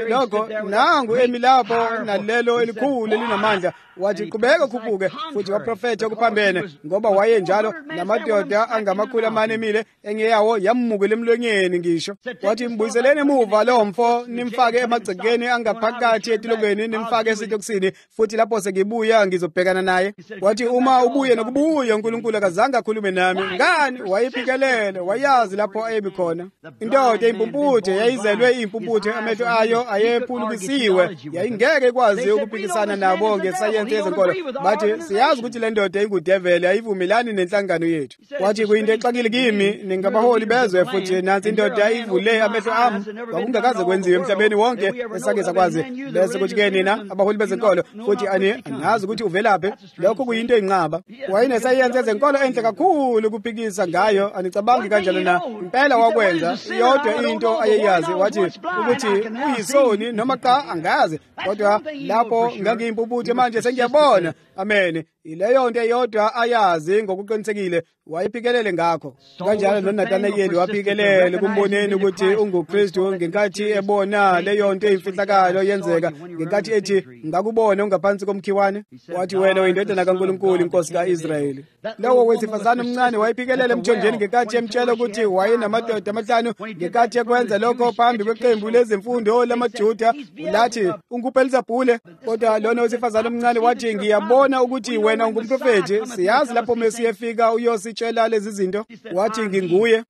Speaker 2: nangu emi lapho nalelo elikhulu elinamandla. Wathi qhubeka khuphuke futhi waprofetha okuphambene, ngoba wayenjalo namadoda angamakhulu amane emile engeyawo yamukela emlonyeni ngisho. Wathi mbuyiseleni emuva lo mfo nimfake emagcekeni angaphakathi etilogweni nimfake esitokisini, futhi lapho sengibuya ngizobhekana naye. Wathi uma ubuye nokubuya uNkulunkulu akazange akhulume nami. Ngani? Wayiphikelele, wayazi lapho ayebi khona. Indoda impumputhe yayizelwe impumputhe, amehlo ayo ayephulukisiwe, yayingeke ikwazi ukuphikisana nabo ngesayensi yezenkolo. Bathi siyazi ukuthi le ndoda ingudevele, ayivumelani nenhlangano yethu. Wathi kuyinto exakile kimi ningabaholi bezwe, futhi nansi indoda ivule amehlo ami, kwakungakaze kwenziwe emhlabeni wonke esake sakwazi. Bese kuthi-ke nina abaholi bezenkolo futhi ani anazi ukuthi uvelaphi. Lokho kuyinto eyinqaba. Wayenesayensi yezenkolo enhle kakhulu ukuphikisa ngayo, anicabangi kanjalo na? Impela wakwenza yodwa into ayeyazi, wathi ukuthi uyisoni noma cha angazi, kodwa lapho ngangiyimpumputhe manje sengiyabona. Amen. Ileyo nto eyodwa ayazi ngokuqinisekile, wayiphikelele ngakho. Kanjalo noNathanaeli waphikelele kumboneni ukuthi unguKristu ngenkathi ebona leyo nto eyimfihlakalo yenzeka, ngenkathi ethi ngakubona ungaphansi komkhiwane. Wathi wena uyindodana kaNkulunkulu, inkosi ka-Israyeli. Lowo wesifazane omncane wayiphikelele emthonjeni ngenkathi emtshela ukuthi wayenamadoda amahlanu, ngenkathi ekwenza lokho phambi kweqembu lezemfundo lamaJuda lathi unguBelizebule. Kodwa lona wesifazane omncane wathi ngiyabona ukuthi wena ungumprofethi, siyazi lapho mesiyefika uyositshela lezi zinto. Wathi nginguye.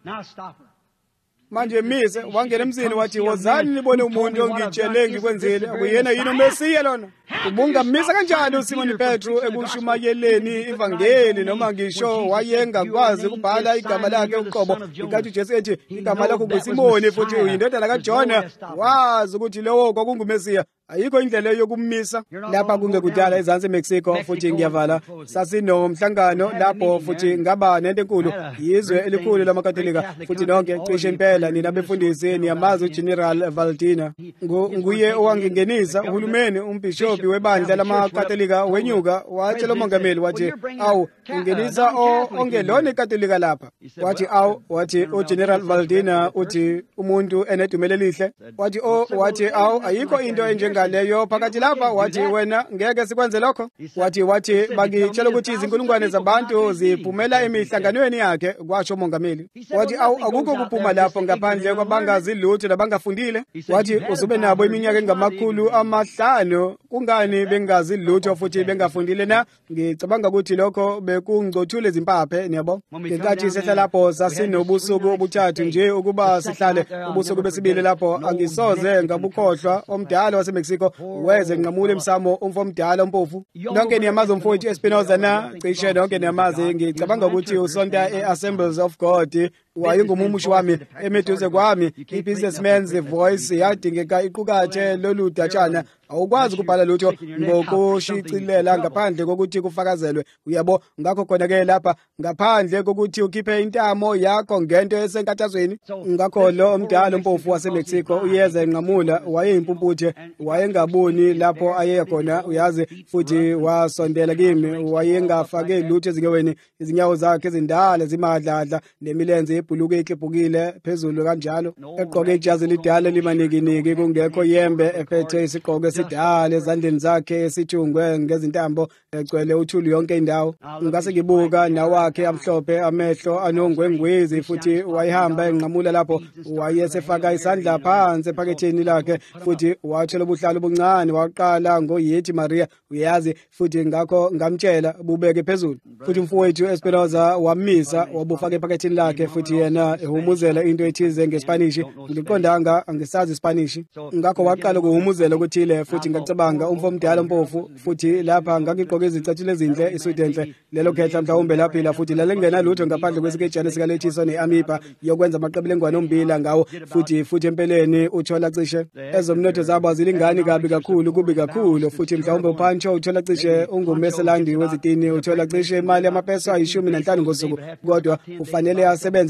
Speaker 2: Manje mise wangena emzini wathi wozani nibone umuntu ongitshele ngikwenzile, akuyena yini uMesiya lona? Ubungamisa kanjani uSimoni Petru ekushumayeleni ivangeli, noma ngisho wayengakwazi ukubhala igama lakhe uqobo, ngenkathi uJesu ethi igama lakho nguSimoni futhi uyindodana kaJona, wazi ukuthi lowo kwakunguMesiya. Ayikho indlela yokumisa. Lapha kungekudala ezansi eMexico, futhi ngiyavala sasinomhlangano lapho, futhi ngaba nento enkulu, yizwe elikhulu lamaKatolika, futhi nonke cishe impela nina befundisi niyamazi uGeneral Valdina. Nguye owangingenisa uhulumeni umbhishophi webandla lamaKatolika wenyuka, watshela umongameli wathi awu ingenisa ongelona iKatolika lapha. Wathi awu, wathi uGeneral Valdina uthi umuntu enedumela elihle. Wathi o wathi awu ayikho into enjenga leyo phakathi lapha. Wathi wena ngeke sikwenze lokho. Wathi wathi bangitshela ukuthi izinkulungwane zabantu ziphumela emihlanganweni yakhe, kwasho umongameli. Wathi awu akukho kuphuma lapho ngaphandle kwabangazi lutho nabangafundile. Wathi uzube nabo iminyaka engamakhulu amahlanu, kungani bengazi lutho futhi bengafundile na? Ngicabanga ukuthi lokho bekungcothule izimpaphe, niyabo. Ngenkathi sehla lapho sasinobusuku obuthathu nje ukuba sihlale. Ubusuku besibili lapho angisoze ngabukhohlwa omdala waseMexico weze nqamule emsamo umfo omdala ompofu. Nonke niyamazi umfowethu Espinoza na? Cishe nonke niyamazi. Ngicabanga ukuthi usonta e-Assemblies of God wayengumumusho wami emeduze kwami. I-Businessman's Voice yadingeka iqukathe lolu datshana. Awukwazi ukubhala lutho ngokushicilela ngaphandle kokuthi kufakazelwe, uyabo. Ngakho khona-ke lapha ngaphandle kokuthi ukhiphe intamo yakho ngento esenkathazweni. Ngakho lo omdala ompofu waseMexico uyeza enqamula, wayeyimpumputhe, wayengaboni lapho ayeya khona, uyazi, futhi wasondela kimi. Wayengafake lutho ezinyaweni, izinyawo zakhe ezindala zimadladla, nemilenze yebhuluku eklebhukile phezulu kanjalo, egqoke ijazi lidala limanikiniki, kungekho yembe, ephethe isigqoko sidala ezandleni zakhe esithungwe ngezintambo, egcwele uthuli yonke indawo. Ngase ngibuka nawakhe amhlophe, amehlo anongwengwezi, futhi wayehamba enqamula lapho. Wayesefaka isandla phansi ephaketheni lakhe, futhi wathola ubuhlalo obuncane, waqala ngoYethi Maria, uyazi, futhi ngakho ngamtshela bubeke phezulu. Futhi umfowethu Espinoza wamisa, wabufaka ephaketheni lakhe, futhi yena ehumuzela into ethize ngeSpanish. Ngiqondanga angisazi iSpanish, ngakho waqala ukuhumuzela ukuthile, futhi ngacabanga umfo omdala ompofu, futhi lapha ngangigqoke izicathulo ezinhle, isuti enhle. Lelo khehla mhlawumbe laphila, futhi lalengena lutho ngaphandle kwesikejana sikalethiso ne-amipa yokwenza amaqebelengwane ombila ngawo, futhi futhi empeleni uthola cishe ezomnotho zabo zilingani kabi kakhulu, kubi kakhulu. Futhi mhlawumbe uPancho uthola cishe ungumeselandi wezitini, uthola cishe imali yamapeso ayishumi nanhlanu ngosuku, kodwa ufanele asebenze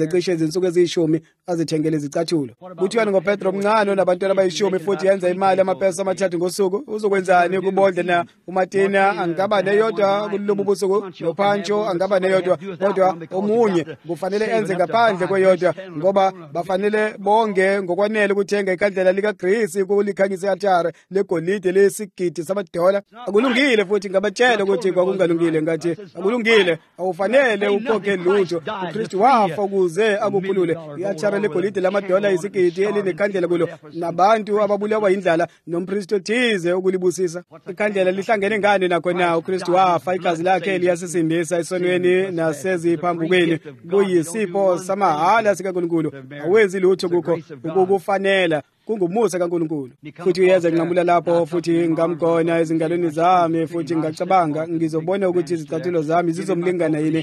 Speaker 2: cishe izinsuku eziyishumi azithengele izicathulo. Kuthiwani ngoPetro omncane onabantwana abayishumi futhi yenza imali amapesa amathathu ngosuku, uzokwenzani kubondle na? uMartina angaba neyodwa kulobu busuku, noPancho angaba neyodwa, kodwa omunye kufanele enze ngaphandle kweyodwa, ngoba bafanele bonge ngokwanele ukuthenga ikandlela likaGrisi ukulikhanyisa i-altare legolide lesigidi samadola. Akulungile futhi ngabatshela ukuthi kwakungalungile, ngathi akulungile, awufanele ukhokhe lutho. uKristu wafa ukuze akukhulule. I-altare legolide lamadola isigidi elinekhandlela kulo, nabantu ababulawa yindlala nompristi othize ukulibusisa. Ikhandlela lihlangene ngani nakho na? uKristu wafa, igazi lakhe liyasisindisa esonweni naseziphambukeni. Kuyisipho samahala sikaNkulunkulu, awenzi lutho kukho ukukufanela, kungumusa kaNkulunkulu. Futhi uyeza nginqamula lapho, futhi ngamgona ezingalweni zami, futhi ngacabanga ngizobona ukuthi izicathulo zami zizomlingana yini,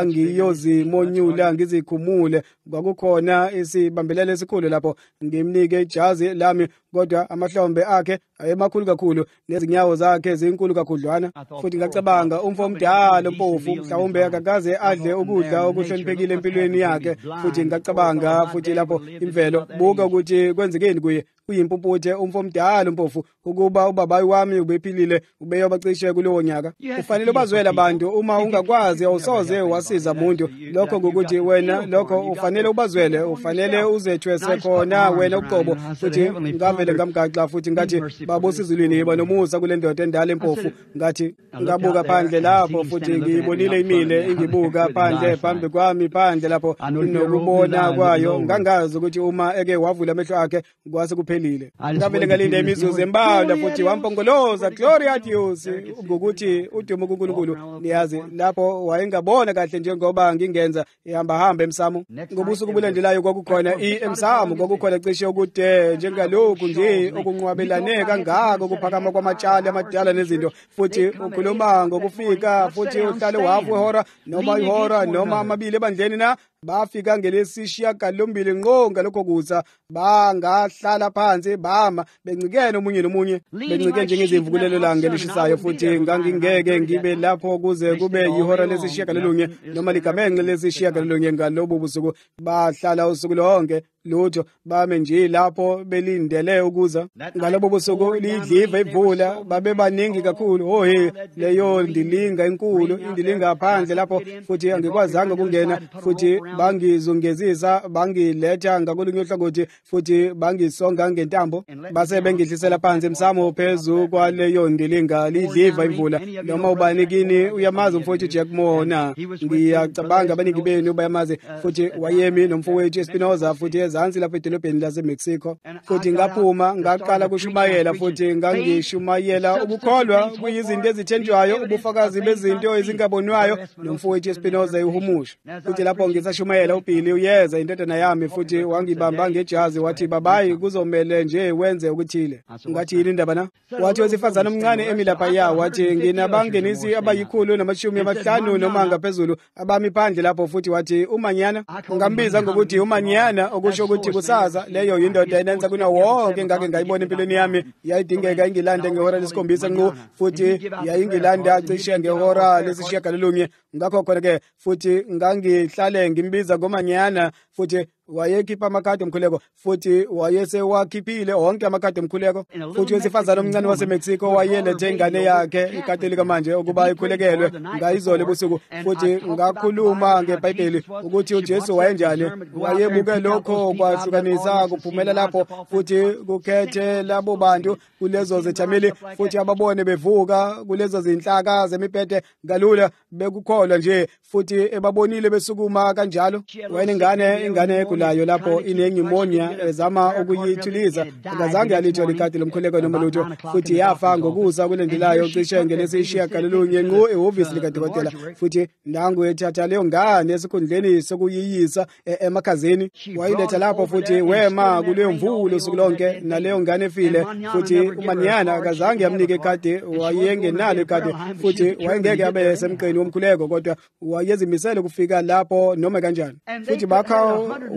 Speaker 2: ngangiyozimonyula ngizikhumule. Kwakukhona isibambelelo esikhulu lapho, ngimnike ijazi lami, kodwa amahlombe akhe ayemakhulu kakhulu nezinyawo zakhe zinkulu kakhudlwana. Futhi ngacabanga umfo omdala ompofu mhlawumbe akakaze adle ukudla okuhloniphekile empilweni yakhe. Futhi ngacabanga futhi lapho imvelo, buka ukuthi kwenzekeni kuye. Uyimpumputhe umfo omdala ompofu, ukuba ubabayi wami ubephilile ubeyoba cishe kulowo nyaka. Ufanele ubazwele abantu, uma ungakwazi awusoze wasiza umuntu. Lokho ngokuthi wena lokho ufanele ubazwele, ufanele uzethwese khona wena uqobo. Futhi ngavele ngamgaxa futhi ngathi babosizulwini yiba nomusa kule ndoda endala empofu. Ngathi ngabuka phandle lapho futhi ngiyibonile imile ingibuka phandle phambi kwami phandle lapho inokubona kwayo. Ngangazi ukuthi uma eke wavula amehlo akhe kwase kuphelile. Ngavele ngalinda imizuzu embalwa futhi wampongoloza Gloria a Deus ngokuthi udumo kuNkulunkulu. Niyazi lapho wayengabona kahle njengoba ngingenza ihamba hamba emsamo. Ngobusuku bulandelayo kwakukhona iemsamo, kwakukhona cishe ukude njengalokhu nje okunqwabelane kangaka ukuphakama kwamachali amadala nezinto. Futhi ukhuluma ngokufika futhi uhlale wafu ihora noma ihora noma amabili ebandleni na bafika ngelesishiyagalombili ngqo ngalokho kuza bangahlala phansi bama bencikene omunye nomunye, bencike njengezimvubulelo langa elishisayo. Futhi ngangingeke ngibe lapho kuze kube yihora lesishiyagalolunye noma ligamenxe lesishiyagalolunye ngalobu busuku. Bahlala usuku lonke lutho, bame nje lapho belindele ukuza. Ngalobo busuku lidliva ivula, babe baningi kakhulu. Oh hey, leyo ndilinga enkulu, indilinga phandle lapho, futhi angikwazanga ukungena. Futhi bangizungezisa, bangiletha ngakolunye uhlangothi, futhi bangisonga ngentambo, base bengihlisela phansi emsamo phezu kwaleyo ndilinga lidliva imvula. Noma ubani kini uyamazi umfowethu Jack Moore, ngiyacabanga abaningi benu bayamazi. Futhi wayemi nomfowethu Espinoza futhi ezansi lapha edolobheni laseMexico. Futhi ngaphuma ngaqala kushumayela, futhi ngangishumayela ukukholwa kuyizinto ezithenjwayo, ubufakazi bezinto ezingabonwayo, nomfowethu Espinoza ehumusha. Futhi lapho ngisashumayela uBilly uyeza indodana yami, futhi wangibamba ngejazi wathi, babayi kuzomela nje wenze ukuthile. Ngathi yini indaba na? Wathi wesifazana omncane emilapha ya, wathi nginabangenisi abayikhulu namashumi amahlanu noma ngaphezulu abami phandle lapho. Futhi wathi umanyana, ngambiza ngokuthi umanyana, okusho ukuthi kusasa. Leyo yindoda enenza kuna wonke ngake ngayibona empilweni yami. Yayidingeka ingilande ngehora lesikhombisa ngqo, futhi yayingilanda cishe ngehora lesishiyagalolunye. Ngakho khona ke futhi ngangihlale ngimbiza ngomanyana, futhi wayekhipha amakhadi omkhuleko, futhi wayesewakhiphile wonke amakhadi omkhuleko. Futhi wesifazana omncane waseMexico wayelethe ingane yakhe ikatolika manje ukuba ikhulekelwe ngayizolo ebusuku. Futhi ngakhuluma ngeBhayibheli ukuthi uJesu wayenjani, wayebuke lokho kwahlukanisa kuphumela lapho, futhi kukhethe labo bantu kulezo zethameli, futhi ababone bevuka kulezo zinhlaka zemiphethe galula bekukholwa nje, futhi ebabonile besukuma kanjalo. Wayengane ingane egulayo lapho inengimonia ezama ukuyithuliza, ngazange alithola ikati lomkhuleko noma lutho, futhi yafa ngokuza kulandelayo cishe ngelesishiyagalolunye ngqo ehhovisi likadokotela. Futhi nangu ethatha leyo ngane esikhundleni sokuyiyisa emakhazeni, wayiletha lapho, futhi wema kuleyo mvulo usuku lonke naleyo ngane efile. Futhi umanyana akazange amnike ikati, wayengenalo ikati, futhi wayengeke abe semqeni womkhuleko, kodwa wayezimisele kufika lapho noma kanjani. Futhi bakha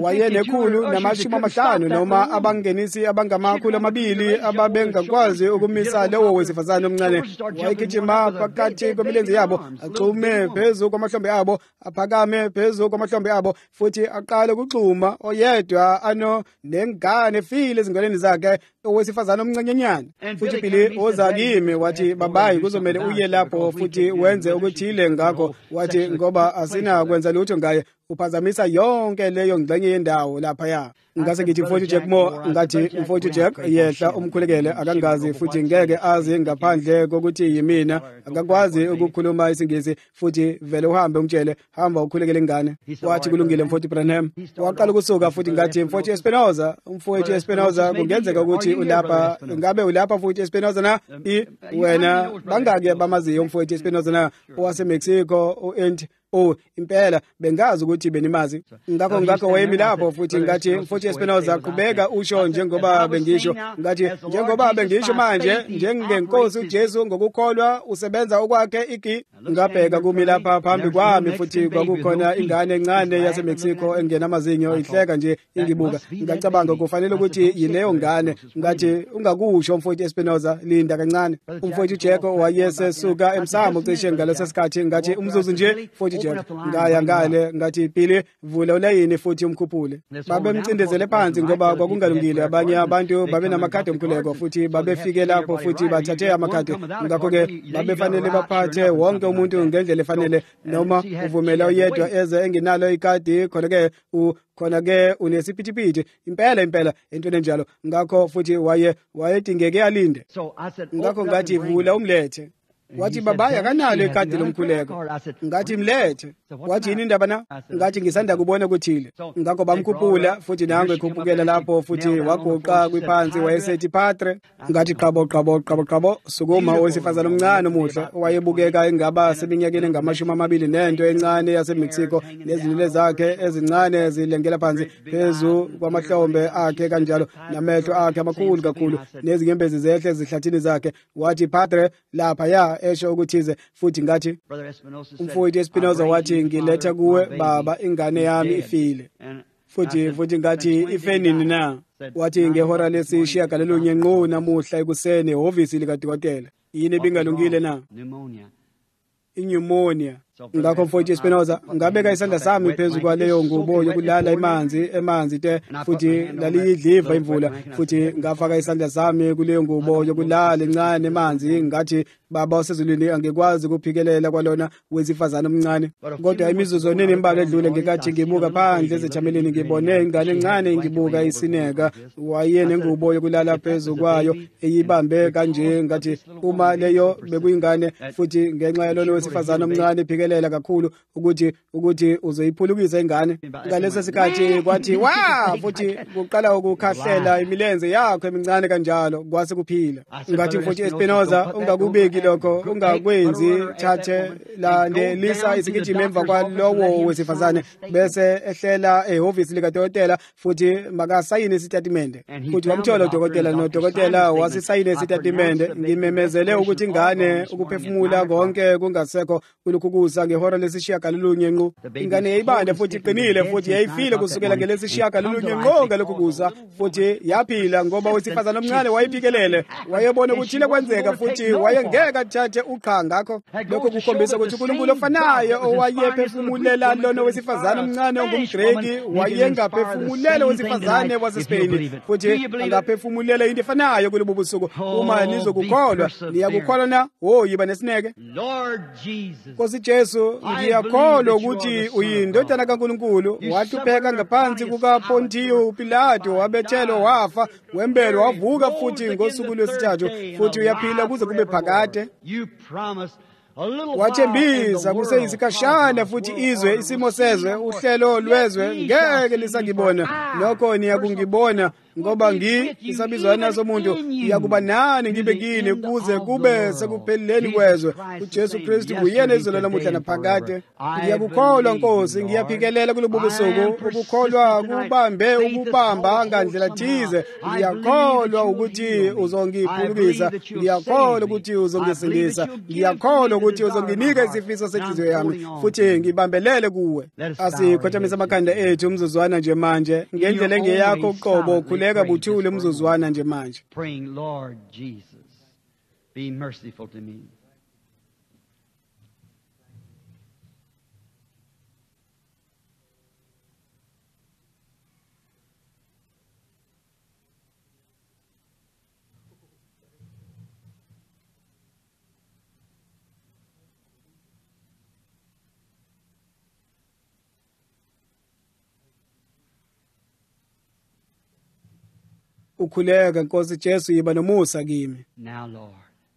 Speaker 2: wayenekhulu namashumi amahlanu noma abangenisi abangamakhulu amabili ababengakwazi ukumisa lowo wesifazane omncane. Wayegijima phakathi kwemilenze yabo, axhume phezu kwamahlombe abo, aphakame phezu kwamahlombe abo, futhi aqale ukuxhuma oyedwa ano nengane efile ezingalweni zakhe, owesifazane omncanyenyana. Futhi Billy oza kimi wathi, babayi, kuzomele uye lapho futhi wenze ukuthile ngakho. Wathi ngoba asinakwenza lutho ngaye, uphazamisa yonke leyo ngxenye yendawo laphaya. Ngase ngithi mfowethu Jack Moore, ngathi mfowethu Jack yehla umkhulekele, akangazi futhi ngeke azi ngaphandle kokuthi yimina, akakwazi ukukhuluma isingisi, futhi vele uhambe umtshele, hamba ukhulekele ingane. Wathi kulungile mfowethu Branham. Waqala ukusuka futhi ngathi, mfowethu Espinoza, mfowethu Espinoza, kungenzeka ukuthi ulapha, ngabe ulapha mfowethu Espinoza na? I wena bangake bamaziyo umfowethu Espinoza na owase Mexico uNt Oh, impela bengazi ukuthi benimazi. Ngakho ngakho wayemi lapho futhi ngathi mfowethu Espinoza, qhubeka usho njengoba bengisho. Ngathi njengoba bengisho manje, njengenkosi uJesu ngokukholwa usebenza okwakhe iki. Ngabheka kumi lapha phambi kwami futhi kwakukhona ingane encane yaseMexico engena amazinyo, ihleka nje ingibuka. Ngacabanga kufanele ukuthi yileyo ngane. Ngathi ungakusho mfowethu Espinoza, linda kancane. Umfowethu Jack wayesesuka emsamo cishe ngaleso sikhathi. Ngathi umzuzu nje mfowethu ngaya ngale, ngathi Billy, vula ulayini futhi umkhuphule. Babemcindezele phansi ngoba kwakungalungile. Abanye abantu babenamakhadi omkhuleko futhi babefike lapho futhi bathathe amakhadi. Ngakho-ke babefanele baphathe wonke umuntu ngendlela efanele, noma uvumela uyedwa eze engenalo ikadi, khona-ke khona-ke unesiphithiphithi. Impela impela entweni enjalo. Ngakho futhi waye wayedingeke alinde. Ngakho ngathi vula umlethe. Wathi babaya kanalo ikadi lomkhuleko. Ngathi mlethe. Wathi yini indaba na? Ngathi ngisanda kubona kuthile. Ngakho bamkhuphula futhi nange ekhuphukela lapho futhi wagoqa kwiphansi, wayesethi Padre. Ngathi qabo qabo qabo qabo, sukuma owesifazane omncane omuhle owayebukeka engaba seminyakeni engamashumi amabili nento encane yaseMexico, nezinwele zakhe ezincane zilengela phansi phezu kwamahlombe akhe kanjalo, namehlo akhe amakhulu kakhulu nezinyembezi zehle ezihlathini zakhe. Wathi Padre lapha ya esho ukuthize futhi ngathi umfowethu Espinoza wathi, ngiletha kuwe baba, ingane yami ifile. Futhi futhi ngathi ifenini na? Wathi ngehora lesishiyagalolunye ngqo namuhla ekuseni ehhovisi likadokotela. Yini bingalungile na? Pneumonia. Ngakho mfowethu Espinoza ngabeka isandla sami phezu kwaleyo ngubo yokulala emanzi emanzi te futhi laliyidliva imvula, futhi ngafaka isandla sami kuleyo ngubo yokulala encane emanzi. Ngathi baba osezulwini, angikwazi ukuphikelela kwalona wesifazane omncane. Kodwa imizuzu onini imbalwa edlule ngikathi ngibuka phandle ezethamelini, ngibone ingane encane ngibuka isineka, wayene ngubo yokulala phezu kwayo eyibambe kanje. Ngathi uma leyo bekuyingane futhi ngenxa yalona wesifazane omncane lela kakhulu ukuthi ukuthi uzoyiphulukisa ingane. Ngaleso sikhathi kwathi wa futhi kuqala ukukhahlela imilenze yakho emincane kanjalo, kwase kuphila. Ngathi mfowethu Espinoza, ungakubeki lokho, ungakwenzi, thathe landelisa isigijima emva kwalowo wesifazane bese ehlela ehhovisi likadokotela futhi makasayine isitatimende. Futhi wamthola udokotela, nodokotela wasisayine isitatimende. Ngimemezele ukuthi ingane ukuphefumula konke kungasekho kulukhukuza ngehora lesishiyagalolunye ngqo. Ingane yayibanda futhi iqinile futhi yayifile kusukela ngelesishiyagalolunye ngqo ngalokhu kuza, futhi yaphila ngoba wesifazane omncane wayiphikelele, wayebona ukuthile kwenzeka futhi wayengeke athathe uqha. Ngakho lokho kukhombisa ukuthi uNkulunkulu ofanayo owayephefumulela lona wesifazane omncane ongumGreki wayengaphefumulela wesifazane waseSpain, futhi angaphefumulela into efanayo kulobu busuku. Uma nizokukholwa niyakukholwa na? Oh, yiba nesineke.
Speaker 3: Lord Jesus,
Speaker 2: Nkosi Jesu, ngiyakholwa ukuthi uyindodana kaNkulunkulu. Wahlupheka ngaphansi kukaPontiyo Pilato, wabethelwa, wafa, wembelwa, wavuka futhi ngosuku lwesithathu, futhi uyaphila kuze kube phakade.
Speaker 3: you promised
Speaker 2: Wathembisa kuseyisikhashana futhi izwe isimo sezwe uhlelo lwezwe ngeke lisangibona, nokho niyakungibona ngoba ngi isabizwana somuntu iyakuba nani ngibe kini kuze kube sekupheleni kwezwe uJesu Kristu uyena izolo lamuhla naphakade. Ngiyakukholwa Nkosi, ngiyaphikelela kulobu busuku ukukholwa kubambe ukubamba ngandlela thize. Ngiyakholwa ukuthi uzongiphulukisa, ngiyakholwa ukuthi uzongisindisa, ngiyakholwa ukuthi uzonginika isifiso senhliziyo yami futhi ngibambelele kuwe. Asikhothamisa amakhanda ethu umzuzwana nje manje ngendlela engeyakho uqobo, khuleka buthule umzuzwana nje manje.
Speaker 3: Praying, Lord Jesus, be merciful to me.
Speaker 2: Ukhuleka Nkosi Jesu, yiba nomusa kimi.
Speaker 3: Now, Lord,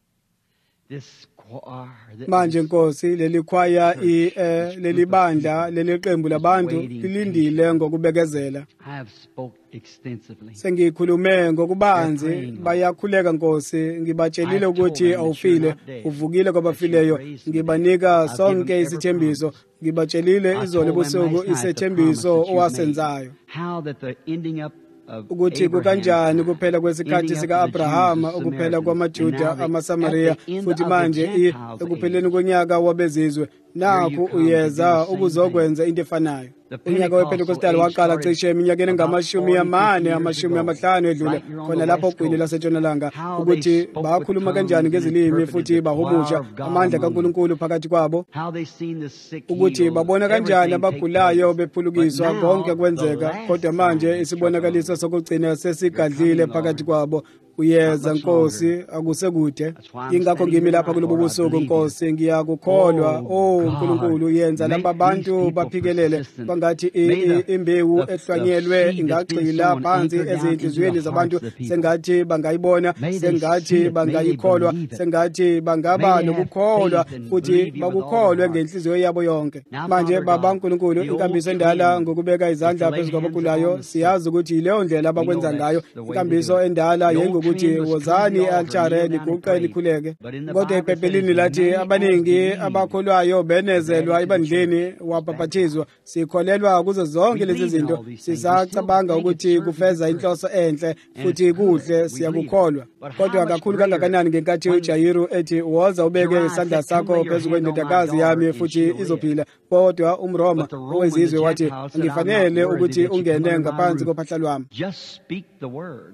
Speaker 3: this choir,
Speaker 2: Manje Nkosi, leli kwaya i leli bandla, leli qembu labantu lilindile ngokubekezela.
Speaker 3: I have spoke extensively.
Speaker 2: Sengikhulume ngokubanzi, bayakhuleka Nkosi, ngibatshelile ukuthi awufile, uvukile kwabafileyo, ngibanika sonke isithembiso, ngibatshelile izolo ebusuku isethembiso owasenzayo.
Speaker 3: How that the ending up
Speaker 2: ukuthi kukanjani kuphela kwesikhathi sika-Abrahama, ukuphela kwamaJuda amaSamariya, futhi manje ekupheleni konyaka wabezizwe nakho uyeza ukuzokwenza into efanayo. Unyaka wePentekostali waqala cishe eminyakeni engamashumi amane amashumi amahlanu edlule khona lapho ogwini laseNtshonalanga, ukuthi bakhuluma kanjani ngezilimi futhi bahumusha amandla kaNkulunkulu phakathi kwabo, ukuthi babona kanjani abagulayo bephulukiswa, konke kwenzeka. Kodwa manje isibonakaliso sokugcina sesigadlile phakathi kwabo. Uyeza Nkosi, akusekude. Ingakho ngimi lapha kulobu busuku Nkosi, ngiyakukholwa oh uNkulunkulu, yenza laba bantu baphikelele bangathi imbewu ehlwanyelwe ingagxila phansi ezinhliziyweni zabantu, sengathi bangayibona, sengathi bangayikholwa, sengathi bangaba nokukholwa futhi bakukholwe ngenhliziyo yabo yonke. Manje Baba uNkulunkulu, inkambiso endala ngokubeka izandla phezu kwabagulayo, siyazi ukuthi leyo ndlela abakwenza ngayo. Inkambiso endala yengu ukuthi wozani e-altare niguqe nikhuleke, kodwa eBhayibhelini lathi abaningi abakholwayo benezelwa ebandleni wabhaphathizwa. Sikholelwa kuzo zonke lezi zinto, sisacabanga ukuthi kufeza inhloso enhle futhi kuhle, siyakukholwa. Kodwa kakhulu kangakanani ngenkathi uJayiru ethi, woza ubeke isandla sakho phezu kwendodakazi yami futhi izophila. Kodwa umRoma owezizwe wathi, angifanele ukuthi ungene ngaphansi kophahla lwami.
Speaker 3: Just speak the word.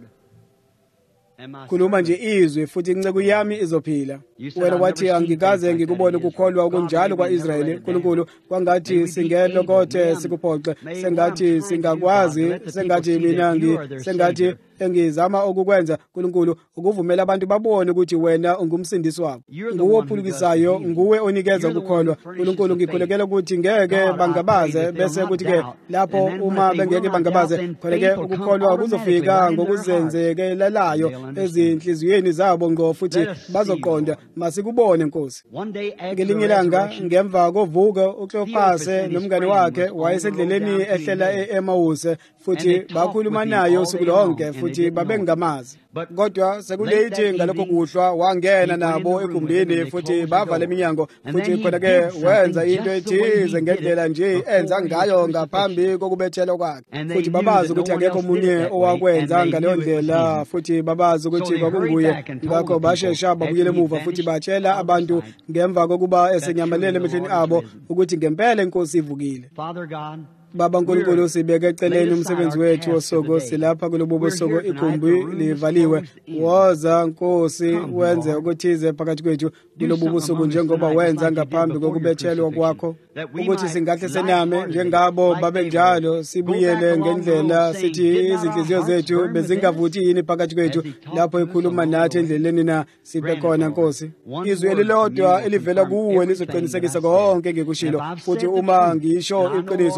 Speaker 2: Khuluma nje izwi futhi inceku yami izophila. Wena wathi angikaze ngikubone ukukholwa okunjalo kwa-Israyeli. Nkulunkulu, kwangathi singelokothe sikuphoxe, sengathi singakwazi, sengathi mina ngi sengathi engizama ukukwenza Nkulunkulu ukuvumela abantu babone ukuthi wena ungumsindisi wabo. Nguwe ophulukisayo, nguwe onikeza ukukholwa. Nkulunkulu, ngikhulekela ukuthi ngeke bangabaze, bese kuthi ke lapho uma bengeke bangabaze, khoneke ukukholwa kuzofika ngokuzenzekelelayo ezinhliziyweni zabo ngo futhi bazoqonda. Masikubone Nkosi. Ngelinye ilanga ngemva kovuka uKleophase nomngane wakhe wayesendleleni ehlela e-Emawuse futhi bakhuluma naye usuku lonke futhi babengamazi. Kodwa sekulethi ngalokho kuhlwa wangena nabo egumbini futhi bavala iminyango futhi khona ke wenza into ethize ngendlela nje enza ngayo ngaphambi kokubethelwa kwakhe. Futhi babazi ukuthi akekho omunye owakwenza ngaleyo ndlela futhi babazi ukuthi kwakunguye. Ngakho bashesha babuyele emuva futhi batshela abantu ngemva kokuba esenyamalele emehlweni abo ukuthi ngempela inkosi ivukile. Baba Nkulunkulu, sibeke eceleni umsebenzi wethu wosuku, silapha kulobu busuku igumbi livaliwe. Woza Nkosi wenze ukuthize phakathi kwethu kulobu busuku njengoba wenza ngaphambi kokubethelwa kwakho, ukuthi singahle sename njengabo babenjalo, sibuyele ngendlela sithi izinhliziyo zethu bezingavuthi yini phakathi kwethu lapho ekhuluma nathi endleleni na sibe khona Nkosi. Izwi elilodwa elivela kuwe lizoqinisekisa konke ngikushilo, futhi uma ngisho iqiniso futhi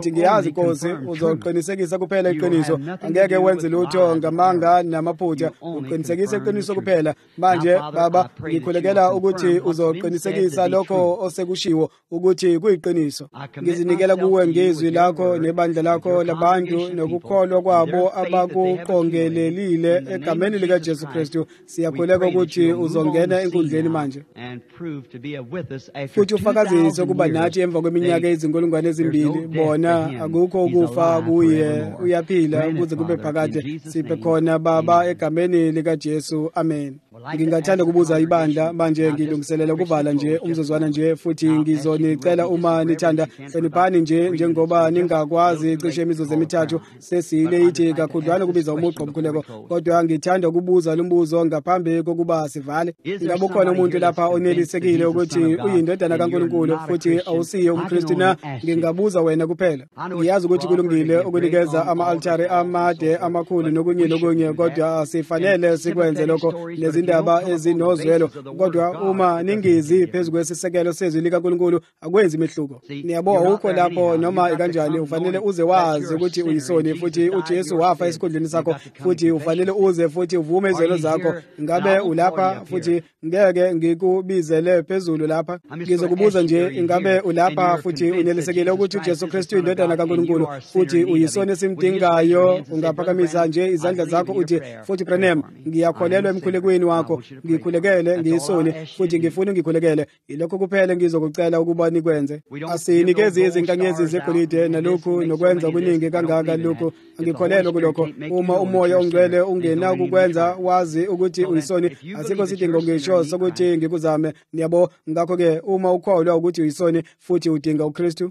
Speaker 2: futhi ngiyazi Nkosi uzoqinisekisa kuphela iqiniso, angeke wenze lutho ngamanga namaphutha, uqinisekise iqiniso kuphela. Manje Baba, ngikhulekela ukuthi uzoqinisekisa lokho osekushiwo ukuthi kuyiqiniso. Ngizinikela kuwe ngezwi lakho nebandla lakho labantu nokukholwa kwabo abakuqongelelile egameni lika Jesu Kristu. Siyakhuleka ukuthi uzongena enkundleni manje futhi ufakazise ukuba nathi emva kweminyaka ezinkulungwane ezimbili bona akukho ukufa kuye, uyaphila ukuze kube phakade. Siphe khona Baba egameni lika Jesu, amen. Ngingathanda kubuza ibandla manje, ngilungiselela ukuvala nje umzuzwana nje, futhi ngizonicela uma nithanda hloniphani nje njengoba ningakwazi cishe imizuzu emithathu sesile ithi kakhudlwana kubiza umuqo omkhuleko, kodwa ngithanda ukubuza lumbuzo ngaphambi kokuba sivale. Ngabe ukhona umuntu lapha onelisekile ukuthi uyindodana kaNkulunkulu futhi awusiye umKristu na? Ngingabuza wena kuphela. Ngiyazi ukuthi kulungile ukunikeza ama-altare amade amakhulu nokunye nokunye, kodwa asifanele sikwenze lokho lezindaba ezinozwelo. Kodwa uma ningizi phezu kwesisekelo sezwi likaNkulunkulu akwenzi imehluko. Niyabo awukho lapho noma ikanjani, ufanele uze wazi ukuthi uyisoni futhi uJesu wafa esikhundleni sakho, futhi ufanele uze futhi uvume izelo zakho. Ngabe ulapha futhi ngeke ngikubizele phezulu lapha? Ngizokubuza nje, ingabe ulapha futhi unelisekile ukuthi uJesu Kristu indodana kaNkulunkulu futhi uyisoni esimdingayo? Ungaphakamisa nje izandla zakho uthi, futhi Branham, ngiyakholelwa emkhulekweni wakho, ngikhulekele ngiyisoni futhi ngifuna ngikhulekele. Ilokho kuphela ngizokucela ukuba nikwenze. Asinikeze izinkanyezi zegolide nalokhu nokwenza okuningi kangaka lokhu. Angikholelwa kulokho. Uma umoya ongcwele ungena ukukwenza wazi ukuthi uyisoni, asikho sidingo ngisho sokuthi ngikuzame. Niyabo, ngakho-ke uma ukholwa ukuthi uyisoni futhi udinga uKristu,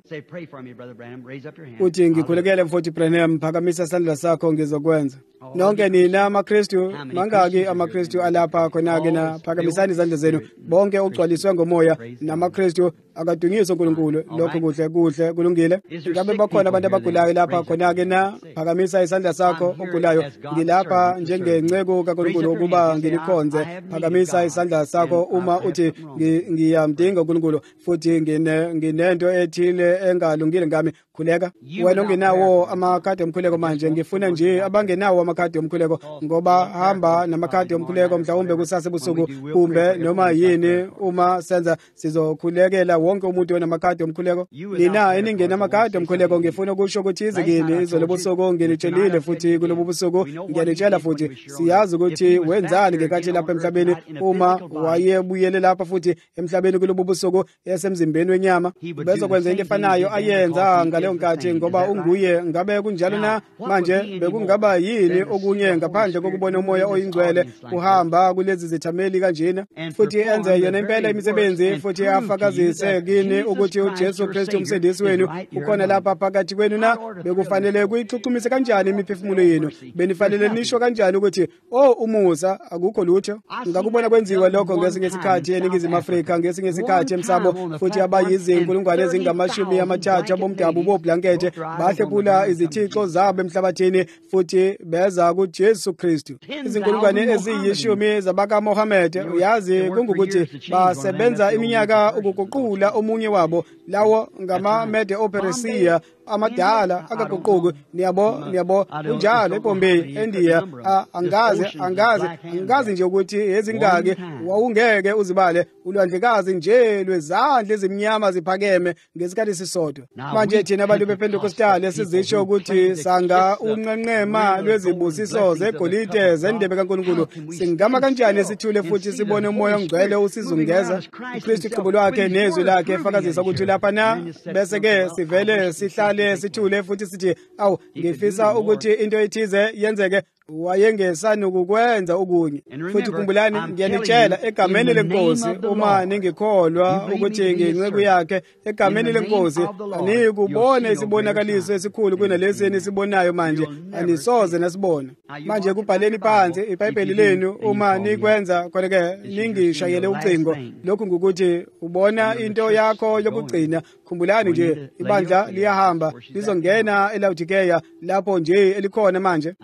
Speaker 2: uthi ngikhulekele mfowethu Branham, phakamisa isandla sakho ngizokwenza. Nonke nina amaKristu, mangaki amaKristu alapha khona-ke na? Phakamisani izandla zenu bonke ogcwaliswe ngomoya namaKristu akadunyiswe uNkulunkulu. Lokho kuhle kuhle kulungile. Ngabe bakhona abantu abagulayo lapha khona-ke na? Phakamisa isandla sakho ogulayo. Ngilapha njengenceku kaNkulunkulu ukuba ngilikhonze. Phakamisa isandla sakho uma uthi ngiyamdinga uNkulunkulu futhi nginento ethile engalungile ngami. Khuleka. Wena ungenawo amakhadi omkhuleko manje, ngifuna nje abangenawo amakhadi omkhuleko, ngoba hamba namakhadi omkhuleko mhlawumbe kusasa ebusuku kumbe noma yini. Uma senza sizokhulekela wonke umuntu onamakhadi omkhuleko. Nina eningena amakhadi omkhuleko, ngifuna ukusho ukuthi izikini izolo busuku nginitshelile futhi kulobu busuku ngiyanitshela futhi. Siyazi ukuthi wenzani ngekathi lapha emhlabeni uma wayebuyele lapha futhi emhlabeni kulobu busuku esemzimbeni wenyama. Bezokwenza into efanayo ayenza ngaleyo nkathi ngoba unguye. Ngabe kunjalo na manje? Bekungaba yini okunye ngaphandle kokubona umoya oyingcwele uhamba kulezi zithameli kanjena, futhi enze yena impela imisebenzi futhi afakazise kini ukuthi uJesu Kristu umsindisi wenu ukhona lapha phakathi kwenu na? Bekufanele kuyichuchumise kanjani imiphefumulo yenu? Benifanele nisho kanjani ukuthi oh umusa akukho lutho? Ngakubona kwenziwa lokho ngesinye isikhathi eNingizimu Afrika, ngesinye isikhathi emsamo, futhi abayizinkulungwane ezingamashumi amathathu bomdabu boblankethe bahlephula izithixo zabo emhlabathini futhi beza kuJesu Kristu. Izinkulungwane eziyishumi zabaka Mohammed, uyazi kungukuthi basebenza iminyaka ukuguqula omunye wabo, lawo ngama Mede Opersia amadala akaguquki. Niyabo niyabo unjalo eBombay eNdiya. Angaze angaze angazi nje ukuthi ezingaki wawungeke uzibale ulwandlekazi nje lwezandla ezimnyama ziphakeme ngesikhathi sisodwa. Manje thina abantu bePentecostal sizisho ukuthi sanga unqenqema lwezibusiso zegolide zendebe kaNkulunkulu. Singama kanjani sithule futhi sibone umoya ongcwele usizungeza uKristu iqhubu lwakhe nezwi lakhe efakazisa ukuthi lapha na? Bese ke sivele sihlale sithule futhi sithi awu ngifisa ukuthi into ethize yenzeke. Wayengesani ukukwenza okunye. Futhi kumbulani, ngiyanitshela egameni leNkosi, uma ningikholwa ukuthi ngiyinceku yakhe egameni leNkosi, anikubona isibonakaliso esikhulu kunalesi nisibonayo manje. Anisoze nasibona. Manje kubhaleni phansi iBhayibheli lenu uma nikwenza khona-ke ningishayele ucingo. Lokhu ngukuthi ubona into yakho yokugcina. Khumbulani nje ibandla liyahamba lizongena eLaodikeya lapho nje elikhona manje.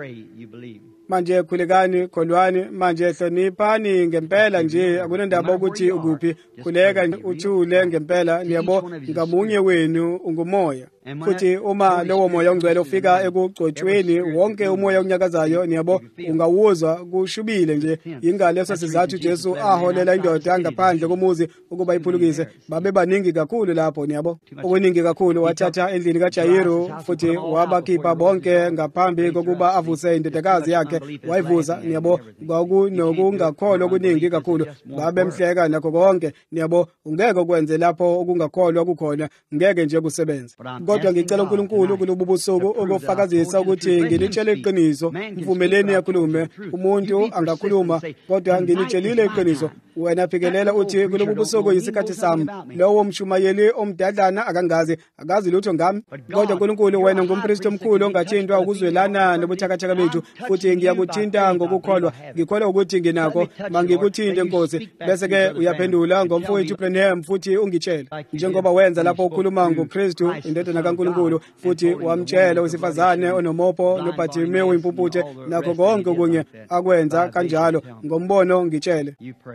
Speaker 2: Manje khulekani kholwani manje hloniphani ngempela nje, akunandaba ukuthi ukuphi. Khuleka uthule ngempela. Niyabo ngamunye wenu ungumoya. futhi uma lowo moya ongcwele ufika ekugcotshweni wonke umoya onyakazayo niyabo ungawuzwa kushubile nje ingaleso sizathu Jesu aholela indoda ngaphandle komuzi ukuba iphulukise babe baningi kakhulu lapho niyabo okuningi kakhulu wathatha endlini kaJayiru futhi wabakhipha bonke ngaphambi kokuba avuse indodakazi yakhe wayivuza niyabo kwakunokungakholwa okuningi kakhulu babe mhleka nakho konke niyabo ungeke ukwenze lapho okungakholwa kukhona ngeke nje kusebenza kodwa ngicela uNkulunkulu kulobu busuku ukufakazisa ukuthi ngilitshele iqiniso mvumeleni yakhulume umuntu angakhuluma kodwa ngilitshelile iqiniso wena phikelela uthi kulobu busuku yisikhathi sami lowo mshumayeli omdadlana akangazi akazi lutho ngami kodwa uNkulunkulu wena ngumpristi omkhulu ongathintwa ukuzwelana nobuthakathaka bethu futhi ngiyakuthinta ngokukholwa ngikholwa ukuthi nginako mangikuthinte Nkosi bese ke uyaphendula ngomfowethu Branham futhi ungitshela njengoba wenza lapho ukhuluma ngoKristu indodana kaNkulunkulu futhi wamtshela wesifazane onomopo noBhathimiyu impumputhe nakho konke kunye akwenza kanjalo ngombono ngitshele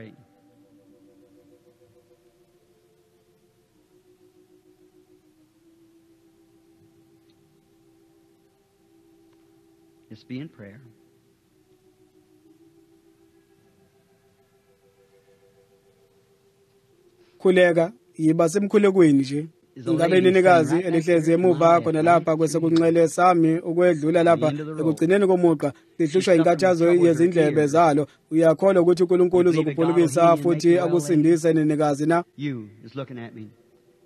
Speaker 3: Just be in prayer.
Speaker 2: Khuleka yiba semkhulekweni nje ingabe nenikazi elihlezi emuva khona lapha kwesekunxele sami ukwedlula lapha ekugcineni komuqa lihlushwa inkathazo yezindlebe zalo uyakholwa ukuthi uNkulunkulu uzokuphulukisa futhi akusindise nenikazi na
Speaker 3: You is looking at me.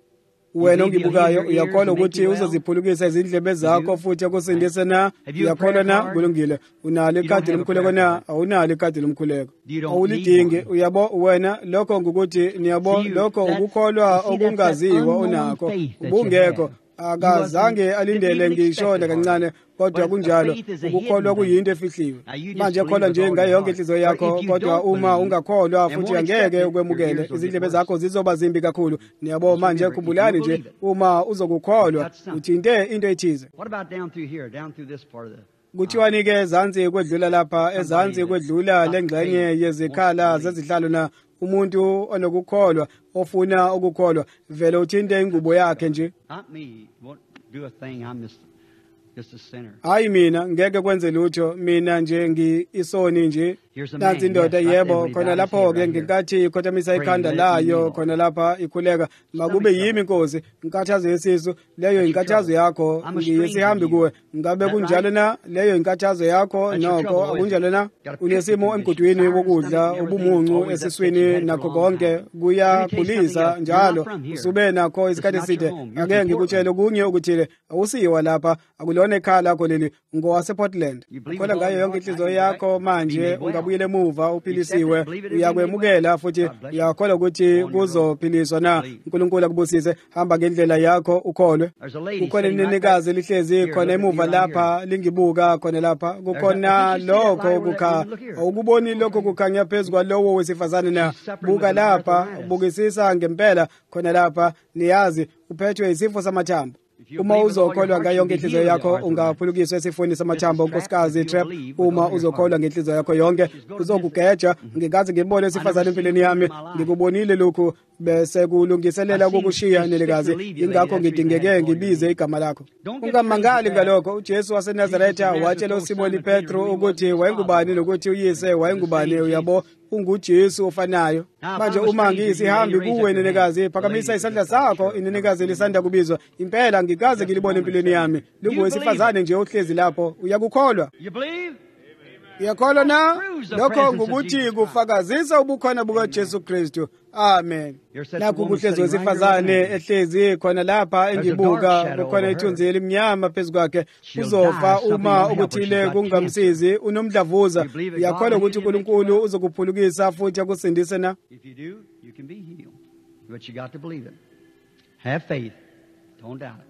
Speaker 2: wena ongibukayo uyakholwa ukuthi uzoziphulukisa izindlebe zakho futhi akusindise na uyakholwa na kulungile unalo ikhadi lomkhuleko na awunalo ikhadi lomkhuleko awulidingi uyabo wena lokho ngukuthi niyabo lokho ukukholwa okungaziwa unakho ubungekho akazange alindele ngishona kancane kodwa kunjalo ukukholwa kuyinto efihliwe manje kholwa nje ngayo yonke inhliziyo yakho kodwa uma ungakholwa futhi angeke ukwemukele izindlebe zakho zizoba zimbi kakhulu niyabo manje khumbulani nje uma uzokukholwa uthinte into ethize
Speaker 3: What about down through here, down through this part of the
Speaker 2: kuthiwani ke ezansi kwedlula lapha ezansi kwedlula lengxenye yezikhala zezihlalo na umuntu onokukholwa ofuna ukukholwa vele uthinte ingubo yakhe nje
Speaker 3: Not me. Won't do a thing. I'm just just a sinner.
Speaker 2: hayi mina ngeke kwenze lutho mina nje ngiisoni nje
Speaker 3: Here's a man,
Speaker 2: nansi indoda
Speaker 3: yes, right
Speaker 2: yebo
Speaker 3: there when he
Speaker 2: khona
Speaker 3: bowed
Speaker 2: lapho
Speaker 3: his head
Speaker 2: ke
Speaker 3: right here.
Speaker 2: nginkathi ikhothamisa ikhanda
Speaker 3: Praying, let me
Speaker 2: layo
Speaker 3: know.
Speaker 2: khona lapha ikhuleka makube yimi Nkosi inkathazo yesisu leyo inkathazo yakho
Speaker 3: I'm a stranger
Speaker 2: ngiyisihambi
Speaker 3: to you.
Speaker 2: kuwe ngabe
Speaker 3: Is that
Speaker 2: kunjalo
Speaker 3: right?
Speaker 2: na leyo inkathazo yakho
Speaker 3: That's your
Speaker 2: noko
Speaker 3: trouble, isn't it?
Speaker 2: akunjalo na
Speaker 3: Got a picture
Speaker 2: unesimo
Speaker 3: condition,
Speaker 2: emgudwini
Speaker 3: sour
Speaker 2: wokudla
Speaker 3: stomach and everything,
Speaker 2: ubumuncu
Speaker 3: always that
Speaker 2: esiswini
Speaker 3: you had for a
Speaker 2: nakho
Speaker 3: long
Speaker 2: konke
Speaker 3: time. Let me tell you something
Speaker 2: kuyakhulisa
Speaker 3: else. You're
Speaker 2: njalo
Speaker 3: not from here.
Speaker 2: usube nakho isikhathi
Speaker 3: It's not
Speaker 2: eside
Speaker 3: your home. You're
Speaker 2: ake
Speaker 3: from
Speaker 2: ngikutshele kunye ukuthile awusiwa lapha akulona ekhaya lakho leli ngowasePortland
Speaker 3: You believe
Speaker 2: ukholwa
Speaker 3: with all
Speaker 2: ngayo
Speaker 3: your
Speaker 2: yonke
Speaker 3: heart,
Speaker 2: inhliziyo
Speaker 3: now you're
Speaker 2: yakho
Speaker 3: right.
Speaker 2: manje
Speaker 3: Be made well.
Speaker 2: ungabuyele emuva uphilisiwe
Speaker 3: Accept it, believe it, and
Speaker 2: uyakwemukela futhi
Speaker 3: God bless you.
Speaker 2: uyakholwa ukuthi kuzophiliswa na
Speaker 3: Believe.
Speaker 2: uNkulunkulu akubusise hamba ngendlela yakho ukholwe
Speaker 3: There's a lady
Speaker 2: kukhona
Speaker 3: sitting right
Speaker 2: inenekazi
Speaker 3: back
Speaker 2: lihlezi
Speaker 3: here.
Speaker 2: khona
Speaker 3: Look at me
Speaker 2: emuva
Speaker 3: right
Speaker 2: lapha lingibuka khona lapha kukhona
Speaker 3: There's that- I think you see that
Speaker 2: lokho
Speaker 3: light over
Speaker 2: kukha
Speaker 3: that- look here.
Speaker 2: awukuboni lokho kukhanya phezu kwalowo wesifazane na
Speaker 3: She's suffering
Speaker 2: buka
Speaker 3: with
Speaker 2: lapha
Speaker 3: arthritis.
Speaker 2: bukisisa ngempela khona lapha niyazi uphethwe isifo samathambo
Speaker 3: If you
Speaker 2: uma
Speaker 3: believe with all your
Speaker 2: uzokholwa
Speaker 3: heart,
Speaker 2: ngayo
Speaker 3: you'll
Speaker 2: yonke
Speaker 3: be
Speaker 2: inhliziyo
Speaker 3: healed of
Speaker 2: yakho
Speaker 3: your arthritis.
Speaker 2: ungaphulukiswa esifweni samathambo
Speaker 3: Missus
Speaker 2: unkosikazi
Speaker 3: Trapp, if
Speaker 2: Trap
Speaker 3: you believe with
Speaker 2: uma
Speaker 3: all your
Speaker 2: uzokholwa
Speaker 3: heart.
Speaker 2: ngenhliziyo yakho yonke uzokugeja ngikaze ngibone esifazane empilweni yami ngikubonile lokhu bese kulungiselela ukukushiya nelikazi ingakho ngidingeke ngibize igama lakho ungamangali ngalokho uJesu waseNazaretha watshela uSimoni Petro ukuthi wayengubani nokuthi uyise wayengubani uyabo unguJesu ofanayo manje uma ngiyisihambi kuwe nenekazi phakamisa isandla sakho inenekazi lisanda kubizwa impela ngikaze ngilibone empilweni yami lingowesifazane nje ohlezi lapho uyakukholwa
Speaker 3: You believe?
Speaker 2: uyakholwa na lokho ngukuthi kufakazisa ubukhona bukaJesu Kristu amen nakho kuhlezi wesifazane ehlezi khona lapha engibuka kukhona ithunzi elimnyama phezu kwakhe uzofa uma ukuthile kungamsizi unomdlavuza uyakholwa ukuthi uNkulunkulu uzokuphulukisa futhi akusindise na
Speaker 3: If you do, you can be healed. But you got to believe it. Have faith. Don't doubt it.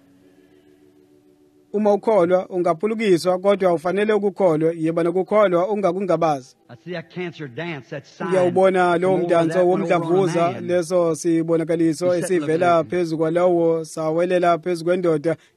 Speaker 2: uma ukholwa ungaphulukiswa kodwa ufanele ukukholwa yeba nokukholwa ungakungabazi
Speaker 3: I see that cancer dance, that sign.
Speaker 2: ngiyawubona lowo
Speaker 3: Come over that
Speaker 2: mdanso
Speaker 3: one over on a
Speaker 2: womdlavuza
Speaker 3: man.
Speaker 2: leso sibonakaliso
Speaker 3: He said,
Speaker 2: esivela
Speaker 3: "Look,
Speaker 2: phezu kwalawo sawelela phezu kwendoda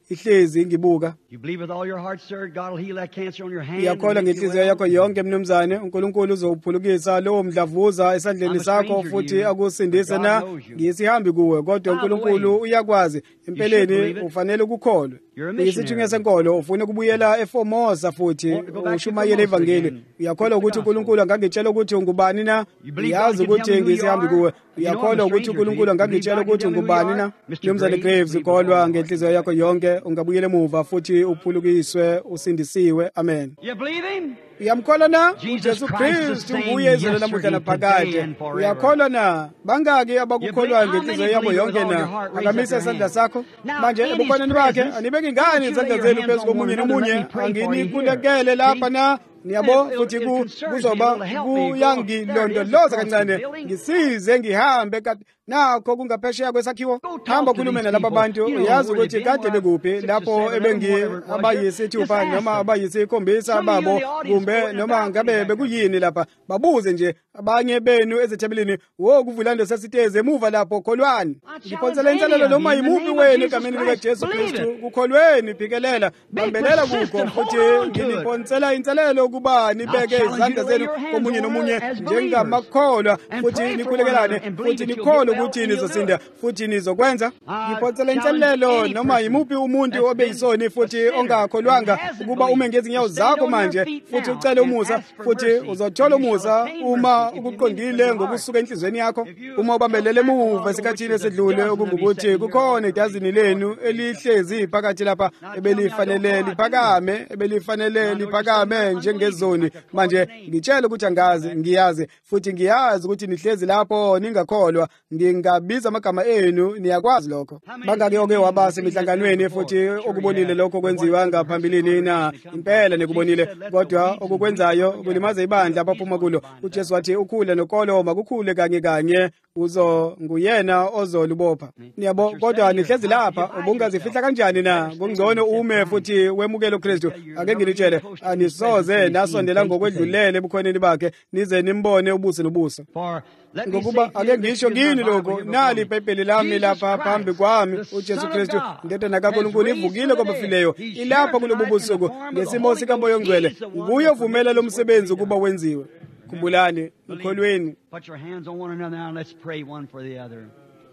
Speaker 2: ihlezi ngibuka.
Speaker 3: You believe with all your heart, sir, God will heal that cancer on your hand.
Speaker 2: Uyakholwa ngenhliziyo yakho yonke mnumzane uNkulunkulu uzophulukisa lowo mdlavuza esandleni sakho futhi akusindise na. Ngiyisihambi kuwe kodwa uNkulunkulu uyakwazi. Empeleni ufanele ukukholwa. Uyisithunywa senkolo ufuna ukubuyela eFormosa futhi ushumayele ivangeli. Uyakholwa ukuthi uNkulunkulu angangitshela ukuthi ungubani na? Uyazi ukuthi ngiyisihambi kuwe. Uyakholwa ukuthi uNkulunkulu angangitshela ukuthi ungubani na? Mnumzane Graves, ukholwa ngenhliziyo yakho yonke ungabuyela emuva futhi uphulukiswe usindisiwe. Amen.
Speaker 3: You believe him?
Speaker 2: Uyamkholwa na? Jesu Kristu nguye izolo lamuhla naphakade. Uyakholwa na? Bangaki abakukholwa ngenhliziyo yabo yonke na? Akamise isandla sakho. Manje ebukhoneni bakhe anibeke ingane izandla zenu phezu komunye nomunye. Anginikulekele lapha na. Niyabo futhi kuzoba kuyangilondoloza kancane ngisize ngihambe nakho kungaphesheya kwesakhiwo. Hamba khulume nalabo bantu uyazi ukuthi kade bekuphi lapho ebengi abayisithupha noma abayisikhombisa babo kumbe noma ngabe bekuyini lapha. Babuze nje abanye benu ezethebelini wo kuvulando sesiteze emuva lapho kholwani. Ngiphonsela inselelo noma yimuphi wenu egameni lika Jesu Kristu kukholweni phikelela bambelela kukho futhi nginiphonsela inselelo kuba nibeke izandla zenu komunye nomunye njengamakholwa futhi nikhulekelane futhi nikholwe ukuthi nizosinda futhi nizokwenza. Ngiphonsela inselelo noma yimuphi umuntu obeyisoni futhi ongakholwanga ukuba ume ngezinyawo zakho manje futhi ucele umusa futhi uzothola umusa uma ukuqondile ngokusuka enhlizweni yakho. Uma ubambelele emuva esikhathini esedlule okungukuthi kukhona idazini lenu elihlezi phakathi lapha ebelifanele liphakame ebelifanele liphakame njengezoni. Manje ngitshela ukuthi angazi ngiyazi futhi ngiyazi ukuthi nihlezi lapho ningakholwa. Ngingabiza amagama enu niyakwazi lokho. Bangake oke wabase emihlanganweni futhi okubonile lokho kwenziwa ngaphambilini na impela nekubonile kodwa okukwenzayo kulimaza ibandla abaphuma kulo. uJesu wathi ukhule nokolo makukhule kanye kanye uzo nguyena ozolubopha. Niyabo kodwa nihlezi lapha ubungazifihla kanjani na? Kungcono ume futhi wemukele uKristu. Ake ngilitshele anisoze nasondela ngokwedlulele ebukhoneni bakhe nize nimbone ubuso nobuso. Ngokuba ake ngisho kini lokho nali iBhayibheli lami lapha phambi kwami uJesu Kristu indodana kaNkulunkulu ivukile kwabafileyo ilapha kulobu busuku ngesimo sikaMoya oNgcwele. Nguye ovumela lo msebenzi ukuba wenziwe. Khumbulani ukholweni.
Speaker 3: Put your hands on one another now and let's pray one for the other.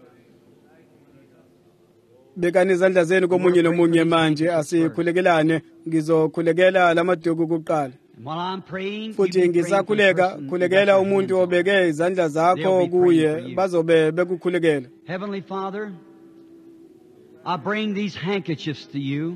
Speaker 2: Bekani izandla zenu komunye nomunye manje asikhulekelane. Ngizokhulekela lamaduku kuqala. Futhi ngisakhuleka khulekela umuntu obeke izandla zakho kuye bazobe bekukhulekela.
Speaker 3: Heavenly Father, I bring these handkerchiefs to you.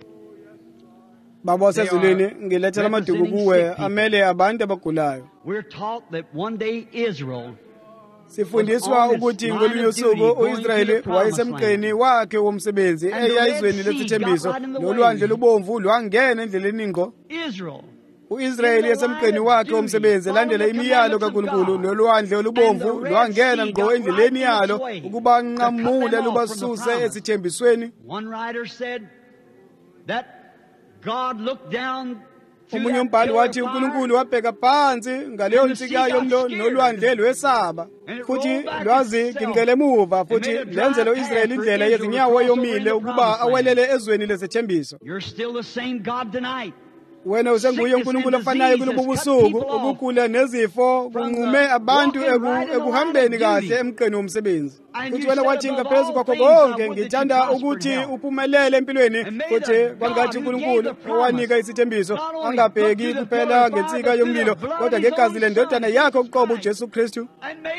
Speaker 2: Baba wasezulwini ngilethela amaduku kuwe amele abantu abagulayo.
Speaker 3: We're taught that one day Israel
Speaker 2: Sifundiswa ukuthi ngolunye usuku uIsrayeli wayesemqeni wakhe womsebenzi eyayizweni lesithembiso nolwandle lubomvu lwangena endleleni ngo.
Speaker 3: Israel
Speaker 2: uIsrayeli esemqeni wakhe womsebenzi landela imiyalo kaNkulunkulu nolwandle olubomvu lwangena ngo endleleni yalo ukuba nqamule lubasuse esithembisweni.
Speaker 3: One writer said that God looked down.
Speaker 2: Umunye umbhali wathi uNkulunkulu wabheka phansi ngaleyo nsika yomlo nolwandle lwesaba futhi lwazi gingele emuva futhi lenzele uIsrayeli indlela yezinyawo yomile ukuba awelele ezweni lesithembiso.
Speaker 3: You're still the same God tonight.
Speaker 2: Wena usenguye uNkulunkulu ofanayo kulobu busuku ukukula nezifo kunqume abantu ekuhambeni kahle emqeni womsebenzi. Futhi wena wathi ngaphezulu kwakho konke ngithanda ukuthi uphumelele empilweni futhi kwangathi uNkulunkulu owanika isithembiso angabheki kuphela ngensika yomlilo kodwa ngegazi lendodana yakhe uqobo uJesu Kristu.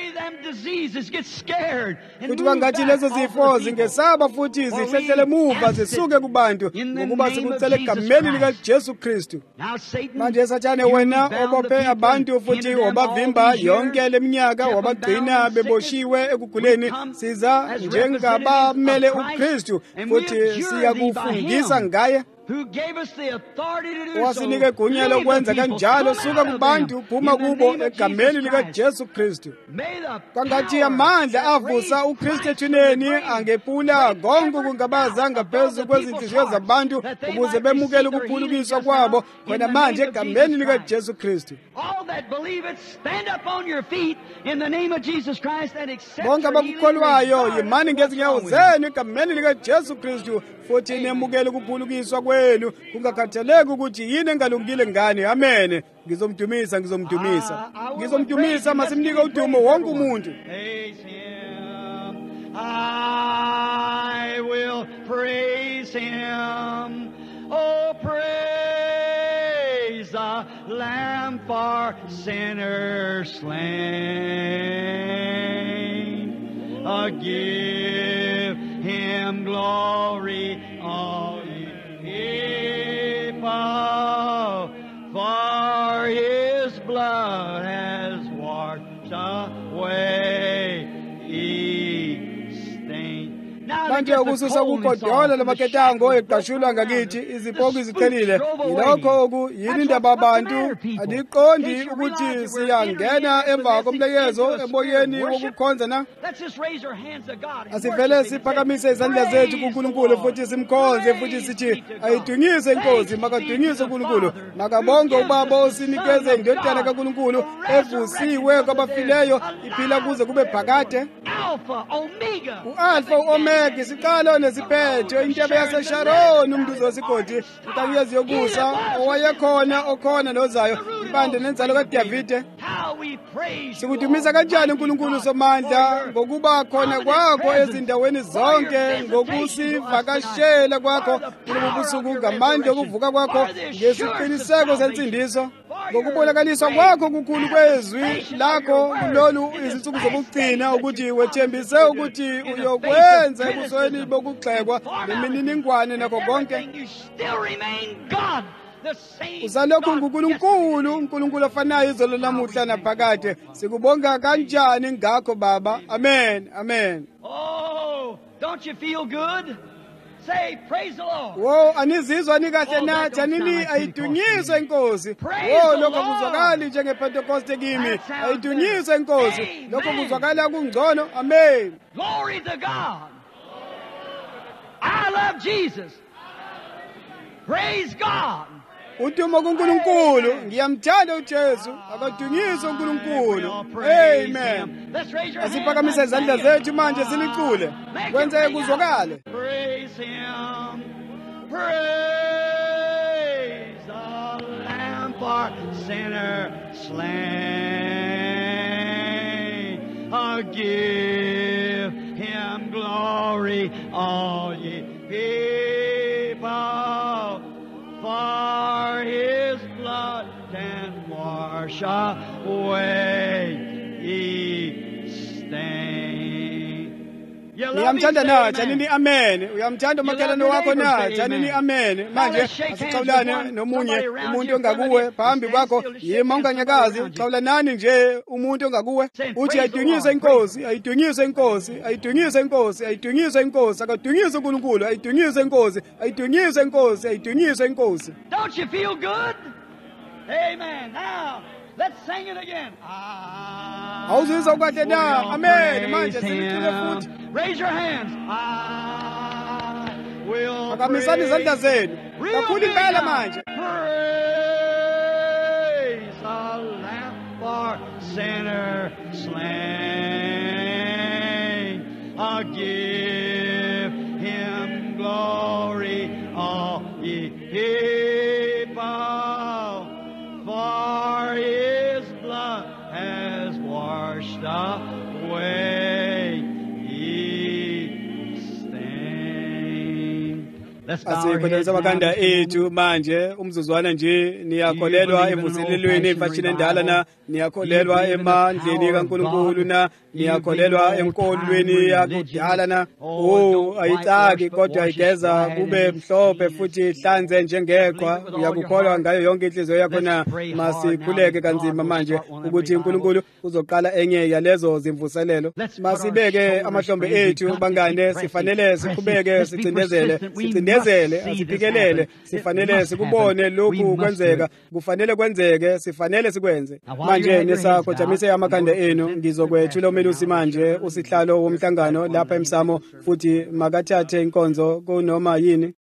Speaker 2: Futhi kwangathi lezo zifo zingesaba futhi zihlehlele emuva zisuke kubantu ngokuba sikucela egameni lika Jesu Kristu. Manje Sathane wena obophe abantu futhi wabavimba yonke leminyaka wabagcina beboshiwe ekuguleni siza njengabamele uKristu futhi siyakufundisa ngaye. owasinike igunya lokwenza kanjalo suka kubantu phuma kubo egameni likaJesu Kristu. Kangathi amandla avusa uKristu ethuneni angephula konke kungabaza ngaphezu kwezinhliziyo zabantu ukuze bemukele ukuphulukiswa kwabo khona manje egameni likaJesu Kristu. Bonke abakukholwayo yimani ngezinyawo zenu egameni likaJesu Kristu futhi nemukele ukuphulukiswa kwenu kungakhathaleki ukuthi yini engalungile ngani. Amen. Ngizomdumisa ngizomdumisa ngizomdumisa masimnike udumo wonke umuntu.
Speaker 3: I will praise him. Oh, praise the Lamb for sinners slain. Oh, give him glory, all ye people, for his blood has washed away each stain.
Speaker 2: Manje ukususa ukugodola lamaketango eqashulwa ngakithi izipoki ziqhelile yilokho oku yini indaba abantu adiqondi ukuthi siyangena emva komlekezo emoyeni wokukhonza na. Asivele siphakamise izandla zethu kuNkulunkulu futhi simkhonze futhi sithi ayidunyise inkosi makadunyise uNkulunkulu makabonge ubaba osinikeze indodana kaNkulunkulu evusiwe kwabafileyo iphila kuze kube phakade. U-Alpha u-Omega isiqalo nesiphetho intebe yaseSharoni umnduzo wesigodi inkanyezi yokusa owayekhona okhona nozayo impande nenzalo kaDavide. Sikudumisa kanjani uNkulunkulu somandla ngokuba khona kwakho ezindaweni zonke ngokusivakashela kwakho kulo busuku ngamandla okuvuka kwakho ngesiqiniseko sensindiso ngokubonakaliswa kwakho kukhulu kwezwi lakho kulolu izinsuku zokugcina ukuthi wethembise ukuthi uyokwenza ebusweni bokugxekwa nemininingwane nakho konke. Usalokhu nguNkulunkulu uNkulunkulu ofanayo izolo lamuhla naphakade. Sikubonga kanjani ngakho Baba. Amen. Amen.
Speaker 3: Oh, don't you feel good? Say, praise the Lord.
Speaker 2: Wo anizizwa nikahle nathi anini ayidunyiswe inkosi. Wo lokho kuzwakala njengePentecost kimi. Ayidunyiswe inkosi. Lokho kuzwakala kungcono. Amen.
Speaker 3: Glory to God. I love Jesus. Praise God.
Speaker 2: Udumo kuNkulunkulu ngiyamthanda uJesu akadunyiswe uNkulunkulu. Amen. Asiphakamise izandla zethu manje silicule kwenze kuzwakale.
Speaker 3: Praise him. Praise the Lamb for sinner slain. Oh, give him glory, all ye people, for his blood can wash away each stain.
Speaker 2: Uyamthanda na janini amen. Uyamthanda umakhelwane wakho na janini amen. Manje asixawulane nomunye umuntu ongakuwe phambi kwakho yima unganyakazi xawulanani nje umuntu ongakuwe uthi ayidunyise inkosi ayidunyise inkosi ayidunyise inkosi ayidunyise inkosi akadunyise uNkulunkulu ayidunyise inkosi ayidunyise inkosi ayidunyise inkosi.
Speaker 3: Don't you feel good? Amen. Now let's sing it again.
Speaker 2: Awuzizwa kahle na amen. Manje silicule futhi.
Speaker 3: Raise your hands. I will
Speaker 2: Akamisani izandla zenu. Kakhulu impela manje.
Speaker 3: Praise the Lamb for sinner slain. I give him glory, all ye people, for his blood has washed away each stain. Let's bow our heads
Speaker 2: Asikhonza bakanda ethu manje umzuzwana nje niyakholelwa evuselelweni emfashini endala na niyakholelwa emandleni kaNkulunkulu na niyakholelwa enkolweni yakudala na. Oh ayicaki kodwa ayigeza kube mhlophe futhi ihlanze njengeqhwa uyakukholwa ngayo yonke inhliziyo yakho na. Masikhuleke kanzima manje ukuthi uNkulunkulu uzoqala enye yalezo zimvuselelo. Masibeke amahlombe ethu bangane sifanele siqhubeke sicindezele sicindezele asibekezele asiphikelele sifanele sikubone lokhu kwenzeka kufanele kwenzeke sifanele sikwenze manje nisakhojamise amakhanda enu ngizokwethula umelusi manje usihlalo womhlangano lapha emsamo futhi makathathe inkonzo kunoma yini